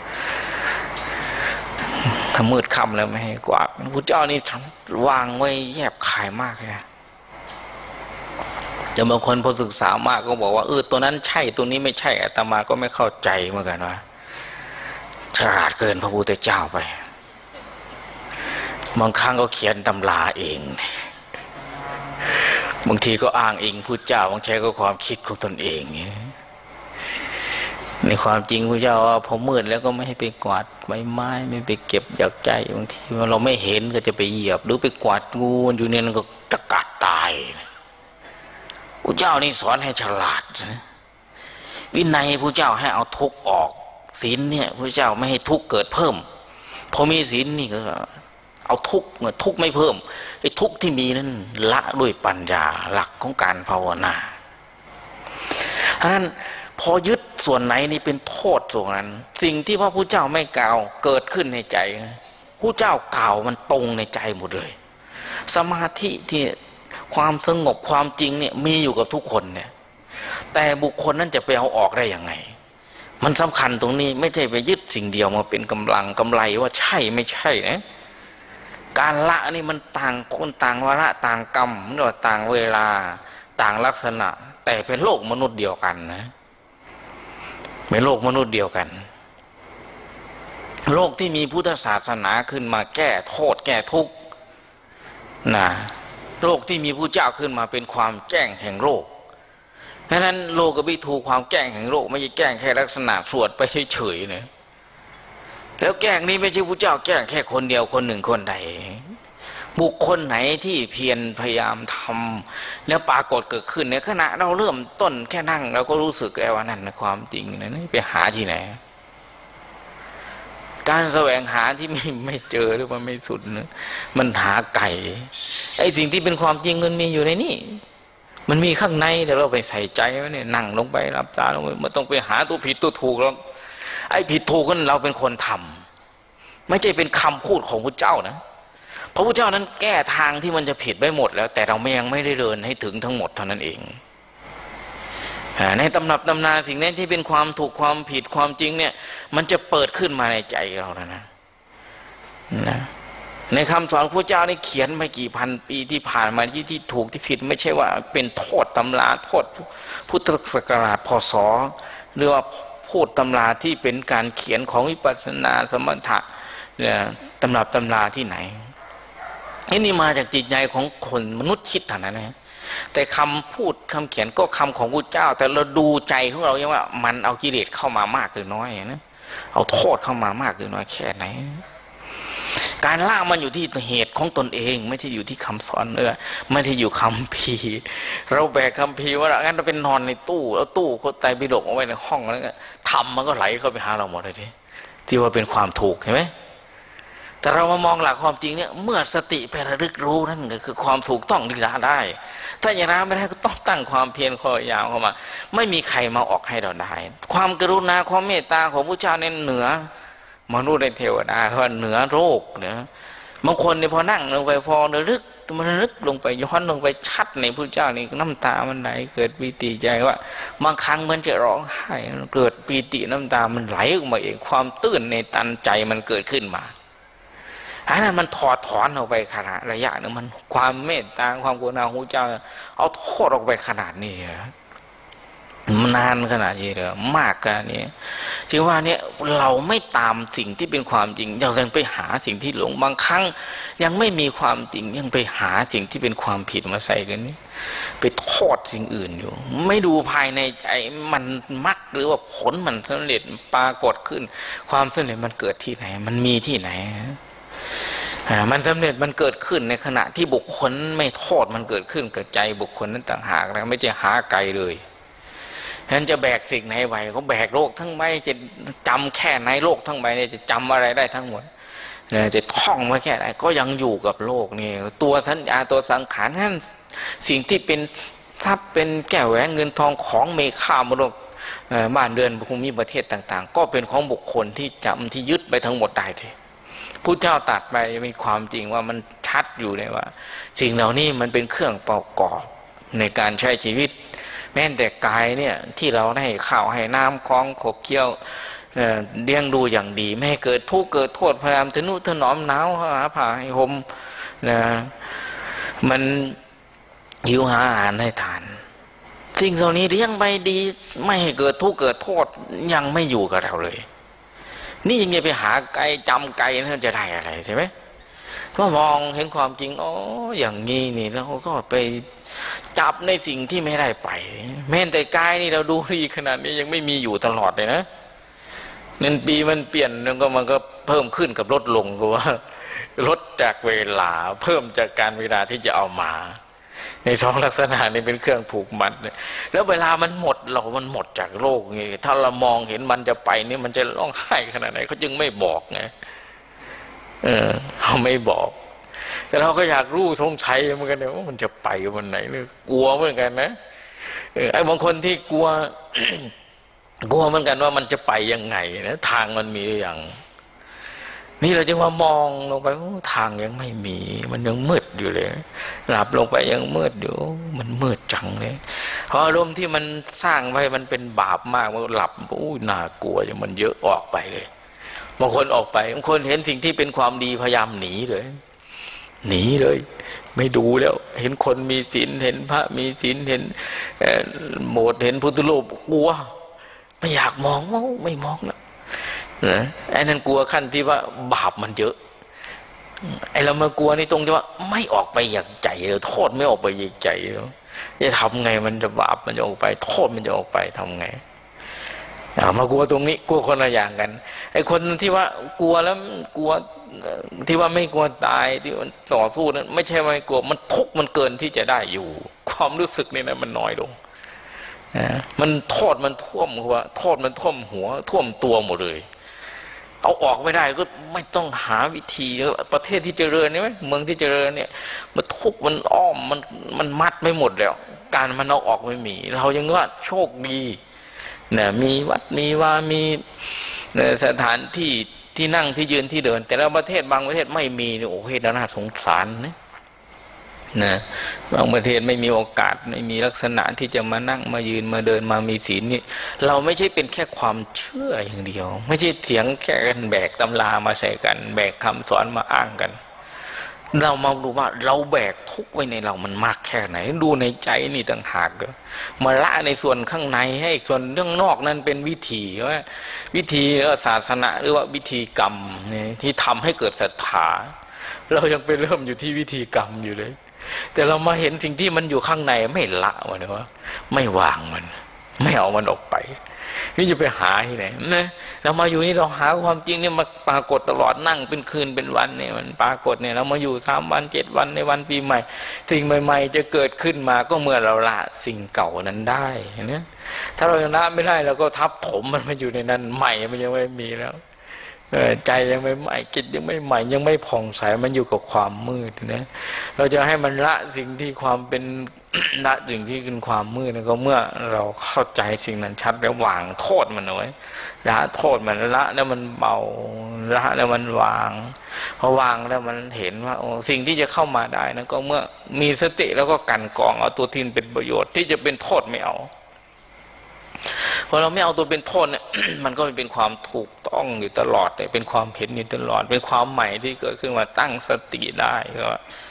ถ้ามืดค่ำแล้วไม่ให้กวาดพระเจ้านี่วางไว้แยบคายมากเลยจะบางคนพอศึกษามากก็บอกว่าตัวนั้นใช่ตัวนี้ไม่ใช่อาตมาก็ไม่เข้าใจเหมือนกันว่าฉลาดเกินพระพุทธเจ้าไปบางครั้งก็เขียนตำราเองบางทีก็อ้างอิงพุทธเจ้าบางทีก็ความคิดของตนเองในความจริงพุทธเจ้าว่าพอมืดแล้วก็ไม่ให้ไปกวาดใบไม้ไม่ไปเก็บหยักใจบางทีเราไม่เห็นก็จะไปเหยียบหรือไปกวาดงูอยู่เนี่ยมันก็จะกัดตายพุทธเจ้านี่สอนให้ฉลาดวินัยพุทธเจ้าให้เอาทุกข์ออกศีลเนี่ยพุทธเจ้าไม่ให้ทุกข์เกิดเพิ่มพอมีศีลนี่ก็เอาทุกข์ไม่เพิ่มไอ้ทุกข์ที่มีนั้นละด้วยปัญญาหลักของการภาวนาเพราะนั้นพอยึดส่วนไหนนี่เป็นโทษส่วนนั้นสิ่งที่พระพุทธเจ้าไม่กล่าวเกิดขึ้นในใจพุทธเจ้ากล่าวมันตรงในใจหมดเลยสมาธิที่ความสงบความจริงเนี่ยมีอยู่กับทุกคนเนี่ยแต่บุคคลนั้นจะไปเอาออกได้ยังไงมันสำคัญตรงนี้ไม่ใช่ไปยึดสิ่งเดียวมาเป็นกำไรว่าใช่ไม่ใช่นะการละนี่มันต่างคนต่างวาระต่างกรรมหรือว่าต่างเวลาต่างลักษณะแต่เป็นโลกมนุษย์เดียวกันนะเป็นโลกมนุษย์เดียวกันโลกที่มีพุทธศาสนาขึ้นมาแก้โทษแก้ทุกข์นะโลกที่มีพระเจ้าขึ้นมาเป็นความแจ้งแห่งโลกเพราะนั้นโลกวิถูความแจ้งแห่งโลกไม่ใช่แจ้งแค่ลักษณะสวดไปเฉยๆนะแล้วแก้งนี้ไม่ใช่พระเจ้าแก้งแค่คนเดียวคนหนึ่งคนใดบุคคลไหนที่เพียรพยายามทำแล้วปรากฏเกิดขึ้นในขณะเราเริ่มต้นแค่นั่งเราก็รู้สึกแล้วว่านั่นความจริงนะไปหาที่ไหนการแสวงหาที่ไม่เจอหรือมันไม่สุดนะมันหาไก่ไอ้สิ่งที่เป็นความจริงมันมีอยู่ในนี่มันมีข้างในแต่เราไปใส่ใจไว้เนี่ยนั่งลงไปรับตาลงไปมันต้องไปหาตัวผิดตัวถูกแล้วไอ้ผิดถูกนั้นเราเป็นคนทำไม่ใช่เป็นคำพูดของพระเจ้านะพระพุทธเจ้านั้นแก้ทางที่มันจะผิดไปหมดแล้วแต่เรายังไม่ได้เดินให้ถึงทั้งหมดเท่านั้นเองในตำรับตำนาสิ่งนี้ที่เป็นความถูกความผิดความจริงเนี่ยมันจะเปิดขึ้นมาในใจเราแล้วนะในคำสอนพระเจ้านี่เขียนมากี่พันปีที่ผ่านมาที่ถูกที่ผิดไม่ใช่ว่าเป็นโทษตำราโทษพุทธศักราชพศหรือว่าพูดตำราที่เป็นการเขียนของวิปัสสนาสมถะเนี่ยตำรับตำราที่ไหนนี่มาจากจิตใจของคนมนุษย์คิดเท่านั้นนะแต่คำพูดคำเขียนก็คำของพระเจ้าแต่เราดูใจของเราอย่างว่ามันเอากิเลสเข้ามามากหรือน้อยนะเอาโทษเข้ามามากหรือน้อยแค่ไหนการละมันอยู่ที่เหตุของตนเองไม่ใช่อยู่ที่คำสอนไม่ใช่อยู่คำพีเราแบกคำพีว่างั้นเราเป็นนอนในตู้แล้วตู้เขาไตรปิฎกเอาไว้ในห้องแล้วก็ทำมันก็ไหลเข้าไปหาเราหมดเลยที่ว่าเป็นความถูกใช่ไหมแต่เรามามองหลักความจริงเนี่ยเมื่อสติไประลึกรู้นั่นก็คือความถูกต้องที่ละได้ถ้าอย่างนั้นไม่ได้ก็ต้องตั้งความเพียรคอยยาวเข้ามาไม่มีใครมาออกให้เราได้ความกรุณาความเมตตาของพระเจ้าเนี่ยเหนือมนุษย์ในเทวดาเขาเหนือโลกเนี่ยบางคนเนี่ยพอนั่งลงไปพอระลึกมันลึกลงไปย้อนลงไปชัดในพระเจ้านี่น้ำตามันไหลเกิดปีติใจว่าบางครั้งมันจะร้องไห้เกิดปีติน้ำตามันไหลออกมาเองความตื้นในตันใจมันเกิดขึ้นมาอันนั้นมันถอดถอนออกไปขนาดระยะนึงมันความเมตตาความกรุณาของพระเจ้าเอาโทษออกไปขนาดนี้มันนานขนาดนี้เลยมากขนาดนี้จึงว่าเนี่ยเราไม่ตามสิ่งที่เป็นความจริงเรายังไปหาสิ่งที่หลงบางครั้งยังไม่มีความจริงยังไปหาสิ่งที่เป็นความผิดมาใส่กันนี่ไปโทษสิ่งอื่นอยู่ไม่ดูภายในใจมันมักหรือว่าผลมันสำเร็จปรากฏขึ้นความสำเร็จมันเกิดที่ไหนมันมีที่ไหนมันสำเร็จมันเกิดขึ้นในขณะที่บุคคลไม่โทษมันเกิดขึ้นกับใจบุคคลนั้นต่างหากแล้วไม่ใช่หาไกลเลยฉะนั้นจะแบกสิ่งไหนไหวก็แบกโลกทั้งใบจะจำแค่ไหนโลกทั้งใบเนี่ยจะจำอะไรได้ทั้งหมดจะท่องไว้แค่ไหนก็ยังอยู่กับโลกนี่ตัวสัญญาตัวสังขารนั่นสิ่งที่เป็นทรัพย์เป็นแก้วแหวนเงินทองของมีค่ามรดกบ้านเรือนภูมิประเทศต่างๆก็เป็นของบุคคลที่จำที่ยึดไปทั้งหมดได้ทีผู้เจ้าตัดไปมีความจริงว่ามันชัดอยู่เลยว่าสิ่งเหล่านี้มันเป็นเครื่องประกอบในการใช้ชีวิตแม้แต่กายเนี่ยที่เราให้ข้าวให้น้ำคล้องขบเคี้ยวเลี้ยงดูอย่างดีไม่ให้เกิดทุกข์เกิดโทษพยายามทนุถนอมหนาวหาผ้าให้ห่มนะมันหิวหาอาหารให้ทานสิ่งเหล่านี้เลี้ยงไปดีไม่ให้เกิดทุกข์เกิดโทษยังไม่อยู่กับเราเลยนี่ยังจะไปหาไก่จำไก่นั่นจะได้อะไรใช่ไหมพอมองเห็นความจริงอ๋ออย่างนี้นี่แล้วก็ไปจับในสิ่งที่ไม่ได้ไปแม้แต่กายนี่เราดูดีขนาดนี้ยังไม่มีอยู่ตลอดเลยนะเงินปีมันเปลี่ยนแล้วก็มันก็เพิ่มขึ้นกับลดลงก็ว่าลดจากเวลาเพิ่มจากการเวลาที่จะเอามาในสองลักษณะนี้เป็นเครื่องผูกมัดแล้วเวลามันหมดมันหมดจากโลกนี่ถ้าเรามองเห็นมันจะไปนี่มันจะร้องไห้ขนาดไหนเขาจึงไม่บอกไงเขาไม่บอกแต่เราก็อยากรู้สงสัยเหมือนกันเนี่ยว่ามันจะไปวันไหนเนี่ยกลัวเหมือนกันนะไอ้บางคนที่กลัว กลัวเหมือนกันว่ามันจะไปยังไงนะทางมันมีหรือยังนี่เราจึงว่ามองลงไปทางยังไม่มีมันยังมืดอยู่เลยหลับลงไปยังมืดอยู่มันมืดจังเลยเพราะอารมณ์ที่มันสร้างไว้มันเป็นบาปมากมันหลับน่ากลัวอย่างมันเยอะออกไปเลยบางคนออกไปบางคนเห็นสิ่งที่เป็นความดีพยายามหนีเลยไม่ดูแล้วเห็นคนมีศีลเห็นพระมีศีลเห็นโบสถ์เห็นพุทธรูปกลัวไม่อยากมองไม่มองแล้วนะไอ้นั่นกลัวขั้นที่ว่าบาปมันเยอะไอ้เรามากลัวนี่ตรงที่ว่าไม่ออกไปอย่างใจเลยโทษไม่ออกไปอย่างใจแล้วจะทำไงมันจะบาปมันจะออกไปโทษมันจะออกไปทำไงมากลัวตรงนี้กลัวคนละอย่างกันไอ้คนที่ว่ากลัวแล้วกลัวที่ว่าไม่กลัวตายที่มันต่อสู้นั้นไม่ใช่ไม่กลัวมันทุกข์มันเกินที่จะได้อยู่ความรู้สึกนี่นะมันน้อยลงมันโทษมันท่วมหัวโทษมันท่วมหัวท่วมตัวหมดเลยเอาออกไม่ได้ก็ไม่ต้องหาวิธีประเทศที่เจริญนี่ไหมเมืองที่เจริญเนี่ยมันทุกข์มันอ้อมมันมัดไม่หมดแล้วการมันเอาออกไม่มีเรายังว่าโชคดีเนี่ยมีวัดมีว่ามีสถานที่ที่นั่งที่ยืนที่เดินแต่ละประเทศบางประเทศไม่มีโอ้โหน่าสงสารนะบางประเทศไม่มีโอกาสไม่มีลักษณะที่จะมานั่งมายืนมาเดินมามีศีลนี่เราไม่ใช่เป็นแค่ความเชื่ออย่างเดียวไม่ใช่เถียงแค่กันแบกตำรามาใส่กันแบกคำสอนมาอ้างกันเรามาดูว่าเราแบกทุกข์ไว้ในเรามันมากแค่ไหนดูในใจนี่ต่างหากมาละในส่วนข้างในให้ส่วนเรื่องนอกนั้นเป็นวิธีว่าวิธีศาสนาหรือว่าวิธีกรรมนี่ที่ทำให้เกิดศรัทธาเรายังไปเริ่มอยู่ที่วิธีกรรมอยู่เลยแต่เรามาเห็นสิ่งที่มันอยู่ข้างในไม่ละมันว่าไม่วางมันไม่เอามันออกไปนี่จะไปหาที่ไหนนะเรามาอยู่นี่เราหาความจริงเนี่ยมาปรากฏตลอดนั่งเป็นคืนเป็นวันเนี่ยมันปรากฏเนี่ยเรามาอยู่3 วัน 7 วันในวันปีใหม่สิ่งใหม่ๆจะเกิดขึ้นมาก็เมื่อเราละสิ่งเก่านั้นได้นะถ้าเรายังละไม่ได้เราก็ทับถมมันมาอยู่ในนั้นใหม่มันยังไม่มีแล้วใจยังไม่ใหม่จิตยังไม่ใหม่ยังไม่ผ่องใสมันอยู่กับความมืดนะเราจะให้มันละสิ่งที่ความเป็น ละสิ่งที่เป็นความมืดก็เมื่อเราเข้าใจสิ่งนั้นชัดแล้ววางโทษมันเอาไว้ละโทษมันละแล้วมันเบาละแล้วมันวางพอวางแล้วมันเห็นว่าสิ่งที่จะเข้ามาได้นะก็เมื่อมีสติแล้วก็กันกรองเอาตัวที่เป็นประโยชน์ที่จะเป็นโทษไม่เอาพอเราไม่เอาตัวเป็นโทษเนี่ย มันก็เป็นความถูกต้องอยู่ตลอดเลยเป็นความเห็นอยู่ตลอดเป็นความใหม่ที่เกิดขึ้นมาตั้งสติได้ก็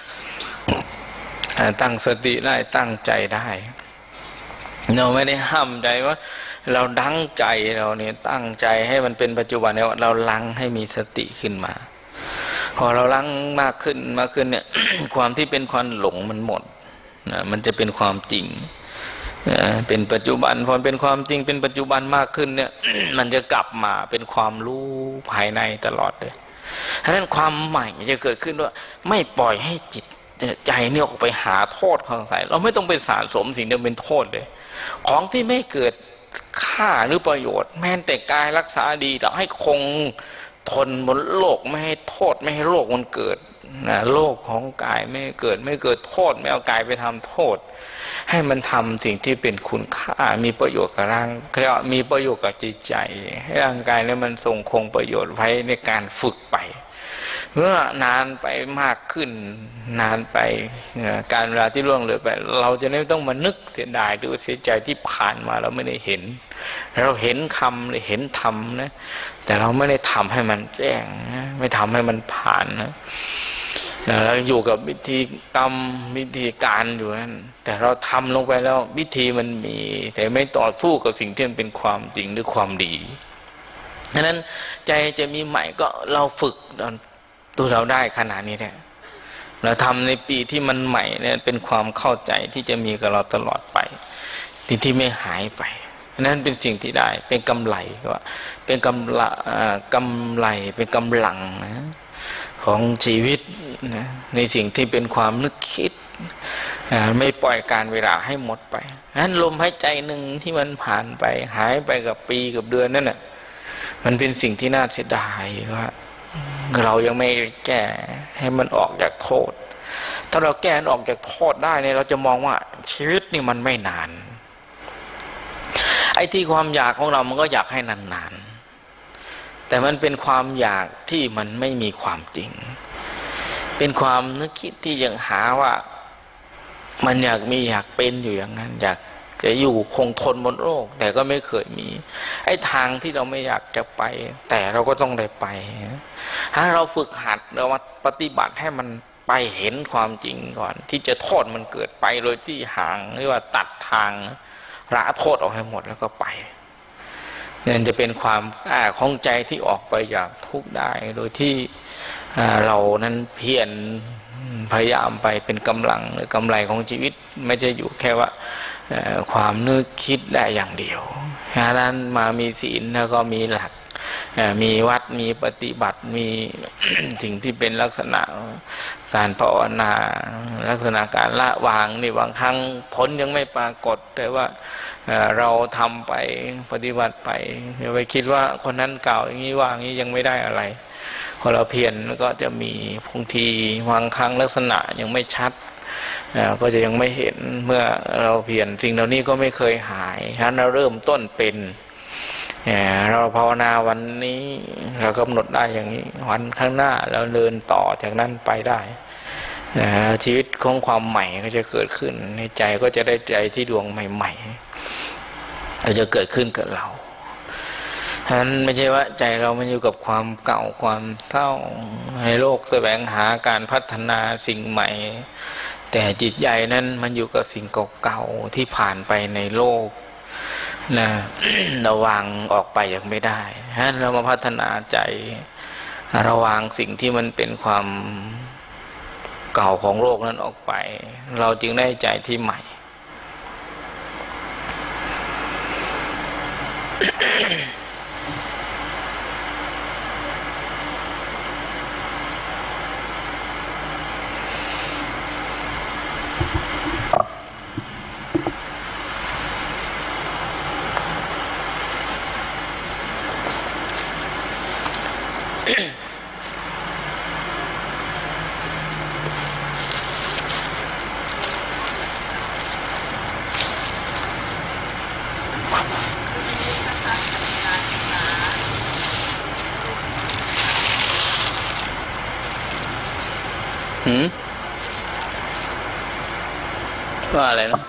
ตั้งสติได้ตั้งใจได้เราไม่ได้ห้ามใจว่าเราดั้งใจเราเนี่ยตั้งใจให้มันเป็นปัจจุบันเนี่ยเราลังให้มีสติขึ้นมาพอเราลังมากขึ้นเนี่ย ความที่เป็นความหลงมันหมดนะมันจะเป็นความจริงเป็นปัจจุบันพอเป็นความจริงเป็นปัจจุบันมากขึ้นเนี่ย มันจะกลับมาเป็นความรู้ภายในตลอดเลยฉะนั้นความใหม่จะเกิดขึ้นว่าไม่ปล่อยให้จิตใจเนี่ยออกไปหาโทษของใส่เราไม่ต้องไปสะสมสิ่งที่เป็นโทษเลยของที่ไม่เกิดค่าหรือประโยชน์แม้แต่กายรักษาดีเราให้คงทนบนโลกไม่ให้โทษไม่ให้โรคมันเกิดนะโลกของกายไม่เกิดโทษไม่เอากายไปทำโทษให้มันทำสิ่งที่เป็นคุณค่ามีประโยชน์กับร่างเรียกว่ามีประโยชน์กับจิตใจให้ร่างกายเนี่ยมันทรงคงประโยชน์ไว้ในการฝึกไปเมื่อนานไปมากขึ้นนานไปการเวลาที่ล่วงเลยไปเราจะไม่ต้องมานึกเสียดายหรือเสียใจที่ผ่านมาเราไม่ได้เห็นเราเห็นคำเลยเห็นธรรมนะแต่เราไม่ได้ทำให้มันแจ้งนะไม่ทำให้มันผ่านนะเราอยู่กับวิธีกรรมวิธีการอยู่นั้นแต่เราทำลงไปแล้ววิธีมันมีแต่ไม่ต่อสู้กับสิ่งที่มันเป็นความจริงหรือความดีดังนั้นใจจะมีใหม่ก็เราฝึกตัวเราได้ขนาดนี้แหละเราทำในปีที่มันใหม่เนี่ยเป็นความเข้าใจที่จะมีกับเราตลอดไปที่ไม่หายไปนั้นเป็นสิ่งที่ได้เป็นกำไรว่าเป็นกำไรเป็นกำลังนะของชีวิตนะในสิ่งที่เป็นความนึกคิดไม่ปล่อยการเวลาให้หมดไปนั้นลมหายใจหนึ่งที่มันผ่านไปหายไปกับปีกับเดือนนั่นน่ะมันเป็นสิ่งที่น่าเสียดายว่าเรายังไม่แก้ให้มันออกจากโทษถ้าเราแก้ออกจากโทษได้เนี่ยเราจะมองว่าชีวิตนี่มันไม่นานไอ้ที่ความอยากของเรามันก็อยากให้นานๆแต่มันเป็นความอยากที่มันไม่มีความจริงเป็นความนึกคิดที่ยังหาว่ามันอยากมีอยากเป็นอยู่อย่างนั้นอยากจะอยู่คงทนบนโลกแต่ก็ไม่เคยมีไอ้ทางที่เราไม่อยากจะไปแต่เราก็ต้องได้ไปถ้าเราฝึกหัดเรามาปฏิบัติให้มันไปเห็นความจริงก่อนที่จะโทษมันเกิดไปโดยที่ห่างเรียกว่าตัดทางละโทษออกให้หมดแล้วก็ไปนั่นจะเป็นความกล้าของใจที่ออกไปจากทุกข์ได้โดยที่เรานั้นเพียรพยายามไปเป็นกำลังหรือกำไรของชีวิตไม่ใช่อยู่แค่ว่าความนึกคิดได้อย่างเดียวฉะนั้นมามีศีลแล้วก็มีหลักมีวัดมีปฏิบัติมี สิ่งที่เป็นลักษณะการภาวนาลักษณะการละวางนี่บางครั้งผลยังไม่ปรากฏแต่ว่าเราทำไปปฏิบัติไปอย่าไปคิดว่าคนนั้นกล่าวอย่างนี้ว่าอย่างนี้ยังไม่ได้อะไรพอเราเพียรก็จะมีบางทีบางครั้งลักษณะยังไม่ชัดก็จะยังไม่เห็นเมื่อเราเพียรสิ่งเหล่านี้ก็ไม่เคยหายฉะนั้นเราเริ่มต้นเป็นเราภาวนาวันนี้เรากำหนดได้อย่างนี้วันข้างหน้าเราเดินต่อจากนั้นไปได้ชีวิตของความใหม่ก็จะเกิดขึ้นในใจก็จะได้ใจที่ดวงใหม่ๆเราจะเกิดขึ้นกับเราฉะนั้นไม่ใช่ว่าใจเรามันอยู่กับความเก่าความเศร้าในโลกแสวงหาการพัฒนาสิ่งใหม่แต่จิตใจนั้นมันอยู่กับสิ่งเก่าๆที่ผ่านไปในโลกนะระวังออกไปยังไม่ได้ฉะนั้นเรามาพัฒนาใจระวังสิ่งที่มันเป็นความเก่าของโลกนั้นออกไปเราจึงได้ใจที่ใหม่ ว่าอะไรนะ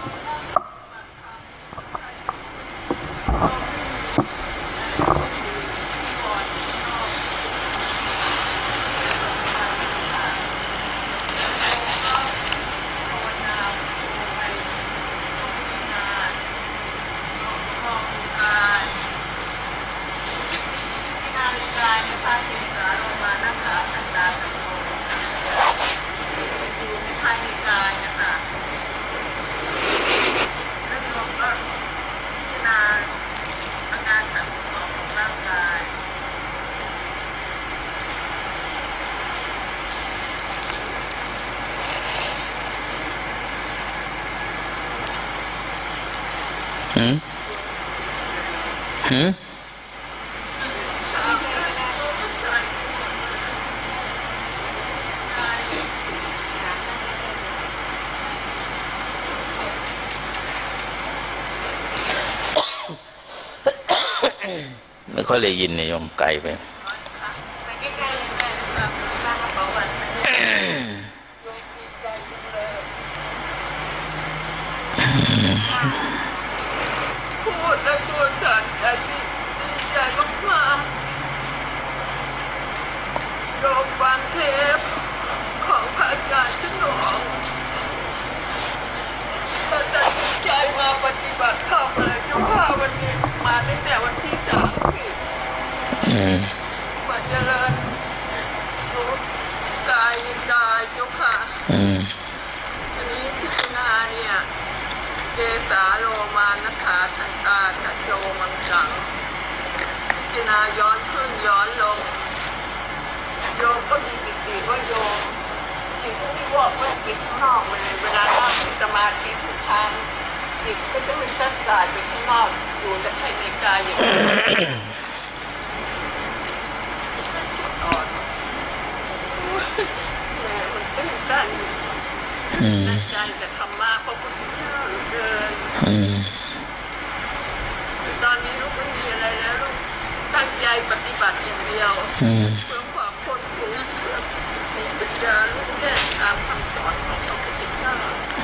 ค่อยได้ยินเนี่ยโยมไกลไปพูดแล้วตัวสั่นใจดีใจมากๆโยมฟังเทปของพระอาจารย์ฉลองตัดสินใจมาปฏิบัติธรรมเลยเจ้าค่ะวันนี้มาตั้งแต่วันที่30มาเจริญรู้กายเจ้าค่ะอันนี้พิจารณาเนี่ยเกสาโลมานะขาทันตาทัโจมังสังพิจารณาย้อนขึ้นย้อนลงโยมก็มีปิติว่าโยมจิตที่บอกว่าจิตข้างนอกเลยเวลานั่งสมาธิทุกครั้งจิตก็จะไม่ซัดสายไปข้างนอกอยู่แต่ภายในกายอย่างนี้แม่มันตื่นเต้นตั้งใจจะทำมาเพราะพุทธเจ้าเหลือเกินตอนนี้ลูกไม่มีอะไรแล้วลูกตั้งใจปฏิบัติอย่างเดียวเพื่อความพ้นทุกข์เพื่อมีปัญญาลูกแก้ตามคำสอนของพระพุทธเจ้า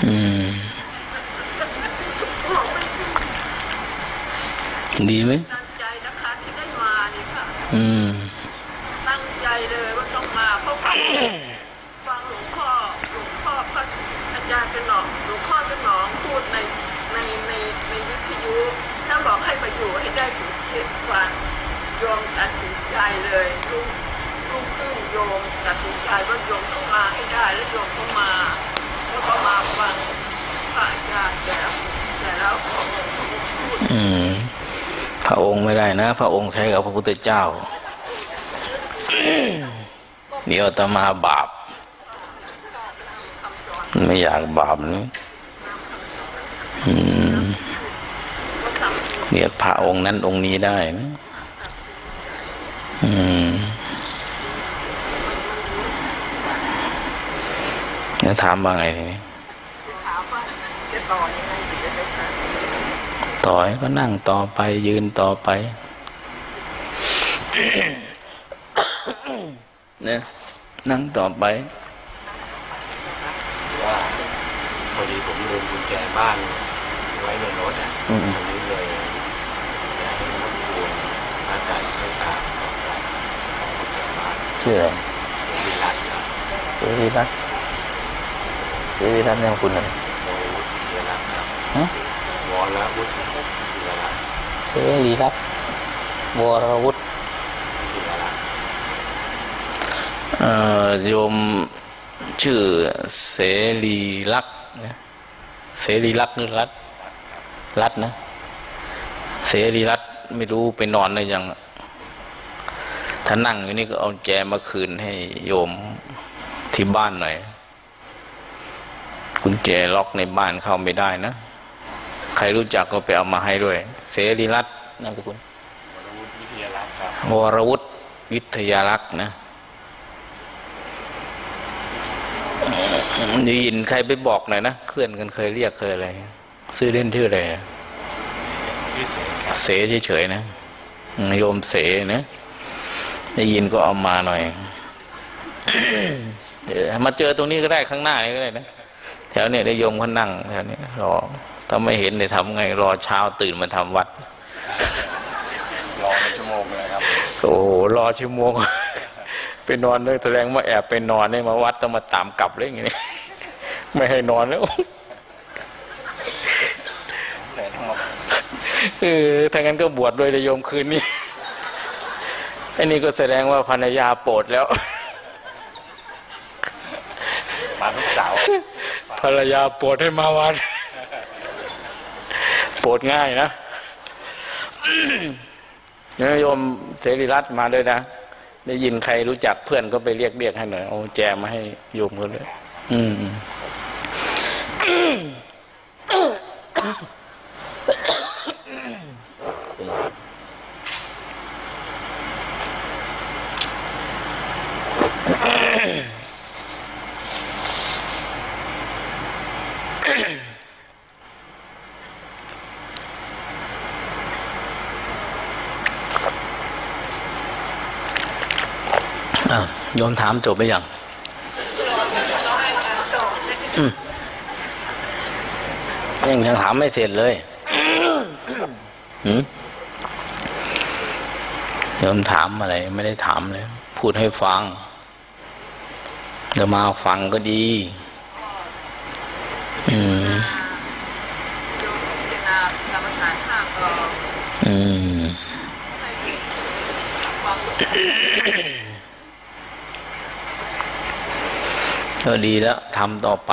ดีไหมตั้งใจนะคะที่ได้มานี่ค่ะตั้งใจเลยว่าต้องมาเพราะฟังหลวงพ่อพระอาจารย์เป็นหนองหลวงพ่อเป็นหนองพูดในวิทยุถ้าบอกให้มาอยู่ให้ได้ถึง7 วันโยมตัดสินใจเลยลูกขึ้นโยมตัดสินใจว่าโยมต้องมาให้ได้แล้วโยมก็มาแล้วก็มาฟังพระอาจารย์แต่แล้วพูดพระองค์ไม่ได้นะพระองค์ใช้กับพระพุทธเจ้าเดี๋ยวอาตมาบาปไม่อยากบาปนะเรียกพระองค์นั้นองค์นี้ได้นะแล้วถามว่าไงทีนี้ต่อก็นั่งต่อไปยืนต่อไปเนี่ยนั่งต่อไปว่าพอดีผมลืมกุญแจบ้านไว้ในรถอ่ะตรงนี้เลยอยากให้รบกวนอาจารย์ให้ตามกุญแจบ้านชื่ออะไรเสรีรัตน์ครับเสรีรัตน์เนี่ยคุณอะไรวรวุฒิเทียรัตน์ครับวรวุฒิเทียรัตน์เสรีรัตน์วรวุฒิเทียรัตน์โยมชื่อเสรีลักษณ์เสรีลักษณ์หรือรัตน์นะเสรีรัตน์ไม่รู้ไปนอนได้ยังถ้านั่งอยู่นี่ก็เอาแจมาคืนให้โยมที่บ้านหน่อยกุญแจล็อกในบ้านเข้าไม่ได้นะใครรู้จักก็ไปเอามาให้ด้วยเสรีรัตน์นามสกุลวรวุฒิวิทยาลักษณ์นะได้ยินใครไปบอกหน่อยนะเพื่อนกันเคยเรียกเคยอะไรชื่อเล่นชื่ออะไรเสเฉยๆนะโยมเสนะได้ยินก็เอามาหน่อยเดี๋ยวมาเจอตรงนี้ก็ได้ข้างหน้านี่ก็ได้นะแถวนี้ได้โยมเขานั่งแถวนี้รอถ้าไม่เห็นเนี่ยทำไงรอเช้าตื่นมาทำวัดรอ1 ชั่วโมงเลยครับโอ้โหรอชั่วโมงไปนอนเลยแสดงว่าแอบไปนอนเนี่ยมาวัดต้องมาตามกลับเลยอย่างนี้ไม่ให้นอนแล้วถ้างั้นก็บวชด้วยโยมคืนนี้ไอ้นี่ก็แสดงว่าภรรยาโปรดแล้วมาทุกเสาร์ภรรยาโปรดให้มาวัดโปรดง่ายนะโยมเสรีรัตน์มาด้วยนะได้ยินใครรู้จักเพื่อนก็ไปเรียกให้หน่อยเอาแจมาให้โยมเขาเลยโยมถามจบไปยังยังถามไม่เสร็จเลยโยมถามอะไรไม่ได้ถามเลยพูดให้ฟังจะมาฟังก็ดีก็ดีแล้วทำต่อไป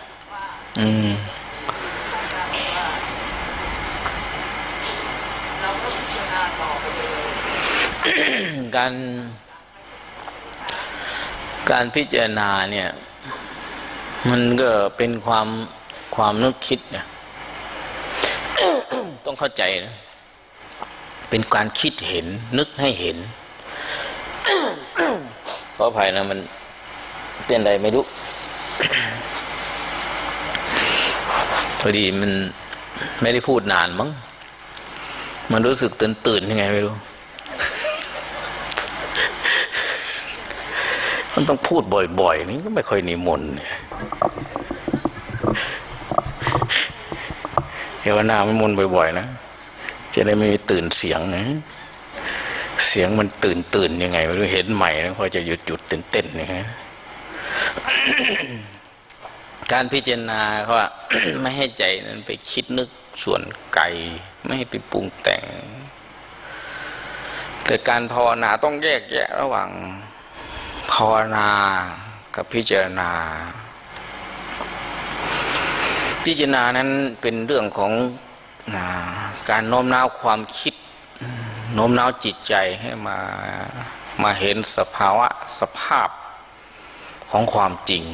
การพิจารณาเนี่ยมันก็เป็นความนึกคิดเนี่ย ต้องเข้าใจนะเป็นการคิดเห็นนึกให้เห็น ขออภัยนะมันเป็นอะไรไม่รู้ พอดีมันไม่ได้พูดนานมั้งมันรู้สึกตื่นยังไงไม่รู้ มันต้องพูดบ่อยๆนี่ก็ไม่ค่อยนิมนต์เดี๋ยวหน้าไม่มนต์บ่อยๆนะจะได้ไม่มีตื่นเสียงนะเสียงมันตื่นยังไงไม่รู้เห็นใหม่แล้วพอจะหยุดเต้นๆนะฮะ การพิจารณาเขาว่า ไม่ให้ใจนั้นไปคิดนึกส่วนไกลไม่ให้ไปปรุงแต่งแต่การภาวนาต้องแยกแยะระหว่างภาวนากับพิจารณาพิจารณานั้นเป็นเรื่องของการโน้มน้าวความคิดโน้มน้าวจิตใจให้มาเห็นสภาวะสภาพของความจริง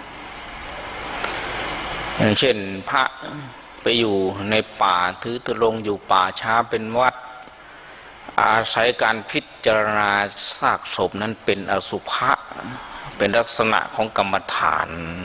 อย่างเช่นพระไปอยู่ในป่าถือตุลงอยู่ป่าช้าเป็นวัดอาศัยการพิจารณาซากศพนั้นเป็นอสุภะเป็นลักษณะของกรรมฐาน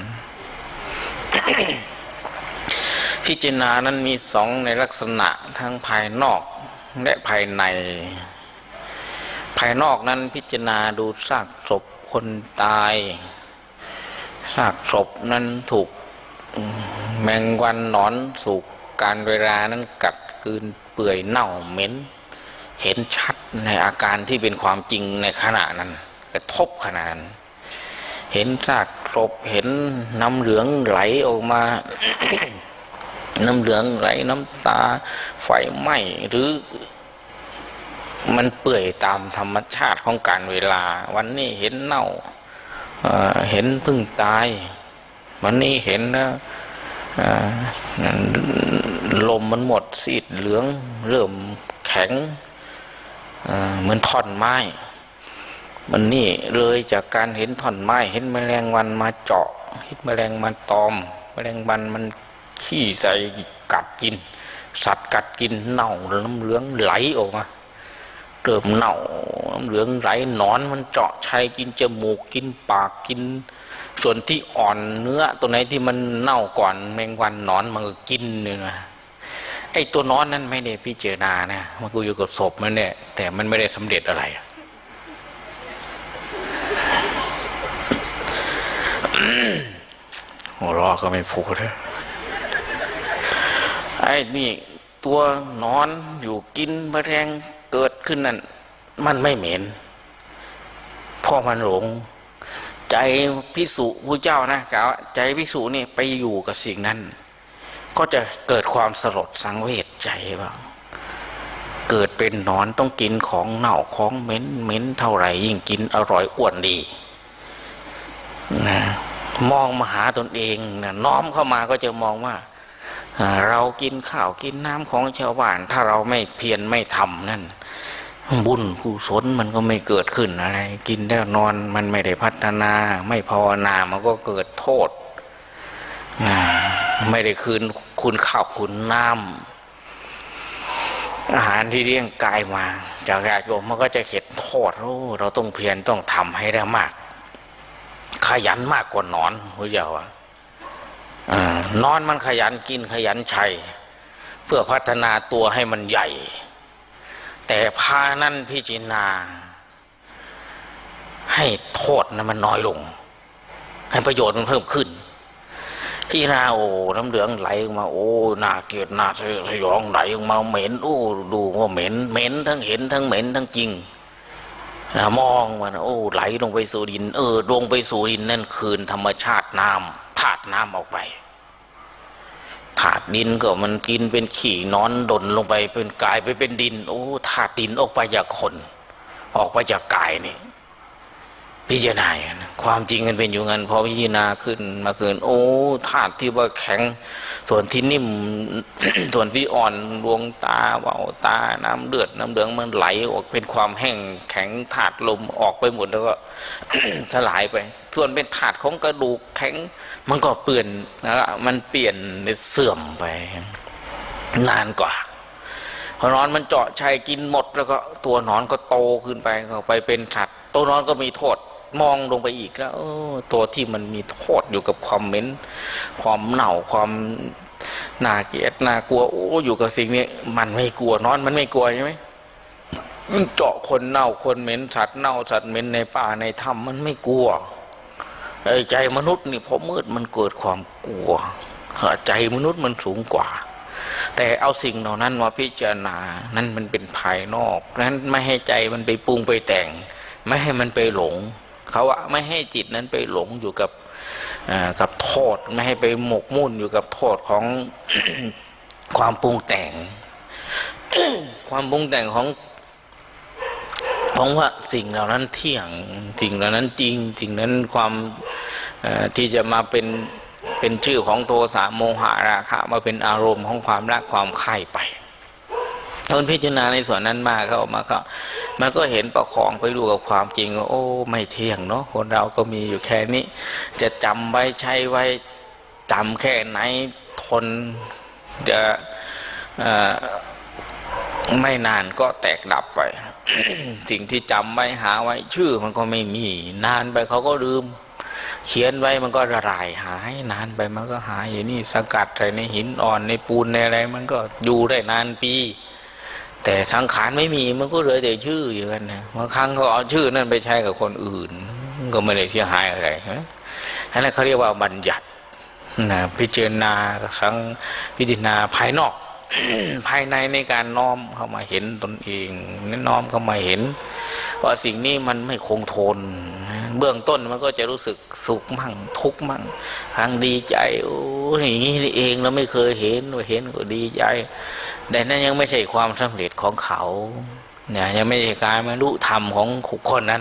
พิจารณานั้นมีสองในลักษณะทั้งภายนอกและภายในภายนอกนั้นพิจารณาดูซากศพคนตายซากศพนั้นถูกแมงวันหนอนสูกการเวลานั้นกัดกลืนเปื่อยเน่าเหม็นเห็นชัดในอาการที่เป็นความจริงในขณะนั้นกระทบขณะนั้นเห็นซากศพเห็นน้ำเหลืองไหลออกมา น้ำเหลืองไหลน้ำตาไฟไหม้หรือมันเปื่อยตามธรรมชาติของการเวลาวันนี้เห็นเน่าเห็นเพิ่งตายวันนี้เห็นนะลมมันหมดซีดเหลืองเริ่มแข็งเหมือนท่อนไม้มันนี่เลยจากการเห็นท่อนไม้เห็นแมลงวันมาเจาะเห็นแมลงมันตอมแมลงวันมันขี้ใส่กัดกินสัตว์กัดกินเน่าน้ำเหลืองไหลออกมาเริ่มเน่าน้ำเหลืองไหลหนอนมันเจาะชัยกินจมูกกินปากกินส่วนที่อ่อนเนื้อตัวไหนที่มันเน่าก่อนแมงวันหนอนมันก็กินเนี่ยนะไอ้ตัวนอนนั้นไม่ได้พิจารณานะมันก็อยู่กับศพมันเนี่ยแต่มันไม่ได้สำเร็จอะไร หัวเราะก็ไม่พูดเลยไอ้นี่ตัวนอนอยู่กินแมลงเกิดขึ้นนั่นมันไม่เหม็นเพราะมันหลงใจภิกษุผู้เจ้านะกล่าวใจภิกษุนี่ไปอยู่กับสิ่งนั้นก็จะเกิดความสลดสังเวชใจบ้างเกิดเป็นหนอนต้องกินของเน่าของเหม็นเท่าไหร่ยิ่งกินอร่อยอ้วนดีนะมองมาหาตนเองนะน้อมเข้ามาก็จะมองว่าเรากินข้าวกินน้ำของชาวบ้านถ้าเราไม่เพียรไม่ทำนั่นบุญกุศลมันก็ไม่เกิดขึ้นอะไรกินแล้วนอนมันไม่ได้พัฒนาไม่ภาวนามันก็เกิดโทษไม่ได้คืนคุณข้าวคุณน้ำอาหารที่เลี้ยงกายมาจากญาติโยมมันก็จะเห็นโทษเราต้องเพียรต้องทำให้ได้มากขยันมากกว่านอนหัวเยาว์นอนมันขยันกินขยันใช้เพื่อพัฒนาตัวให้มันใหญ่แต่พานั้นพิจารณาให้โทษนะมันน้อยลงให้ประโยชน์มันเพิ่มขึ้นพี่นาโอ้น้ำเหลืองไหลออกมาโอ้น่าเกลียดน่าสยองไหลออกมาเหม็นโอ้ดูว่าเหม็นทั้งเห็นทั้งเหม็นทั้งจริงมองมันโอ้ไหลลงไปสู่ดินลงไปสู่ดินนั่นคืนธรรมชาติน้ำธาตุน้ำออกไปธาตุดินก็มันกินเป็นขี้นอนดนลงไปเป็นกายไปเป็นดินโอ้ธาตุดินออกไปจากคนออกไปจากกายนี่พิจารณาความจริงมันเป็นอยู่งั้นพอพิจารณาขึ้นมาคืนโอ้ธาตุที่ว่าแข็งส่วนที่นิ่ม ส่วนที่อ่อนดวงตาเบ้าตาน้ำเลือดน้ำเหลืองมันไหลออกเป็นความแห้งแข็งธาตุลมออกไปหมดแล้วก็ สลายไปส่วนเป็นธาตุของกระดูกแข็งมันก็เปลี่ยนนะมันเปลี่ยนเสื่อมไปนานกว่าพอนอนมันเจาะชัยกินหมดแล้วก็ตัวนอนก็โตขึ้นไปก็ไปเป็นสัตว์ตัวนอนก็มีโทษมองลงไปอีกแล้วตัวที่มันมีโทษอยู่กับความเหม็นความเน่าความน่าเกลียดน่ากลัวโอ้อยู่กับสิ่งนี้มันไม่กลัวนอนมันไม่กลัวใช่ไหมมันเจาะคนเน่าคนเหม็นสัตว์เน่าสัตว์เหม็นในป่าในถ้ำมันไม่กลัวใจมนุษย์นี่พอมืดมันเกิดความกลัวใจมนุษย์มันสูงกว่าแต่เอาสิ่งเหล่านั้นมาพิจารณานั้นมันเป็นภายนอกนั้นไม่ให้ใจมันไปปรุงไปแต่งไม่ให้มันไปหลงเขาว่าไม่ให้จิตนั้นไปหลงอยู่กับโทษไม่ให้ไปหมกมุ่นอยู่กับโทษของ ความปรุงแต่ง ความปรุงแต่งของว่าสิ่งเหล่านั้นเที่ยงสิ่งเหล่านั้นจริงสิ่งนั้นความที่จะมาเป็นชื่อของโทสะโมหะราคะมาเป็นอารมณ์ของความรักความใคร่ไปตอนพิจารณาในส่วนนั้นมาเข้ามาก็มันก็เห็นประคองไปดูกับความจริงว่าโอ้ไม่เที่ยงเนาะคนเราก็มีอยู่แค่นี้จะจำไว้ใช้ไว้จำแค่ไหนทนจะไม่นานก็แตกดับไป สิ่งที่จำไว้หาไว้ชื่อมันก็ไม่มีนานไปเขาก็ลืมเขียนไว้มันก็ละลายหายนานไปมันก็หายอยู่นี่สกัดใส่ในหินอ่อนในปูนในอะไรมันก็อยู่ได้นานปีแต่สังขารไม่มีมันก็เหลือแต่ชื่ออยู่กันนะบางครั้งเขาเอาชื่อนั่นไปใช้กับคนอื่นก็ไม่ได้เสียหายอะไรอันนั้นเขาเรียกว่าบัญญัตินะพิจารณาครั้งพิจารณาภายนอก ภายในในการน้อมเข้ามาเห็นตนเองน้อมเข้ามาเห็นว่าสิ่งนี้มันไม่คงทนเบื้องต้นมันก็จะรู้สึกสุขมั่งทุกข์มั่งครั้งดีใจโอ้อย่างนี้เองเราไม่เคยเห็นก็ดีใจแต่นั้นยังไม่ใช่ความสำเร็จของเขาเนี่ยยังไม่ใช่การบรรลุธรรมของคนนั้น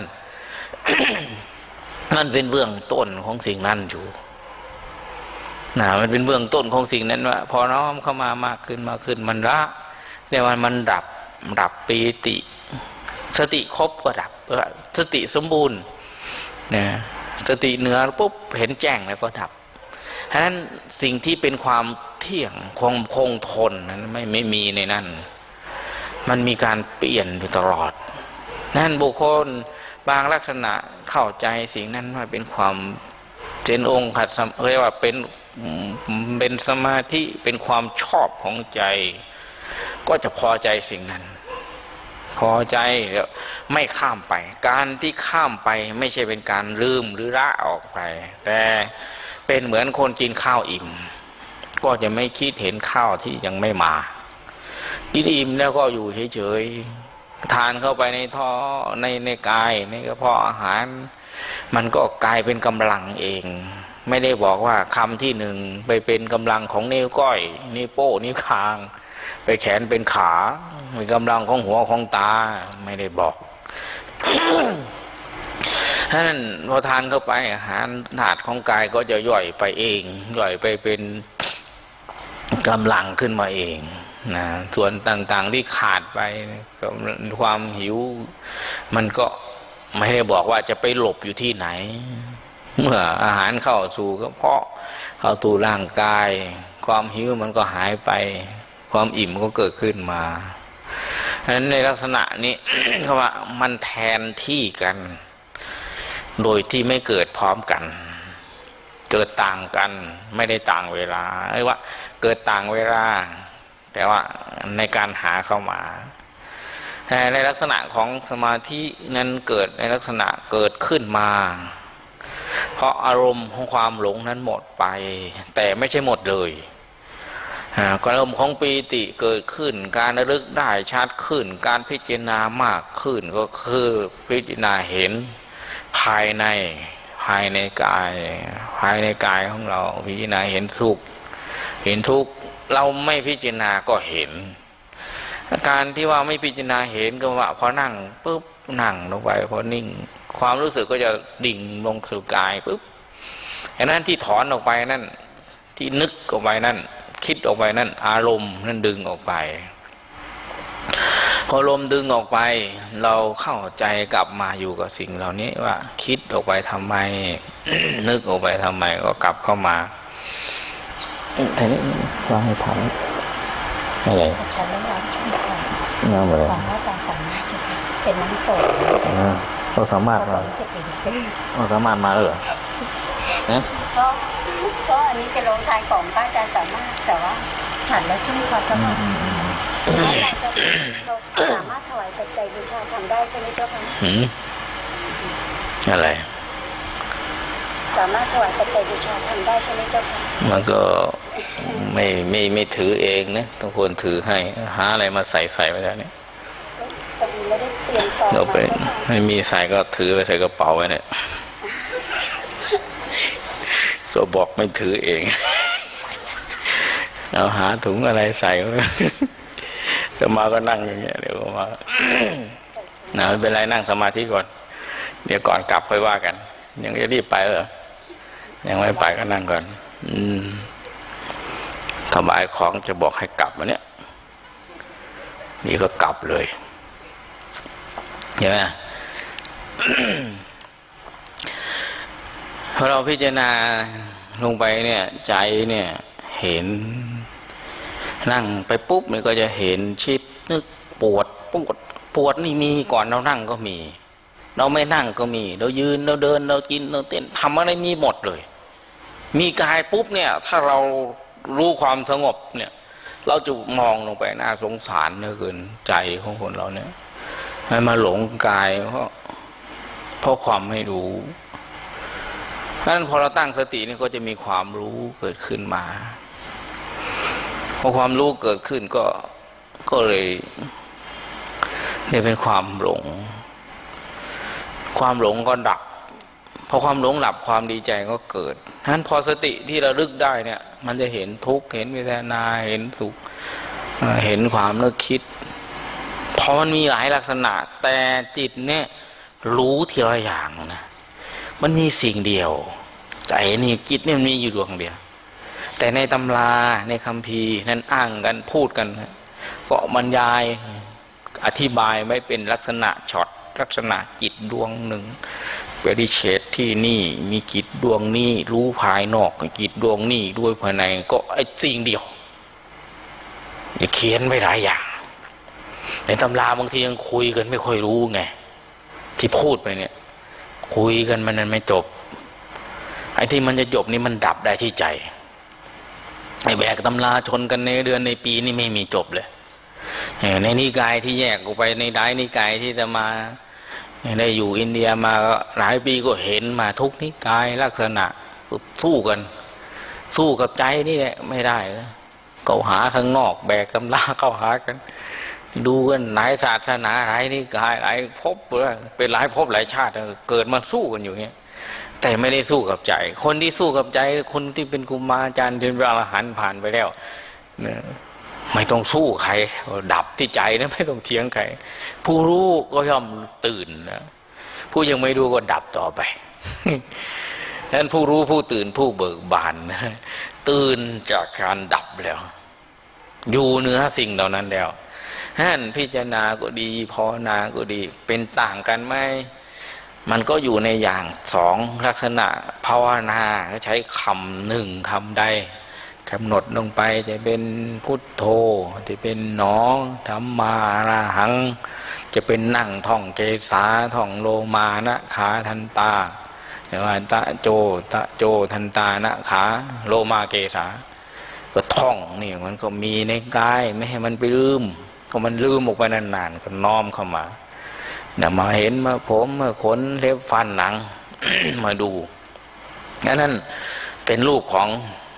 มันเป็นเบื้องต้นของสิ่งนั้นอยู่มันเป็นเบื้องต้นของสิ่งนั้นว่าพอน้อมเข้ามามากขึ้นมันละเรียกว่ามันดับปีติสติครบก็ดับสติสมบูรณ์เนี่ยสติเหนือปุ๊บเห็นแจ้งแล้วก็ดับฉะนั้นสิ่งที่เป็นความเที่ยงคงทนนั้นไม่มีในนั้นมันมีการเปลี่ยนอยู่ตลอดนั่นบุคคลบางลักษณะเข้าใจสิ่งนั้นว่าเป็นความเป็นองค์ขัดเรียกว่าเป็นสมาธิเป็นความชอบของใจก็จะพอใจสิ่งนั้นพอใจแล้วไม่ข้ามไปการที่ข้ามไปไม่ใช่เป็นการลืมหรือละออกไปแต่เป็นเหมือนคนกินข้าวอิ่มก็จะไม่คิดเห็นข้าวที่ยังไม่มากินอิ่มแล้วก็อยู่เฉยๆทานเข้าไปในท้องในกายในกระเพาะอาหารมันก็กลายเป็นกำลังเองไม่ได้บอกว่าคำที่หนึ่งไปเป็นกำลังของนิ้วก้อยนิ้วโป้นิ้วคางไปแขนเป็นขาเป็นกำลังของหัวของตาไม่ได้บอก ฉะนั้นพอทานเข้าไปอาหารถาดของกายก็จะย่อยไปเองย่อยไปเป็นกำลังขึ้นมาเองนะส่วนต่างๆที่ขาดไปความหิวมันก็ไม่ได้บอกว่าจะไปหลบอยู่ที่ไหนเมื่ออาหารเข้าสู่กระเพาะเข้าสู่ร่างกายความหิวมันก็หายไปความอิ่มก็เกิดขึ้นมาฉะนั้นในลักษณะนี้ คำว่ามันแทนที่กันโดยที่ไม่เกิดพร้อมกันเกิดต่างกันไม่ได้ต่างเวลาเรียกว่าเกิดต่างเวลาแต่ว่าในการหาเข้ามาแต่ในลักษณะของสมาธินั้นเกิดในลักษณะเกิดขึ้นมาเพราะอารมณ์ของความหลงนั้นหมดไปแต่ไม่ใช่หมดเลยอารมณ์ของปีติเกิดขึ้นการระลึกได้ชัดขึ้นการพิจารณามากขึ้นก็คือพิจารณาเห็นภายในกายของเราพิจารณาเห็นทุกข์เราไม่พิจารณาก็เห็นการที่ว่าไม่พิจารณาเห็นก็ว่าพอนั่งปุ๊บนั่งลงไปพอนิ่งความรู้สึกก็จะดิ่งลงสู่กายปุ๊บฉะนั้นที่ถอนออกไปนั่นที่นึกออกไปนั่นคิดออกไปนั่นอารมณ์นั่นดึงออกไปพอลมดึงออกไปเราเข้าใจกลับมาอยู่กับสิ่งเหล่านี้ว่าคิดออกไปทำไม นึกออกไปทำไมก็กลับเข้ามาทีนี้วางให้ถามอะไรฉันไม่รับช่วยก่อนน้ำอะไรของว่าการสามารถจะเป็นน้ำสดก็สามารถมาเหรอนะก็อันนี้จะลงทานของพระอาจารย์สามารถแต่ว่าฉันแล้วช่วยความสมัครเราสามารถถวายปัจจัยบูชาทำได้ใช่ไหมเจ้าคะอะไรสามารถถวายปัจจัยบูชาทำได้ใช่ไหมเจ้าคะมันก็ไม่ถือเองนะต้องควรถือให้หาอะไรมาใส่ไว้แล้วเนี่ยไม่ได้เตรียมซองมาไม่มีใส่ก็ถือไปใส่กระเป๋าไว้เนี่ยก็บอกไม่ถือเองเอาหาถุงอะไรใส่จะมาก็นั่งอย่างเงี้ยเดี๋ยวมาไม่เป็นไรนั่งสมาธิก่อนเดี๋ยวก่อนกลับค่อยว่ากันยังจะรีบไปเหรอยังไม่ไปก็นั่งก่อนถวายของจะบอกให้กลับมาเนี่ยนี่ก็กลับเลยใช่ไหม พอเราพิจารณาลงไปเนี่ยใจเนี่ยเห็นนั่งไปปุ๊บมันก็จะเห็นชิดนึกปวดนี่มีก่อนเรานั่งก็มีเราไม่นั่งก็มีเรายืนเราเดินเรากินเราเต้นทำอะไรมีหมดเลยมีกายปุ๊บเนี่ยถ้าเรารู้ความสงบเนี่ยเราจะมองลงไปน่าสงสารเหลือเกินใจของคนเราเนี่ยให้มาหลงกายเพราะความไม่รู้เพราะฉะนั้นพอเราตั้งสตินี่ก็จะมีความรู้เกิดขึ้นมาพอความรู้เกิดขึ้นก็เลยเป็นความหลงก็ดับพอความหลงดับความดีใจก็เกิดฉะนั้นพอสติที่เราลึกได้เนี่ยมันจะเห็นทุกข์เห็นเวทนาเห็นสุขเห็นความนึกคิดเพราะมันมีหลายลักษณะแต่จิตเนี่ยรู้ทีละอย่างนะมันมีสิ่งเดียวใจนี่จิตเนี่ยมันมีอยู่ดวงเดียวแต่ในตำราในคัมภีร์นั้นอ้างกันพูดกันก็บรรยายอธิบายไว้เป็นลักษณะช็อตลักษณะจิตดวงหนึ่งปริเฉดที่นี่มีจิตดวงนี้รู้ภายนอกจิตดวงนี้ด้วยภายในก็ไอ้สิ่งเดียวเขียนไว้หลายอย่างในตำราบางทียังคุยกันไม่ค่อยรู้ไงที่พูดไปเนี่ยคุยกันมันไม่จบไอ้ที่มันจะจบนี่มันดับได้ที่ใจไอ้แบกตำราชนกันในเดือนในปีนี่ไม่มีจบเลยในนิกายที่แยกออกไปในหลายนิกายที่จะมาได้อยู่อินเดียมาหลายปีก็เห็นมาทุกนิกายลักษณะสู้กับใจนี่แหละไม่ได้ก็หาข้างนอกแบกตำราเข้าหากันดูกันหลายศาสนาหลายนิกายหลายภพเป็นหลายภพหลายชาติเกิดมาสู้กันอยู่เงี้ยแต่ไม่ได้สู้กับใจคนที่สู้กับใจคนที่เป็นครูบาอาจารย์เป็นพระอรหันต์ผ่านไปแล้วเนี่ยไม่ต้องสู้ใครดับที่ใจนะไม่ต้องเถียงใครผู้รู้ก็ย่อมตื่นนะผู้ยังไม่รู้ก็ดับต่อไปฉะนั้นผู้รู้ผู้ตื่นผู้เบิกบานตื่นจากการดับแล้วอยู่เหนือสิ่งเหล่านั้นแล้วนั่นพิจารณาก็ดีภาวนาก็ดีเป็นต่างกันไหมมันก็อยู่ในอย่างสองลักษณะภาวนาก็ใช้คำหนึ่งคำใดกำหนดลงไปจะเป็นพุทโธจะเป็นหนอธัมมาอรหังจะเป็นนั่งท่องเกสาท่องโลมานะขาทันตาแต่ว่าตะโจทันตานะขาโลมาเกสาก็ท่องนี่มันก็มีในกายไม่ให้มันไปลืมก็มันลืมออกไปนานๆก็น้อมเข้ามาเนี่ยมาเห็นมาผมมาขนเล็บฟันหนัง มาดูนั่นเป็นรูปของ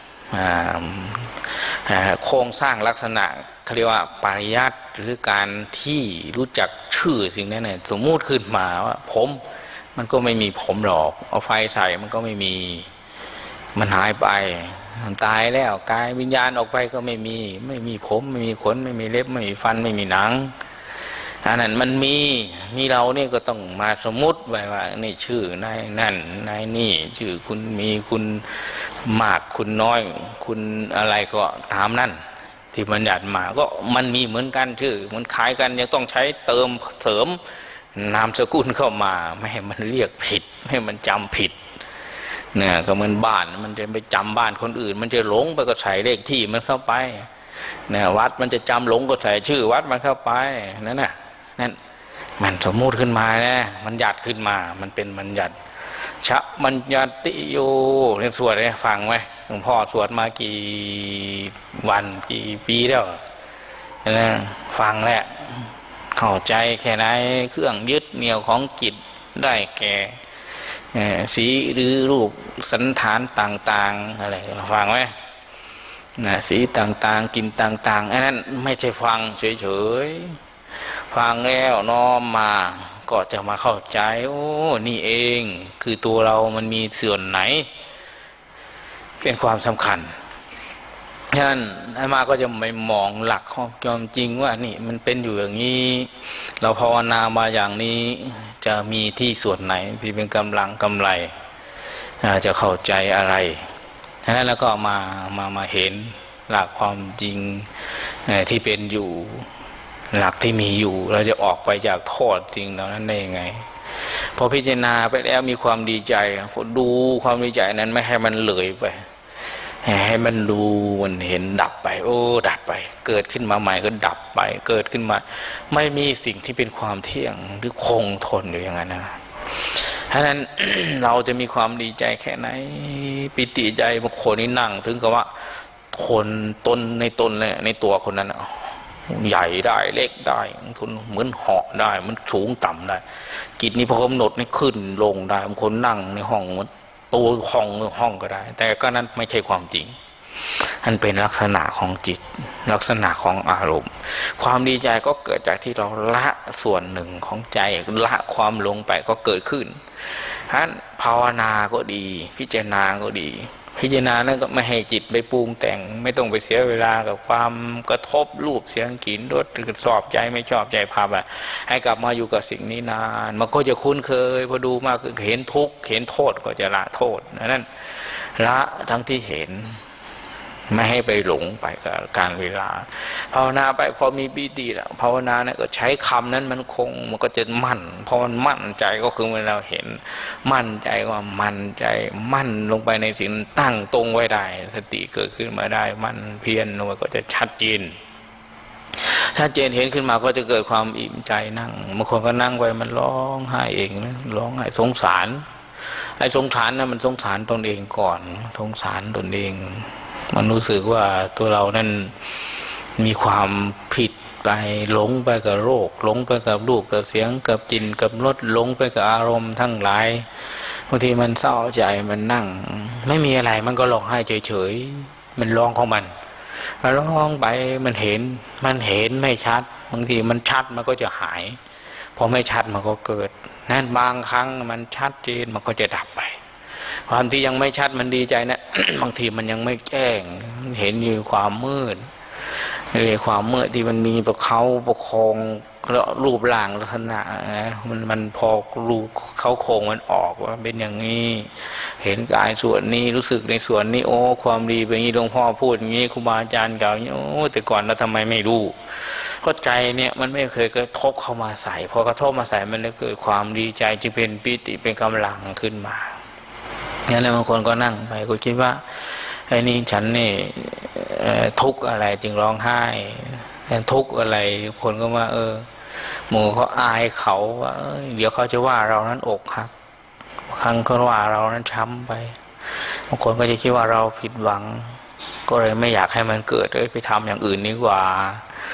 โครงสร้างลักษณะเขาเรียกว่าปริยัติหรือการที่รู้จักชื่อสิ่งนั้นเนี่ยสมมุติขึ้นมาว่าผมมันก็ไม่มีผมหรอกเอาไฟใส่มันก็ไม่มีมันหายไปมันตายแล้วกายวิญญาณออกไปก็ไม่มีผมไม่มีขนไม่มีเล็บไม่มีฟันไม่มีหนังอันนั้นมันมีเราเนี่ยก็ต้องมาสมมุติไว้ว่านี่ชื่อนายนั่นนายนี่ชื่อคุณมีคุณมากคุณน้อยคุณอะไรก็ตามนั่นที่บัญญัติมาก็มันมีเหมือนกันชื่อมันคล้ายกันยังต้องใช้เติมเสริมนามสกุลเข้ามาไม่ให้มันเรียกผิดไม่ให้มันจำผิดเนี่ยก็เหมือนบ้านมันจะไปจำบ้านคนอื่นมันจะหลงไปก็ใส่เลขที่มันเข้าไปเนี่ยวัดมันจะจำหลงก็ใส่ชื่อวัดมันเข้าไปนั่นน่ะนั่นมันสมมุติขึ้นมานะมันหยัดขึ้นมามันเป็นมันหยัดชะมันหยัดติโยเรียนสวดเลยฟังไหมหลวงพ่อสวดมากี่วันกี่ปีแล้วนะฟังแล้วเข้าใจแค่ไหนเครื่องยึดเหนี่ยวของจิตได้แก่สีหรือรูปสันฐานต่างๆอะไรฟังไหมนะสีต่างๆกินต่างๆอันนั้นไม่ใช่ฟังเฉยๆฟังแล้วน้อมมาก็จะมาเข้าใจโอ้นี่เองคือตัวเรามันมีส่วนไหนเป็นความสำคัญฉะนั้นอาตมาก็จะไม่มองหลักของความจริงว่านี่มันเป็นอยู่อย่างนี้เราภาวนามาอย่างนี้จะมีที่ส่วนไหนที่เป็นกำลังกำไรจะเข้าใจอะไรฉะนั้นแล้วก็มาเห็นหลักความจริงที่เป็นอยู่หลักที่มีอยู่เราจะออกไปจากโทษจริงเหล่านั้นได้ยังไงพอพิจารณาไปแล้วมีความดีใจดูความดีใจนั้นไม่ให้มันเลยไปให้มันดูมันเห็นดับไปโอ้ดับไปเกิดขึ้นมาใหม่ก็ดับไปเกิดขึ้นมาไม่มีสิ่งที่เป็นความเที่ยงหรือคงทนอยู่อย่างนั้นนะฉะนั้น เราจะมีความดีใจแค่ไหนปิติใจบางคนนี่นั่งถึงกับว่าคนตนในตนเลยในตัวคนนั้นใหญ่ได้เล็กได้คนเหมือนเหาะได้มันสูงต่ำได้จิตนี้พอกำหนดนี่ขึ้นลงได้บางคนนั่งในห้องตัวห้องก็ได้แต่ก็นั้นไม่ใช่ความจริงมันเป็นลักษณะของจิตลักษณะของอารมณ์ความดีใจก็เกิดจากที่เราละส่วนหนึ่งของใจละความหลงไปก็เกิดขึ้นฉะนั้นภาวนาก็ดีพิจารณาก็ดีพิจารณานั้นก็ไม่ให้จิตไปปรุงแต่งไม่ต้องไปเสียเวลากับความกระทบรูปเสียงกลิ่นรสชอบใจไม่ชอบใจพาไปให้กลับมาอยู่กับสิ่งนี้นานมันก็จะคุ้นเคยพอดูมากเห็นทุกข์เห็นโทษก็จะละโทษนั้นละทั้งที่เห็นไม่ให้ไปหลงไปกับการเวลาภาวนาไปพอมีปีติแล้วภาวนาเนี่ยก็ใช้คำนั้นมันคงมันก็จะมั่นพอมันมั่นใจก็คือเมื่อเราเห็นมั่นใจว่ามั่นใจมั่นลงไปในสิ่งตั้งตรงไว้ได้สติเกิดขึ้นมาได้มั่นเพียรลงไปก็จะชัดเจนเห็นขึ้นมาก็จะเกิดความอิ่มใจนั่งบางคนก็นั่งไปมันร้องไห้เองนะร้องไห้สงสารไอ้สงสารนะมันสงสารตนเองก่อนสงสารตนเองมันรู้สึกว่าตัวเรานั้นมีความผิดไปหลงไปกับโรคหลงไปกับรูปกับเสียงกับกลิ่นกับรสหลงไปกับอารมณ์ทั้งหลายบางทีมันเศร้าใจมันนั่งไม่มีอะไรมันก็ร้องไห้เฉยๆมันร้องของมันร้องไปมันเห็นไม่ชัดบางทีมันชัดมันก็จะหายพอไม่ชัดมันก็เกิดนั่นบางครั้งมันชัดเจนมันก็จะดับไปความที่ยังไม่ชัดมันดีใจนะ บางทีมันยังไม่แจ้งเห็นอยู่ความมืดความมืดที่มันมีประคองรูปร่างลักษณะนะมันพอรูปเขาโครงมันออกว่าเป็นอย่างนี้เห็นกายส่วนนี้รู้สึกในส่วนนี้โอ้ความดีเป็นอย่างนี้หลวงพ่อพูดอย่างนี้ครูบาอาจารย์กล่าวอย่างนี้โอ้แต่ก่อนเราทำไมไม่รู้ก็ใจเนี่ยมันไม่เคยกระทบเข้ามาใส่พอกระทบมาใส่มันเลยเกิดความดีใจจึงเป็นปิติเป็นกำลังขึ้นมาอย่างนั้นบางคนก็นั่งไปก็คิดว่าไอ้นี่ฉันนี่ทุกข์อะไรจึงร้องไห้ทุกข์อะไรคนก็ว่าหมู่เขาอายเขาว่าเดี๋ยวเขาจะว่าเรานั้นอกหักครั้งเขาว่าเรานั้นช้ำไปบางคนก็จะคิดว่าเราผิดหวังก็เลยไม่อยากให้มันเกิดไปทำอย่างอื่นดีกว่า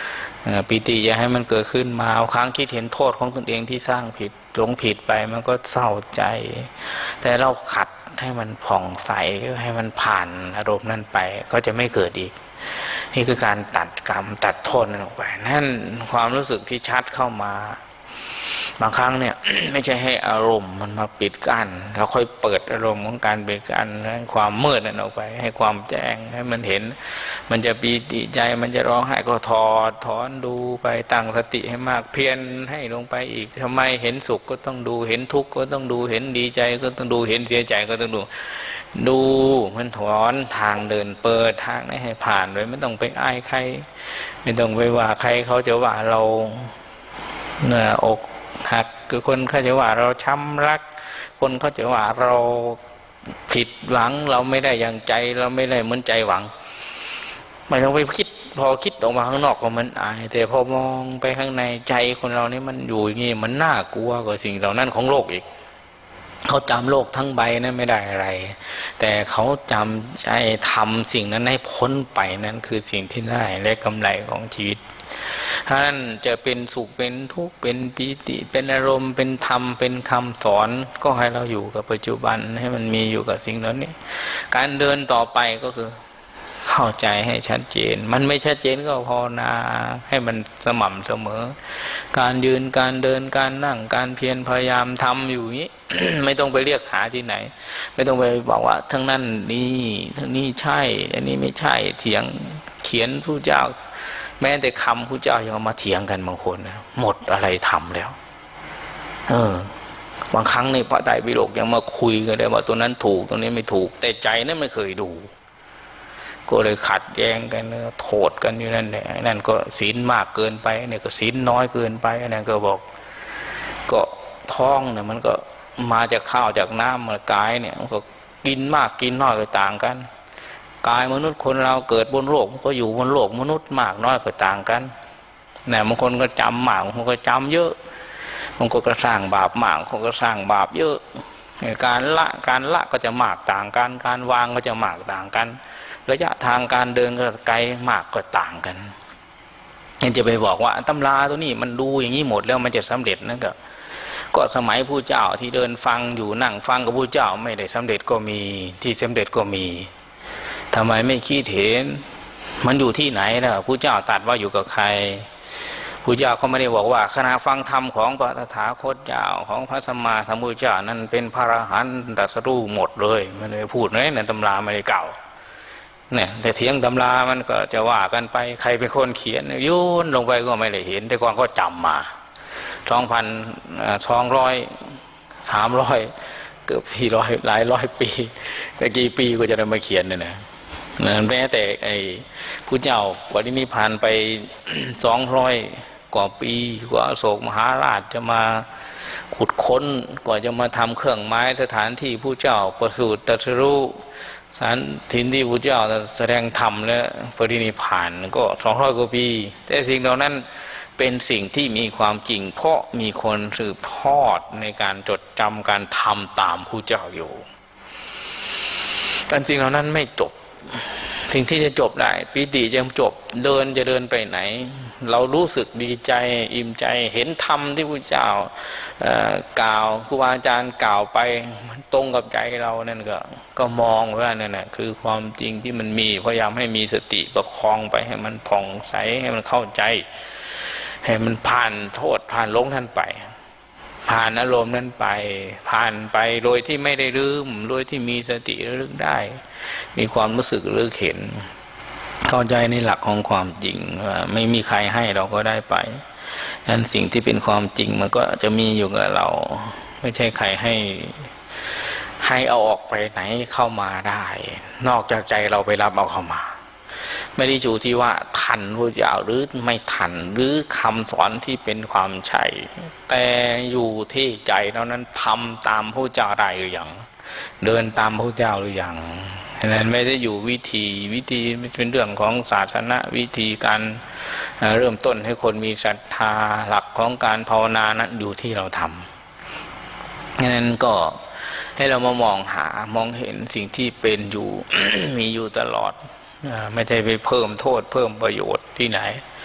ปิติอย่าให้มันเกิดขึ้นมาเอาครั้งคิดเห็นโทษของตนเองที่สร้างผิดหลงผิดไปมันก็เศร้าใจแต่เราขัดให้มันผ่องใสให้มันผ่านอารมณ์นั้นไปก็จะไม่เกิดอีกนี่คือการตัดกรรมตัดโทษนั้นออกไปนั่นความรู้สึกที่ชัดเข้ามาบางครั้งเนี่ย ไม่ใช่ให้อารมณ์มันมาปิดกั้นแล้วค่อยเปิดอารมณ์ของการปิดกั้นให้ความมืดนั้นออกไปให้ความแจ้งให้มันเห็นมันจะปีติใจมันจะร้องไห้ก็ถอนดูไปตั้งสติให้มากเพียรให้ลงไปอีกทำไมเห็นสุขก็ต้องดูเห็นทุกข์ก็ต้องดูเห็นดีใจก็ต้องดูเห็นเสียใจก็ต้องดูมันถอนทางเดินเปิดทางให้ผ่านเลยไม่ต้องไปอ้ายใครไม่ต้องไปว่าใครเขาจะว่าเราอกหักคือคนเขาจะว่าเราช้ำรักคนเขาจะว่าเราผิดหวังเราไม่ได้อย่างใจเราไม่ได้เหมือนใจหวังไม่ต้องไปคิดพอคิดออกมาข้างนอกก็มันอายแต่พอมองไปข้างในใจคนเรานี่มันอยู่อย่างนี้มันน่ากลัวกว่าสิ่งเหล่านั้นของโลกอีกเขาจำโลกทั้งใบนั้นไม่ได้อะไรแต่เขาจำใจทำสิ่งนั้นให้พ้นไปนั่นคือสิ่งที่ได้และกำไรของชีวิตถ้านั้นจะเป็นสุขเป็นทุกข์เป็นปีติเป็นอารมณ์เป็นธรรมเป็นคำสอนก็ให้เราอยู่กับปัจจุบันให้มันมีอยู่กับสิ่งนั้นนี่การเดินต่อไปก็คือเข้าใจให้ชัดเจนมันไม่ชัดเจนก็ภาวนาให้มันสม่ำเสมอการยืนการเดินการนั่งการเพียรพยายามทำอยู่นี้ ไม่ต้องไปเรียกหาที่ไหนไม่ต้องไปบอกว่าทั้งนั้นนี่ทั้งนี้ใช่อันนี้ไม่ใช่เถียงเขียนผู้เจ้าแม้แต่คำผู้เจ้ายังมาเถียงกันบางคนนะหมดอะไรทำแล้วบางครั้งในพระไตรปิฎกยังมาคุยกันได้ว่าตัวนั้นถูกตัวนี้ไม่ถูกแต่ใจนั้นไม่เคยดูก็เลยขัดแย้งกันโทษกันอยู่นั่นแหละนั่นก็ศีลมากเกินไปเนี่ยก็ศีลน้อยเกินไปนั่นก็บอกก็ท้องเนี่ยมันก็มาจากข้าวจากน้ำมากายเนี่ยมันก็กินมากกินน้อยก็ต่างกันกายมนุษย์คนเราเกิดบนโลกก็อยู่บนโลกมนุษย์มากน้อยก็ต่างกันเนี่ยบางคนก็จำมากบางคนก็จำเยอะบางคนก็สร้างบาปมากบางคนก็สร้างบาปเยอะการละก็จะมากต่างกันการวางก็จะมากต่างกันระยะทางการเดินก็ไกลมากก็ต่างกันยังจะไปบอกว่าตำราตัวนี้มันดูอย่างนี้หมดแล้วมันจะสำเร็จนั่นก็สมัยผู้เจ้าที่เดินฟังอยู่นั่งฟังกับผู้เจ้าไม่ได้สำเร็จก็มีที่สำเร็จก็มีทำไมไม่คิดเห็นมันอยู่ที่ไหนนะผู้เจ้าตรัสว่าอยู่กับใครผู้เจ้าก็ไม่ได้บอกว่าขณะฟังธรรมของพระตถาคตเจ้าของพระสัมมาสัมพุทธเจ้านั้นเป็นพระอรหันต์ตรัสรู้หมดเลยไม่ได้พูดในตำราไม่ได้เก่าเนี่ยแต่เถียงตำรามันก็จะว่ากันไปใครเป็นคนเขียนโยนลงไปก็ไม่ได้เห็นแต่ก่อนก็จำมา2,200-300เกือบ400หลายร้อยปีแต่กี่ปีก็จะได้มาเขียนเนี่ยนะแม้แต่ไอ้ผู้เจ้าปรินิพพานไป200 กว่าปีกว่าอโศกมหาราชจะมาขุดค้นกว่าจะมาทำเครื่องไม้สถานที่ผู้เจ้าประสูติตรัสรู้สถานถิ่นที่ผู้เจ้าแสดงธรรมและปรินิพพานก็200 กว่าปีแต่สิ่งเหล่านั้นเป็นสิ่งที่มีความจริงเพราะมีคนสืบทอดในการจดจำการทำตามผู้เจ้าอยู่แต่สิ่งเหล่านั้นไม่จบสิ่งที่จะจบได้ปิติจะจบจะเดินไปไหนเรารู้สึกดีใจอิ่มใจเห็นธรรมที่พระเจ้ากล่าวครูบาอาจารย์กล่าวไปตรงกับใจเรานั่นก็มองว่านั่นแหละคือความจริงที่มันมีพยายามให้มีสติประคองไปให้มันผ่องใสให้มันเข้าใจให้มันผ่านโทษผ่านหลงท่านไปผ่านอารมณ์นั้นไปผ่านไปโดยที่ไม่ได้ลืมโดยที่มีสติระลึกได้มีความรู้สึกระลึกเห็นเข้าใจในหลักของความจริงว่าไม่มีใครให้เราก็ได้ไปนั้นสิ่งที่เป็นความจริงมันก็จะมีอยู่กับเราไม่ใช่ใครให้เอาออกไปไหนเข้ามาได้นอกจากใจเราไปรับเอาเข้ามาไม่ได้อยู่ที่ว่าทันพระเจ้าหรือไม่ทันหรือคำสอนที่เป็นความใช่แต่อยู่ที่ใจเรานั้นทำตามพระเจ้าได้หรือยังเดินตามพระเจ้าหรือยังฉะนั้นไม่ได้อยู่วิธีเป็นเรื่องของศาสนาวิธีการเริ่มต้นให้คนมีศรัทธาหลักของการภาวนานั้นอยู่ที่เราทำฉะนั้นก็ให้เรามามองเห็นสิ่งที่เป็นอยู่ มีอยู่ตลอดไม่ได้ไปเพิ่มโทษเพิ่มประโยชน์ที่ไหน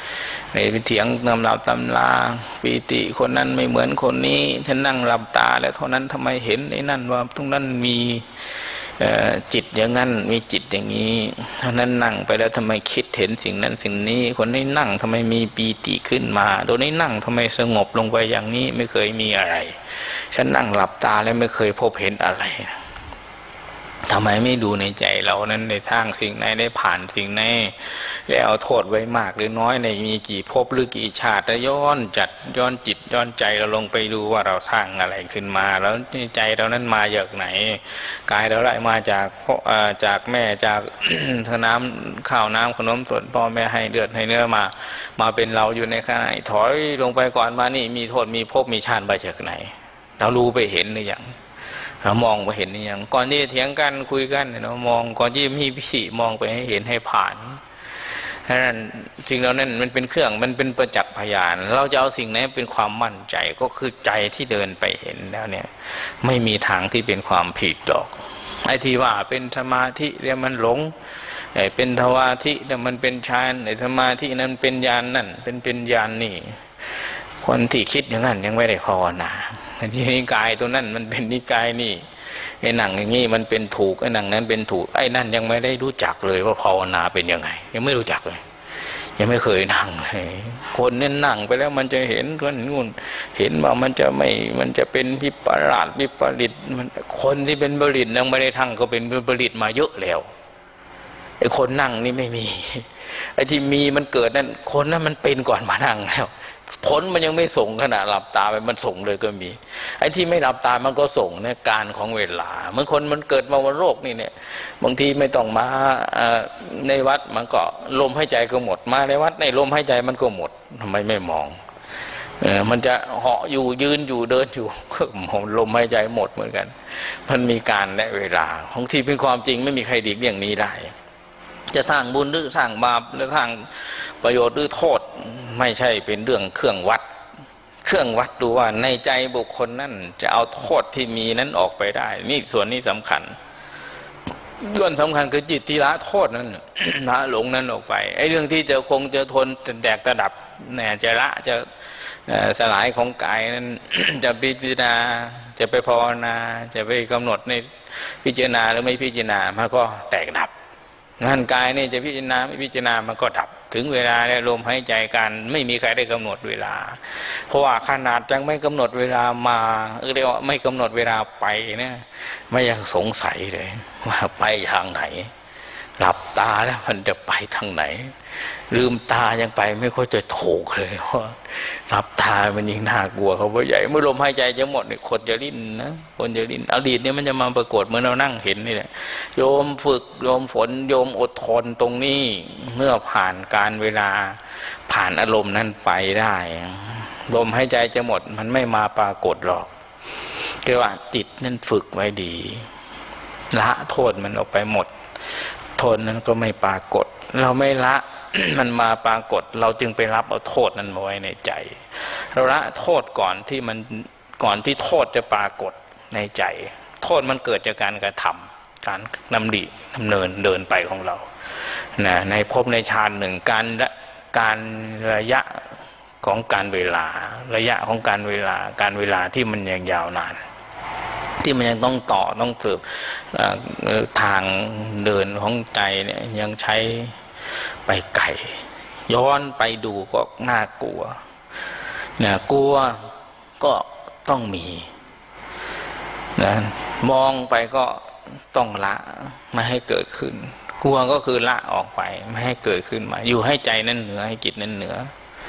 ไปเถียงตำรับตำราปีติคนนั้นไม่เหมือนคนนี้ฉันนั่งหลับตาแล้วเท่านั้นทำไมเห็นไอ้นั่นว่าตรงนั้นมีจิตอย่างนั้นมีจิตอย่างนี้ท่านั้นนั่งไปแล้วทำไมคิดเห็นสิ่งนั้นสิ่งนี้คนนี้นั่งทำไมมีปีติขึ้นมาตัวนี้นั่งทำไมสงบลงไปอย่างนี้ไม่เคยมีอะไรฉันนั่งหลับตาแล้วไม่เคยพบเห็นอะไรทำไมไม่ดูในใจเรานั้นได้สร้างสิ่งไหนได้ผ่านสิ่งไหนแล้วเอาโทษไว้มากหรือน้อยในมีกี่ภพหรือกี่ชาติแล้วย้อนจิตย้อนใจเราลงไปดูว่าเราสร้างอะไรขึ้นมาแล้วใจเรานั้นมาจากไหนกายเราได้มาจากแม่จาก น้ำข้าวน้ำขนมส่วนพ่อแม่ให้เลือดให้เนื้อมาเป็นเราอยู่ในขณะถอยลงไปก่อนมานี่มีโทษมีภพมีชาติมาจากไหนเรารู้ไปเห็นหรือยังเรามองไปเห็นนี่ยังก่อนที่จะเถียงกันคุยกันเรามองก่อนที่มีพิธีมองไปให้เห็นให้ผ่านฉะนั้นสิ่งเหล่านั้นมันเป็นเครื่องมันเป็นประจักษ์พยานเราจะเอาสิ่งไหนเป็นความมั่นใจก็คือใจที่เดินไปเห็นแล้วเนี่ยไม่มีทางที่เป็นความผิดดอกไอ้ที่ว่าเป็นสมาธิเรียกมันหลงไอ้เป็นทวาธิแล้วมันเป็นฌานไอ้สมาธินั้นเป็นญาณนั่นเป็นญาณนี่คนที่คิดอย่างนั้นยังไม่ได้ภาวนาที่นิกายตัวนั้นมันเป็นนิกายนี่ไอ้หนังอย่างนี้มันเป็นถูกไอ้หนังนั้นเป็นถูกไอ้นั่นยังไม่ได้รู้จักเลยว่าภาวนาเป็นยังไงยังไม่รู้จักเลยยังไม่เคยนั่งเลยคนเนี่ยนั่งไปแล้วมันจะเห็นคนนู่นเห็นว่ามันจะเป็นวิปลาสวิปริตคนที่เป็นบริตยังไม่ได้ทั้งก็เป็นบริตมาเยอะแล้วไอ้คนนั่งนี่ไม่มีไอ้ที่มีมันเกิดนั่นคนนั้นมันเป็นก่อนมานั่งแล้วผลมันยังไม่ส่งขณะหลับตาไปมันส่งเลยก็มีไอ้ที่ไม่หลับตามันก็ส่งในการของเวลาเมื่อคนมันเกิดมาวันโรคนี่เนี่ยบางทีไม่ต้องมาในวัดมันก็ลมหายใจก็หมดมาในวัดในลมหายใจมันก็หมดทำไมไม่มองมันจะเหาะอยู่ยืนอยู่เดินอยู่ลมหายใจหมดเหมือนกันมันมีการและเวลาของที่เป็นความจริงไม่มีใครดีกอย่างนี้ได้จะสร้างบุญหรือสร้างบาปหรือสร้างประโยชน์หรือโทษไม่ใช่เป็นเรื่องเครื่องวัดดูว่าในใจบุคคลนั้นจะเอาโทษที่มีนั้นออกไปได้นี่ส่วนนี้สำคัญส่วนสำคัญคือจิตที่ละโทษนั้น ละหลงนั้นออกไปไอ้เรื่องที่จะคงจะทนจะแตกระดับเนี่ยจะละจะสลายของกายนั้น จะพิจารณาจะไปภาวนาจะไปกำหนดในพิจารณาหรือไม่พิจารณามันก็แตกดับงานกายนี่จะพิจารณาไม่พิจารณามันก็ดับถึงเวลาได้ลมหายใจกันไม่มีใครได้กำหนดเวลาเพราะว่าขนาดยังไม่กำหนดเวลามาเรียกว่าไม่กำหนดเวลาไปเนี่ยไม่ยังสงสัยเลยว่าไปทางไหนหลับตาแล้วมันจะไปทางไหนลืมตายังไปไม่ค่อยจะถูกเลยว่าหลับตามันยิ่งน่ากลัวเขาว่าใหญ่เมื่อลมหายใจจะหมดเนี่ยคนจะลิ้นนะคนจะลิ้นอดีตเนี่ยมันจะมาปรากฏเมื่อเรานั่งเห็นนี่แหละโยมฝึกโยมฝนโยมอดทนตรงนี้เมื่อผ่านการเวลาผ่านอารมณ์นั้นไปได้ลมหายใจจะหมดมันไม่มาปรากฏหรอกคือว่าจิตนั่นฝึกไว้ดีละโทษมันออกไปหมดโทษนั้นก็ไม่ปรากฏเราไม่ละ มันมาปรากฏเราจึงไปรับเอาโทษนั้นมาไว้ในใจเราละโทษก่อนที่โทษจะปรากฏในใจโทษมันเกิดจากการกระทำการดำเนินเดินไปของเรานะในภพในชาติหนึ่งการระยะของการเวลาระยะของการเวลาที่มันยังยาวนานที่มันยังต้องต่อต้องสืบทางเดินของใจเนี่ยยังใช้ไปไกลย้อนไปดูก็น่ากลัวนะกลัวก็ต้องมีนะมองไปก็ต้องละไม่ให้เกิดขึ้นกลัวก็คือละออกไปไม่ให้เกิดขึ้นมาอยู่ให้ใจนั้นเหนือให้จิตนั้นเหนือ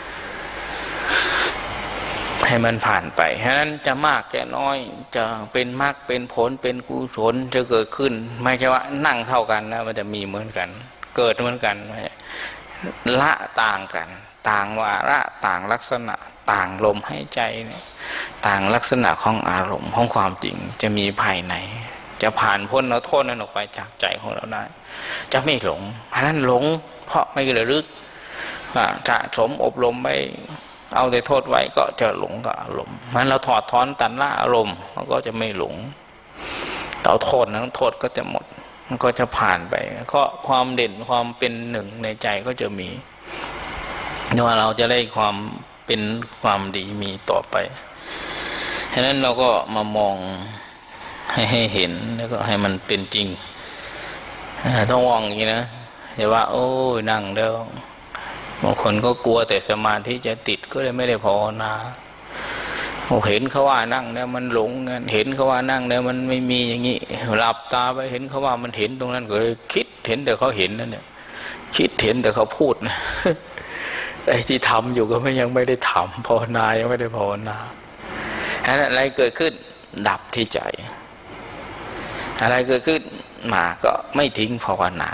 ให้มันผ่านไปฉะนั้นจะมากจะน้อยจะเป็นมรรคเป็นผลเป็นกุศลจะเกิดขึ้นไม่ใช่ว่านั่งเท่ากันนะมันจะมีเหมือนกันเกิดเหมือนกันละต่างกันต่างวาระต่างลักษณะต่างลมหายใจเนี่ยต่างลักษณะของอารมณ์ของความจริงจะมีภายในจะผ่านพ้นเอาโทษนั้นออกไปจากใจของเราได้จะไม่หลงเพราะนั้นหลงเพราะไม่ระลึกสะสมอบรมไม่เอาแต่โทษไว้ก็จะหลงกับอารมณ์มันเราถอดถอนตัณหาอารมณ์มันก็จะไม่หลงเอาโทษนั้นโทษก็จะหมดมันก็จะผ่านไปก็ความเด่นความเป็นหนึ่งในใจก็จะมีว่าเราจะได้ความเป็นความดีมีต่อไปฉะนั้นเราก็มามองให้เห็นแล้วก็ให้มันเป็นจริงต้องมองอย่างนี้นะอย่าว่าโอ้ยนั่งแล้วบางคนก็กลัวแต่สมาธิจะติดก็เลยไม่ได้ภาวนาเห็นเขาว่านั่งแล้วมันหลงเห็นเขาว่านั่งแล้วมันไม่มีอย่างนี้หลับตาไปเห็นเขาว่ามันเห็นตรงนั้นก็เลยคิดเห็นแต่เขาเห็นนั่นเนี่ยคิดเห็นแต่เขาพูดนะไอ้ที่ทำอยู่ก็ยังไม่ได้ทำภาวนายังไม่ได้ภาวนาอะไรเกิดขึ้นดับที่ใจอะไรเกิดขึ้นมาก็ไม่ทิ้งภาวนา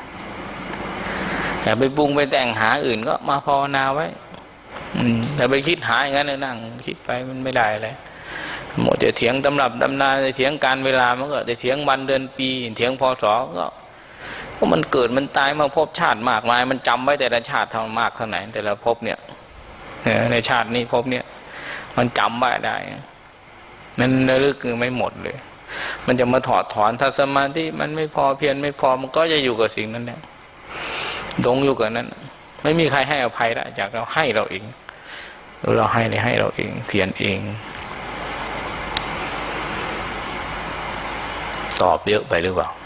แต่ไปปรุงไปแต่งหาอื่นก็มาภาวนาไว้แต่ไปคิดหาอย่างนั้นนั่งคิดไปมันไม่ได้เลยหมดจะเถียงตำรับตำนาจะเถียงการเวลามันก็จะเถียงวันเดือนปีเถียงพศก็มันเกิดมันตายมาพบชาติมากมายมันจำไว้แต่ละชาติเท่ามากเท่าไหนแต่ละพบเนี่ยในชาตินี้พบเนี่ยมันจำไว้ได้มันระลึกคือไม่หมดเลยมันจะมาถอดถอนถ้าสมาธิมันไม่พอเพียรไม่พอมันก็จะอยู่กับสิ่งนั้นเนี่ยดงอยู่กับนั้นไม่มีใครให้อภัยได้จากเราให้เราเองเราให้เราเองเพียรเองตอบเยอะไปหรือเปล่า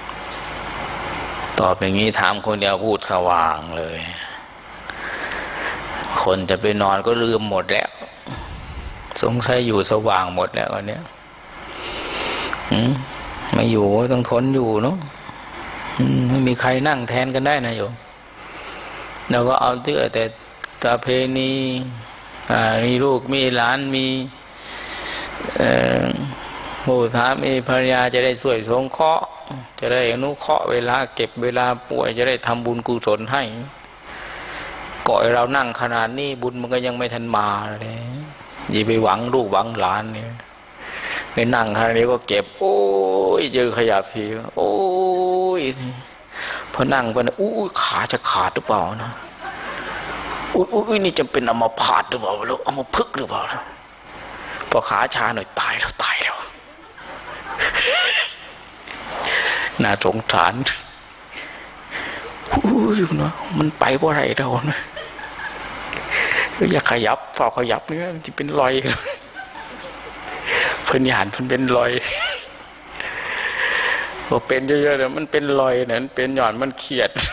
ตอบอย่างนี้ถามคนเดียวพูดสว่างเลยคนจะไปนอนก็ลืมหมดแล้วสงสัยอยู่สว่างหมดแล้ววันนี้ไม่อยู่ต้องทนอยู่เนาะไม่มีใครนั่งแทนกันได้นะโยมเราก็เอาเตื้อแต่ประเพณีมีลูกมีหลานมีผู้สามีภรรยาจะได้ช่วยสงเคราะห์จะได้อนุเคราะห์เวลาเก็บเวลาป่วยจะได้ทำบุญกุศลให้ก่อยเรานั่งขนาดนี้บุญมันก็ยังไม่ทันมาเลยอย่าไปหวังลูกหวังหลานเนี่ยไปนั่งขนาดนี้ก็เก็บโอ้ยเจอขยับทีโอ้ยพอนั่งไปนะอู้ขาจะขาดหรือเปล่านะอุ้ยนี่จะเป็นอัมพาตหรือเปล่าแล้วอัมพฤกษ์หรือเปล่าพอขาชาหน่อยตายแล้วน่าสงสารนะมันไปเพราะอะไรเรานะอย่าขยับฝาขยับเนี่ยมันจะเป็นรอยเพิ่นหยานเพิ่นเป็นรอยพอเป็นเยอะๆเนี่ยมันเป็นรอยเนี่ยมันเป็นหย่อนมันเขียด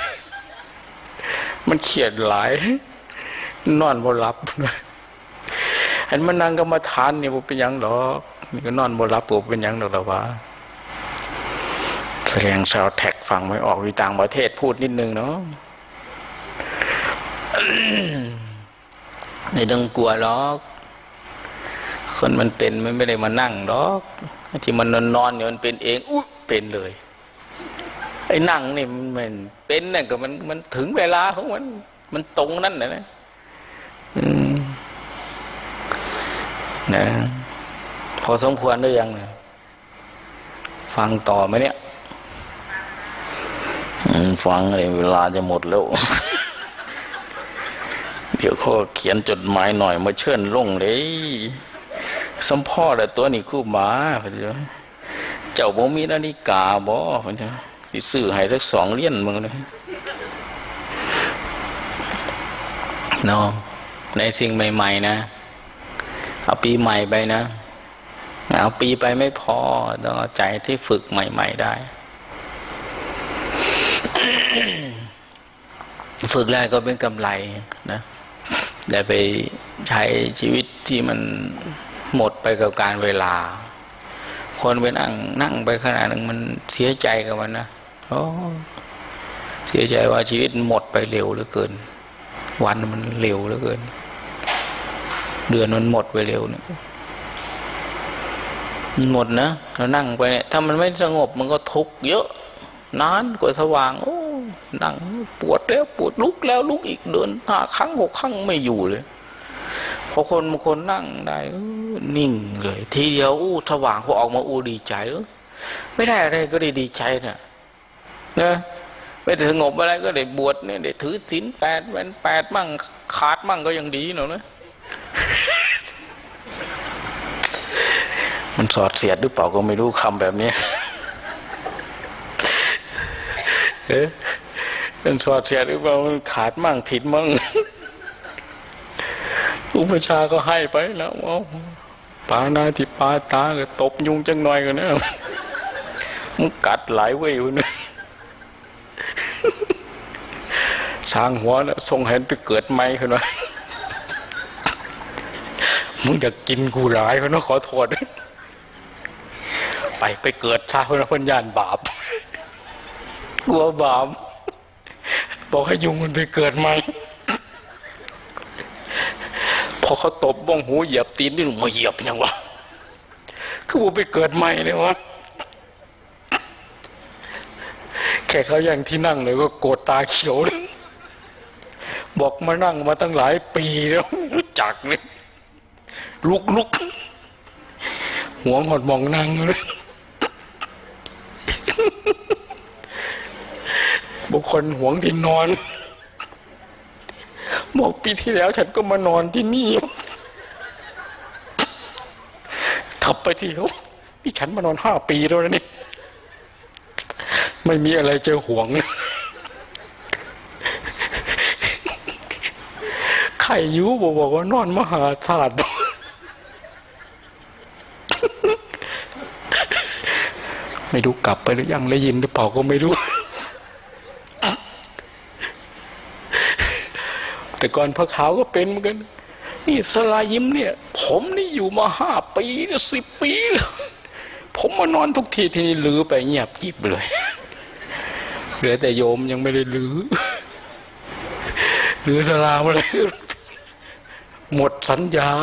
หลายนอนบ่หลับอันมันนั่งกรรมฐานนี่บ่เป็นหยังหรอกนี่ก็นอนบ่หลับบ่เป็นหยังหรอกว่าแสดงชาวแท็กฟังไม่ออกวิต่างประเทศพูดนิดนึงเนาะไม่ต้องกลัวหรอกคนมันเป็นมันไม่ได้มานั่งหรอกที่มันนอนเนี่ยมันเป็นเองเป็นเลยไอ้นั่งนี่มันเป็นน่ะก็มันถึงเวลาของมันตรงนั่นนะนะพอสมควรหรือยังฟังต่อไหมเนี่ยฟังเลยเวลาจะหมดแล้ว เดี๋ยวเขาเขียนจดหมายหน่อยมาเชิญลงเลยสมพ่อแต่ตัวนี้คู่หมาเจ้าบ่มีนาฬิกาบ่สิซื้อให้สัก2 เหรียญมึงเลยเนาะในสิ่งใหม่ๆนะเอาปีใหม่ไปนะเอาปีไปไม่พอต้องเอาใจที่ฝึกใหม่ๆได้ ฝึกได้ก็เป็นกำไรนะได้ไปใช้ชีวิตที่มันหมดไปกับการเวลาคนไปนั่งไปขนาดหนึ่งมันเสียใจกับมันนะเสียใจว่าชีวิตหมดไปเร็วเหลือเกินวันมันเร็วเหลือเกินเดือนมันหมดไปเร็วเนี่ยมันหมดนะเรานั่งไปเนี่ยถ้ามันไม่สงบมันก็ทุกข์เยอะนานกว่าสว่างนั่งปวดแล้วปวดลุกแล้วลุกอีกเดิน5 ครั้ง 6 ครั้งไม่อยู่เลยพอคนบางคนนั่งได้นิ่งเลยทีเดียวสว่างพอออกมาดีใจไม่ได้อะไรก็ได้ดีใจนะไม่ได้สงบอะไรก็ได้บวชเนี่ยได้ถือศีล8 วัน 8มั่งขาดมั่งก็ยังดีหน่อยนะมันสอดเสียดหรือเปล่าก็ไม่รู้คำแบบนี้มันสอดเสียดหรือเปล่ามันขาดมั่งผิดมั่งอุปชาก็ให้ไปแล้วปานาธิปาตาก็ตบยุงจังหน่อยกันนะมึงกัดหลายเว้ยอยู่นะช้างหัวนะทรงเห็นไปเกิดใหม่ขึ้นมามึงอยากกินกูหลายเขานะขอโทษไปเกิดซะเพราะพันญาณบาปกลัวบาปบอกให้ยุงมันไปเกิดใหม่พอเขาตบบ้องหูเหยียบตีนนี่หนูมาเหยียบยังวะคือว่าไปเกิดใหม่เลยวะแค่เขาอย่างที่นั่งเลยก็โกรธตาเขียวเลยบอกมานั่งมาตั้งหลายปีแล้วรู้จักเลยลุกหัวหดมองนั่งเลยบุคคลหวงที่นอนบอกปีที่แล้วฉันก็มานอนที่นี่ขับไปที่เขาพี่ฉันมานอน5 ปีแล้วนะนี่ไม่มีอะไรเจอหวงใครยุบอกว่านอนมหาศาลไม่รู้กลับไปหรือยังได้ยินหรือเปล่าก็ไม่รู้แต่ก่อนพระขาวก็เป็นเหมือนกันนี่สลายิ้มเนี่ยผมนี่อยู่มา5 ปี10 ปีแล้วผมมานอนทุกทีที่นี่ลือไปเงียบจิบเลยเหลือแต่โยมยังไม่ได้ลือสลามาเลยหมดสัญญา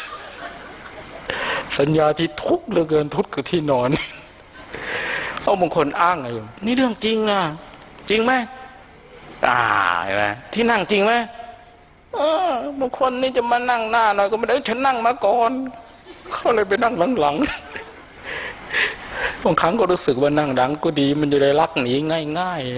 ที่ทุกข์เหลือเกินทุกข์คือที่นอนเอาบางคนอ้างอะไรนี่เรื่องจริงนะจริงไหมเห็นไหมที่นั่งจริงไหมบางคนนี่จะมานั่งหน้าหน่อยก็ไม่ได้ฉันนั่งมาก่อนเขาเลยไปนั่งหลังๆบางครั้งก็รู้สึกว่านั่งหลังก็ดีมันจะได้ลักหนีง่าย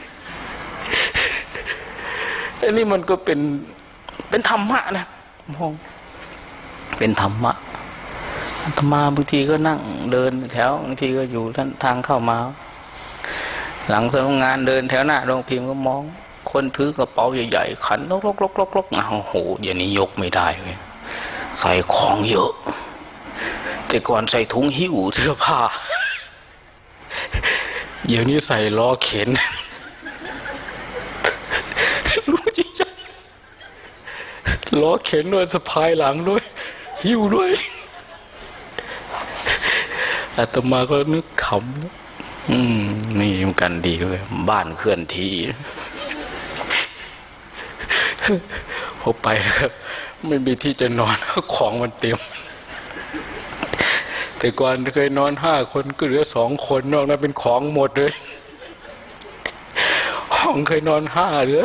ๆอันนี้มันก็เป็นธรรมะนะมองเป็นธรรมะอาตมาบางทีก็นั่งเดินแถวบางทีก็อยู่ทางเข้ามาหลังสำนักงานเดินแถวหน้าโรงพิมพ์ก็มองคนถือกระเป๋าใหญ่ๆขันลกโอ้โหเดี๋ยวนี้ยกไม่ได้เลยใส่ของเยอะแต่ก่อนใส่ถุงหิ้วเสื้อผ้าเดี๋ยวนี้ใส่ล้อเข็นรู้จริงจังล้อเข็นด้วยสะพายหลังด้วยหิ้วด้วยอาตมาก็นึกขำนี่มันกันดีเลยบ้านเคลื่อนที่พอไปครับไม่มีที่จะนอนของมันเต็มแต่ก่อนเคยนอน5 คนก็เหลือ2 คนนอกนั้นเป็นของหมดเลยห้องเคยนอน5เหลือ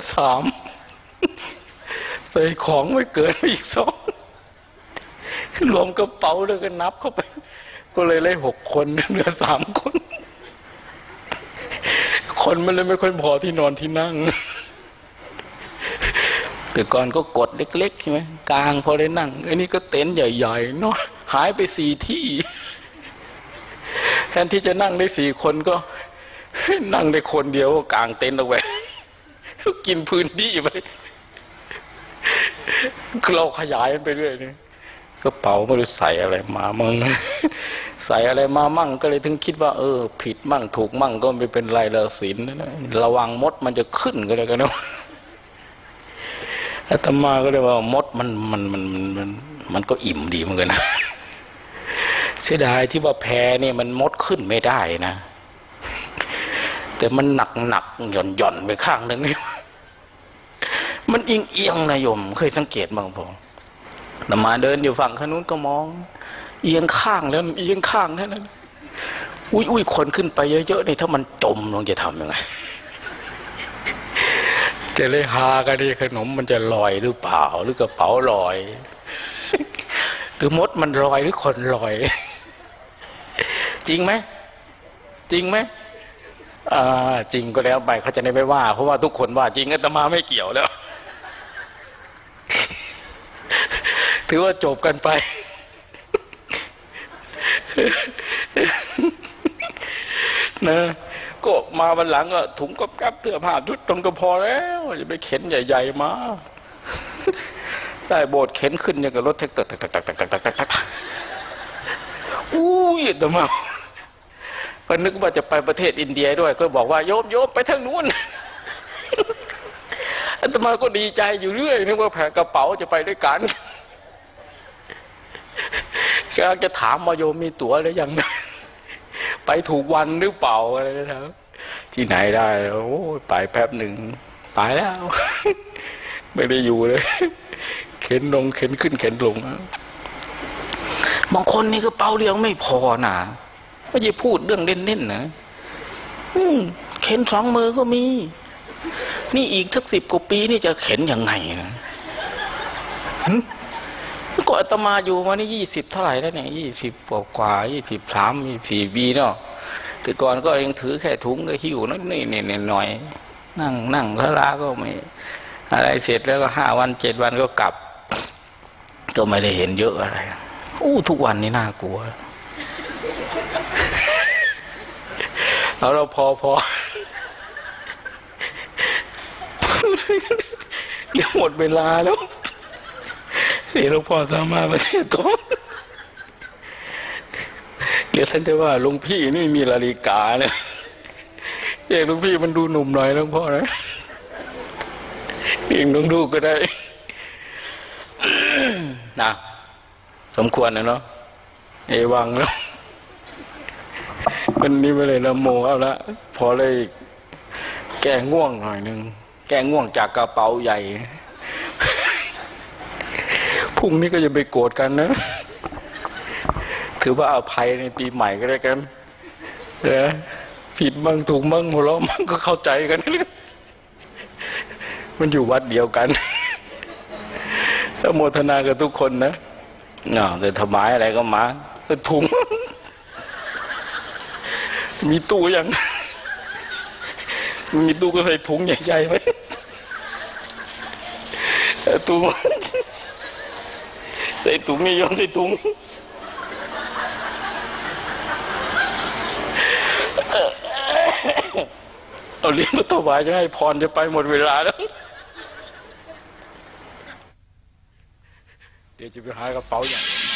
3ใส่ของไม่เกินอีก2รวมกระเป๋าแล้วก็นับเข้าไปก็เลยได้6 คนเหลือ3 คนมันเลยไม่ค่อยพอที่นอนที่นั่งแต่ก่อนก็กดเล็กๆใช่ไหมกลางพอได้นั่งอันนี้ก็เต็นท์ใหญ่ๆเนาะหายไป4 ที่แทนที่จะนั่งได้4 คนก็นั่งได้คนเดียวก็กางเต็นท์เอาไว้กินพื้นที่ไปเราขยายมันไปเรื่อยนี่กระเป๋าไม่รู้ใส่อะไรมามั่งใส่อะไรมามั่งก็เลยถึงคิดว่าผิดมั่งถูกมั่งก็ไม่เป็นไรละศีลนะระวังมดมันจะขึ้นก็เลยกันเนาะอาตมาก็เลยว่ามดมันก็อิ่มดีเหมือนกันนะเสียดายที่ว่าแพนี่มันมดขึ้นไม่ได้นะแต่มันหนักหย่อนไปข้างนึงนี่มันเอียงนะโยมเคยสังเกตบ้างพออาตมาเดินอยู่ฝั่งขนุนก็มองเอียงข้างแล้วเอียงข้างแค่นั้นอุ้ยคนขึ้นไปเยอะๆนี่ถ้ามันจมลงจะทำยังไงจะเลยหากันดิขนมมันจะลอยหรือเปล่าหรือกระเป๋าลอยหรือมดมันลอยหรือคนลอยจริงไหมจริงก็แล้วไปเขาจะไม่ว่าเพราะว่าทุกคนว่าจริงอาตมาไม่เกี่ยวแล้วถือว่าจบกันไปนะก็มาวันหลังก็ถุงกับเสื้อผ้าชุดตรงก็พอแล้วจะไปเข็นใหญ่ๆมาใต้โบสถ์เข็นขึ้นอย่างกับรถแท็กเตอร์ตักอุ้ยอาตมาพอนึกว่าจะไปประเทศอินเดียด้วยก็บอกว่าโยมไปทางนู้นอาตมาก็ดีใจอยู่เรื่อยนึกว่าแผกกระเป๋าจะไปด้วยกันกำลังจะถามมาโยมมีตั๋วหรือยังไปถูกวันหรือเปล่าอะไรนะครับที่ไหนได้โอ้ไปแป๊บหนึ่งตายแล้วไม่ได้อยู่เลยเข็นลงเข็นขึ้นเข็นลงบางคนนี่ก็เป่าเลี้ยงไม่พอนะไม่ใช่พูดเรื่องเล่นๆนะเข็น2 มือก็มีนี่อีกสัก10 กว่าปีนี่จะเข็นยังไงนะก็อาตมาอยู่มานี่20 เท่าไหร่แล้วเนี่ย20 กว่า23 24 ปีเนาะแต่ก่อนก็ยังถือแค่ถุงก็หิ้วนี่หน่อยนั่งพระราก็ไม่อะไรเสร็จแล้วก็5 วัน 7 วันก็กลับก็ไม่ได้เห็นเยอะอะไรทุกวันนี้น่ากลัวเราพอเดี๋ยวหมดเวลาแล้วเดี๋ยวหลวงพ่อสามารถมาเทศน์ต่อเดี๋ยวท่านจะว่าหลวงพี่นี่มีนาฬิกาเนี่ยหลวงพี่มันดูหนุ่มหน่อยหลวงพ่อนะเองต้องดูก็ได้นะสมควรนะเนาะเอวังแล้ววันนี้ไม่เลยละโมเอาละพอเลยแก้ง่วงหน่อยนึงแก้ง่วงจากกระเป๋าใหญ่พรุ่งนี้ก็จะไปโกรธกันนะถือว่าอภัยในปีใหม่ก็ได้กันผิดบ้างถูกบ้างหัวเราะบ้างก็เข้าใจกันมันอยู่วัดเดียวกันโมทนากับทุกคนนะแต่ถวายอะไรก็มาถุงมีตู้ยังมีตู้ก็ใส่ถุงใหญ่ๆไว้ตู้ใส่ถุงนี่ย้อนใส่ถุงเอาเลี้ยงมาถวายจะให้พรจะไปหมดเวลาแล้วเดี๋ยวจะไปหากระเป๋าใหญ่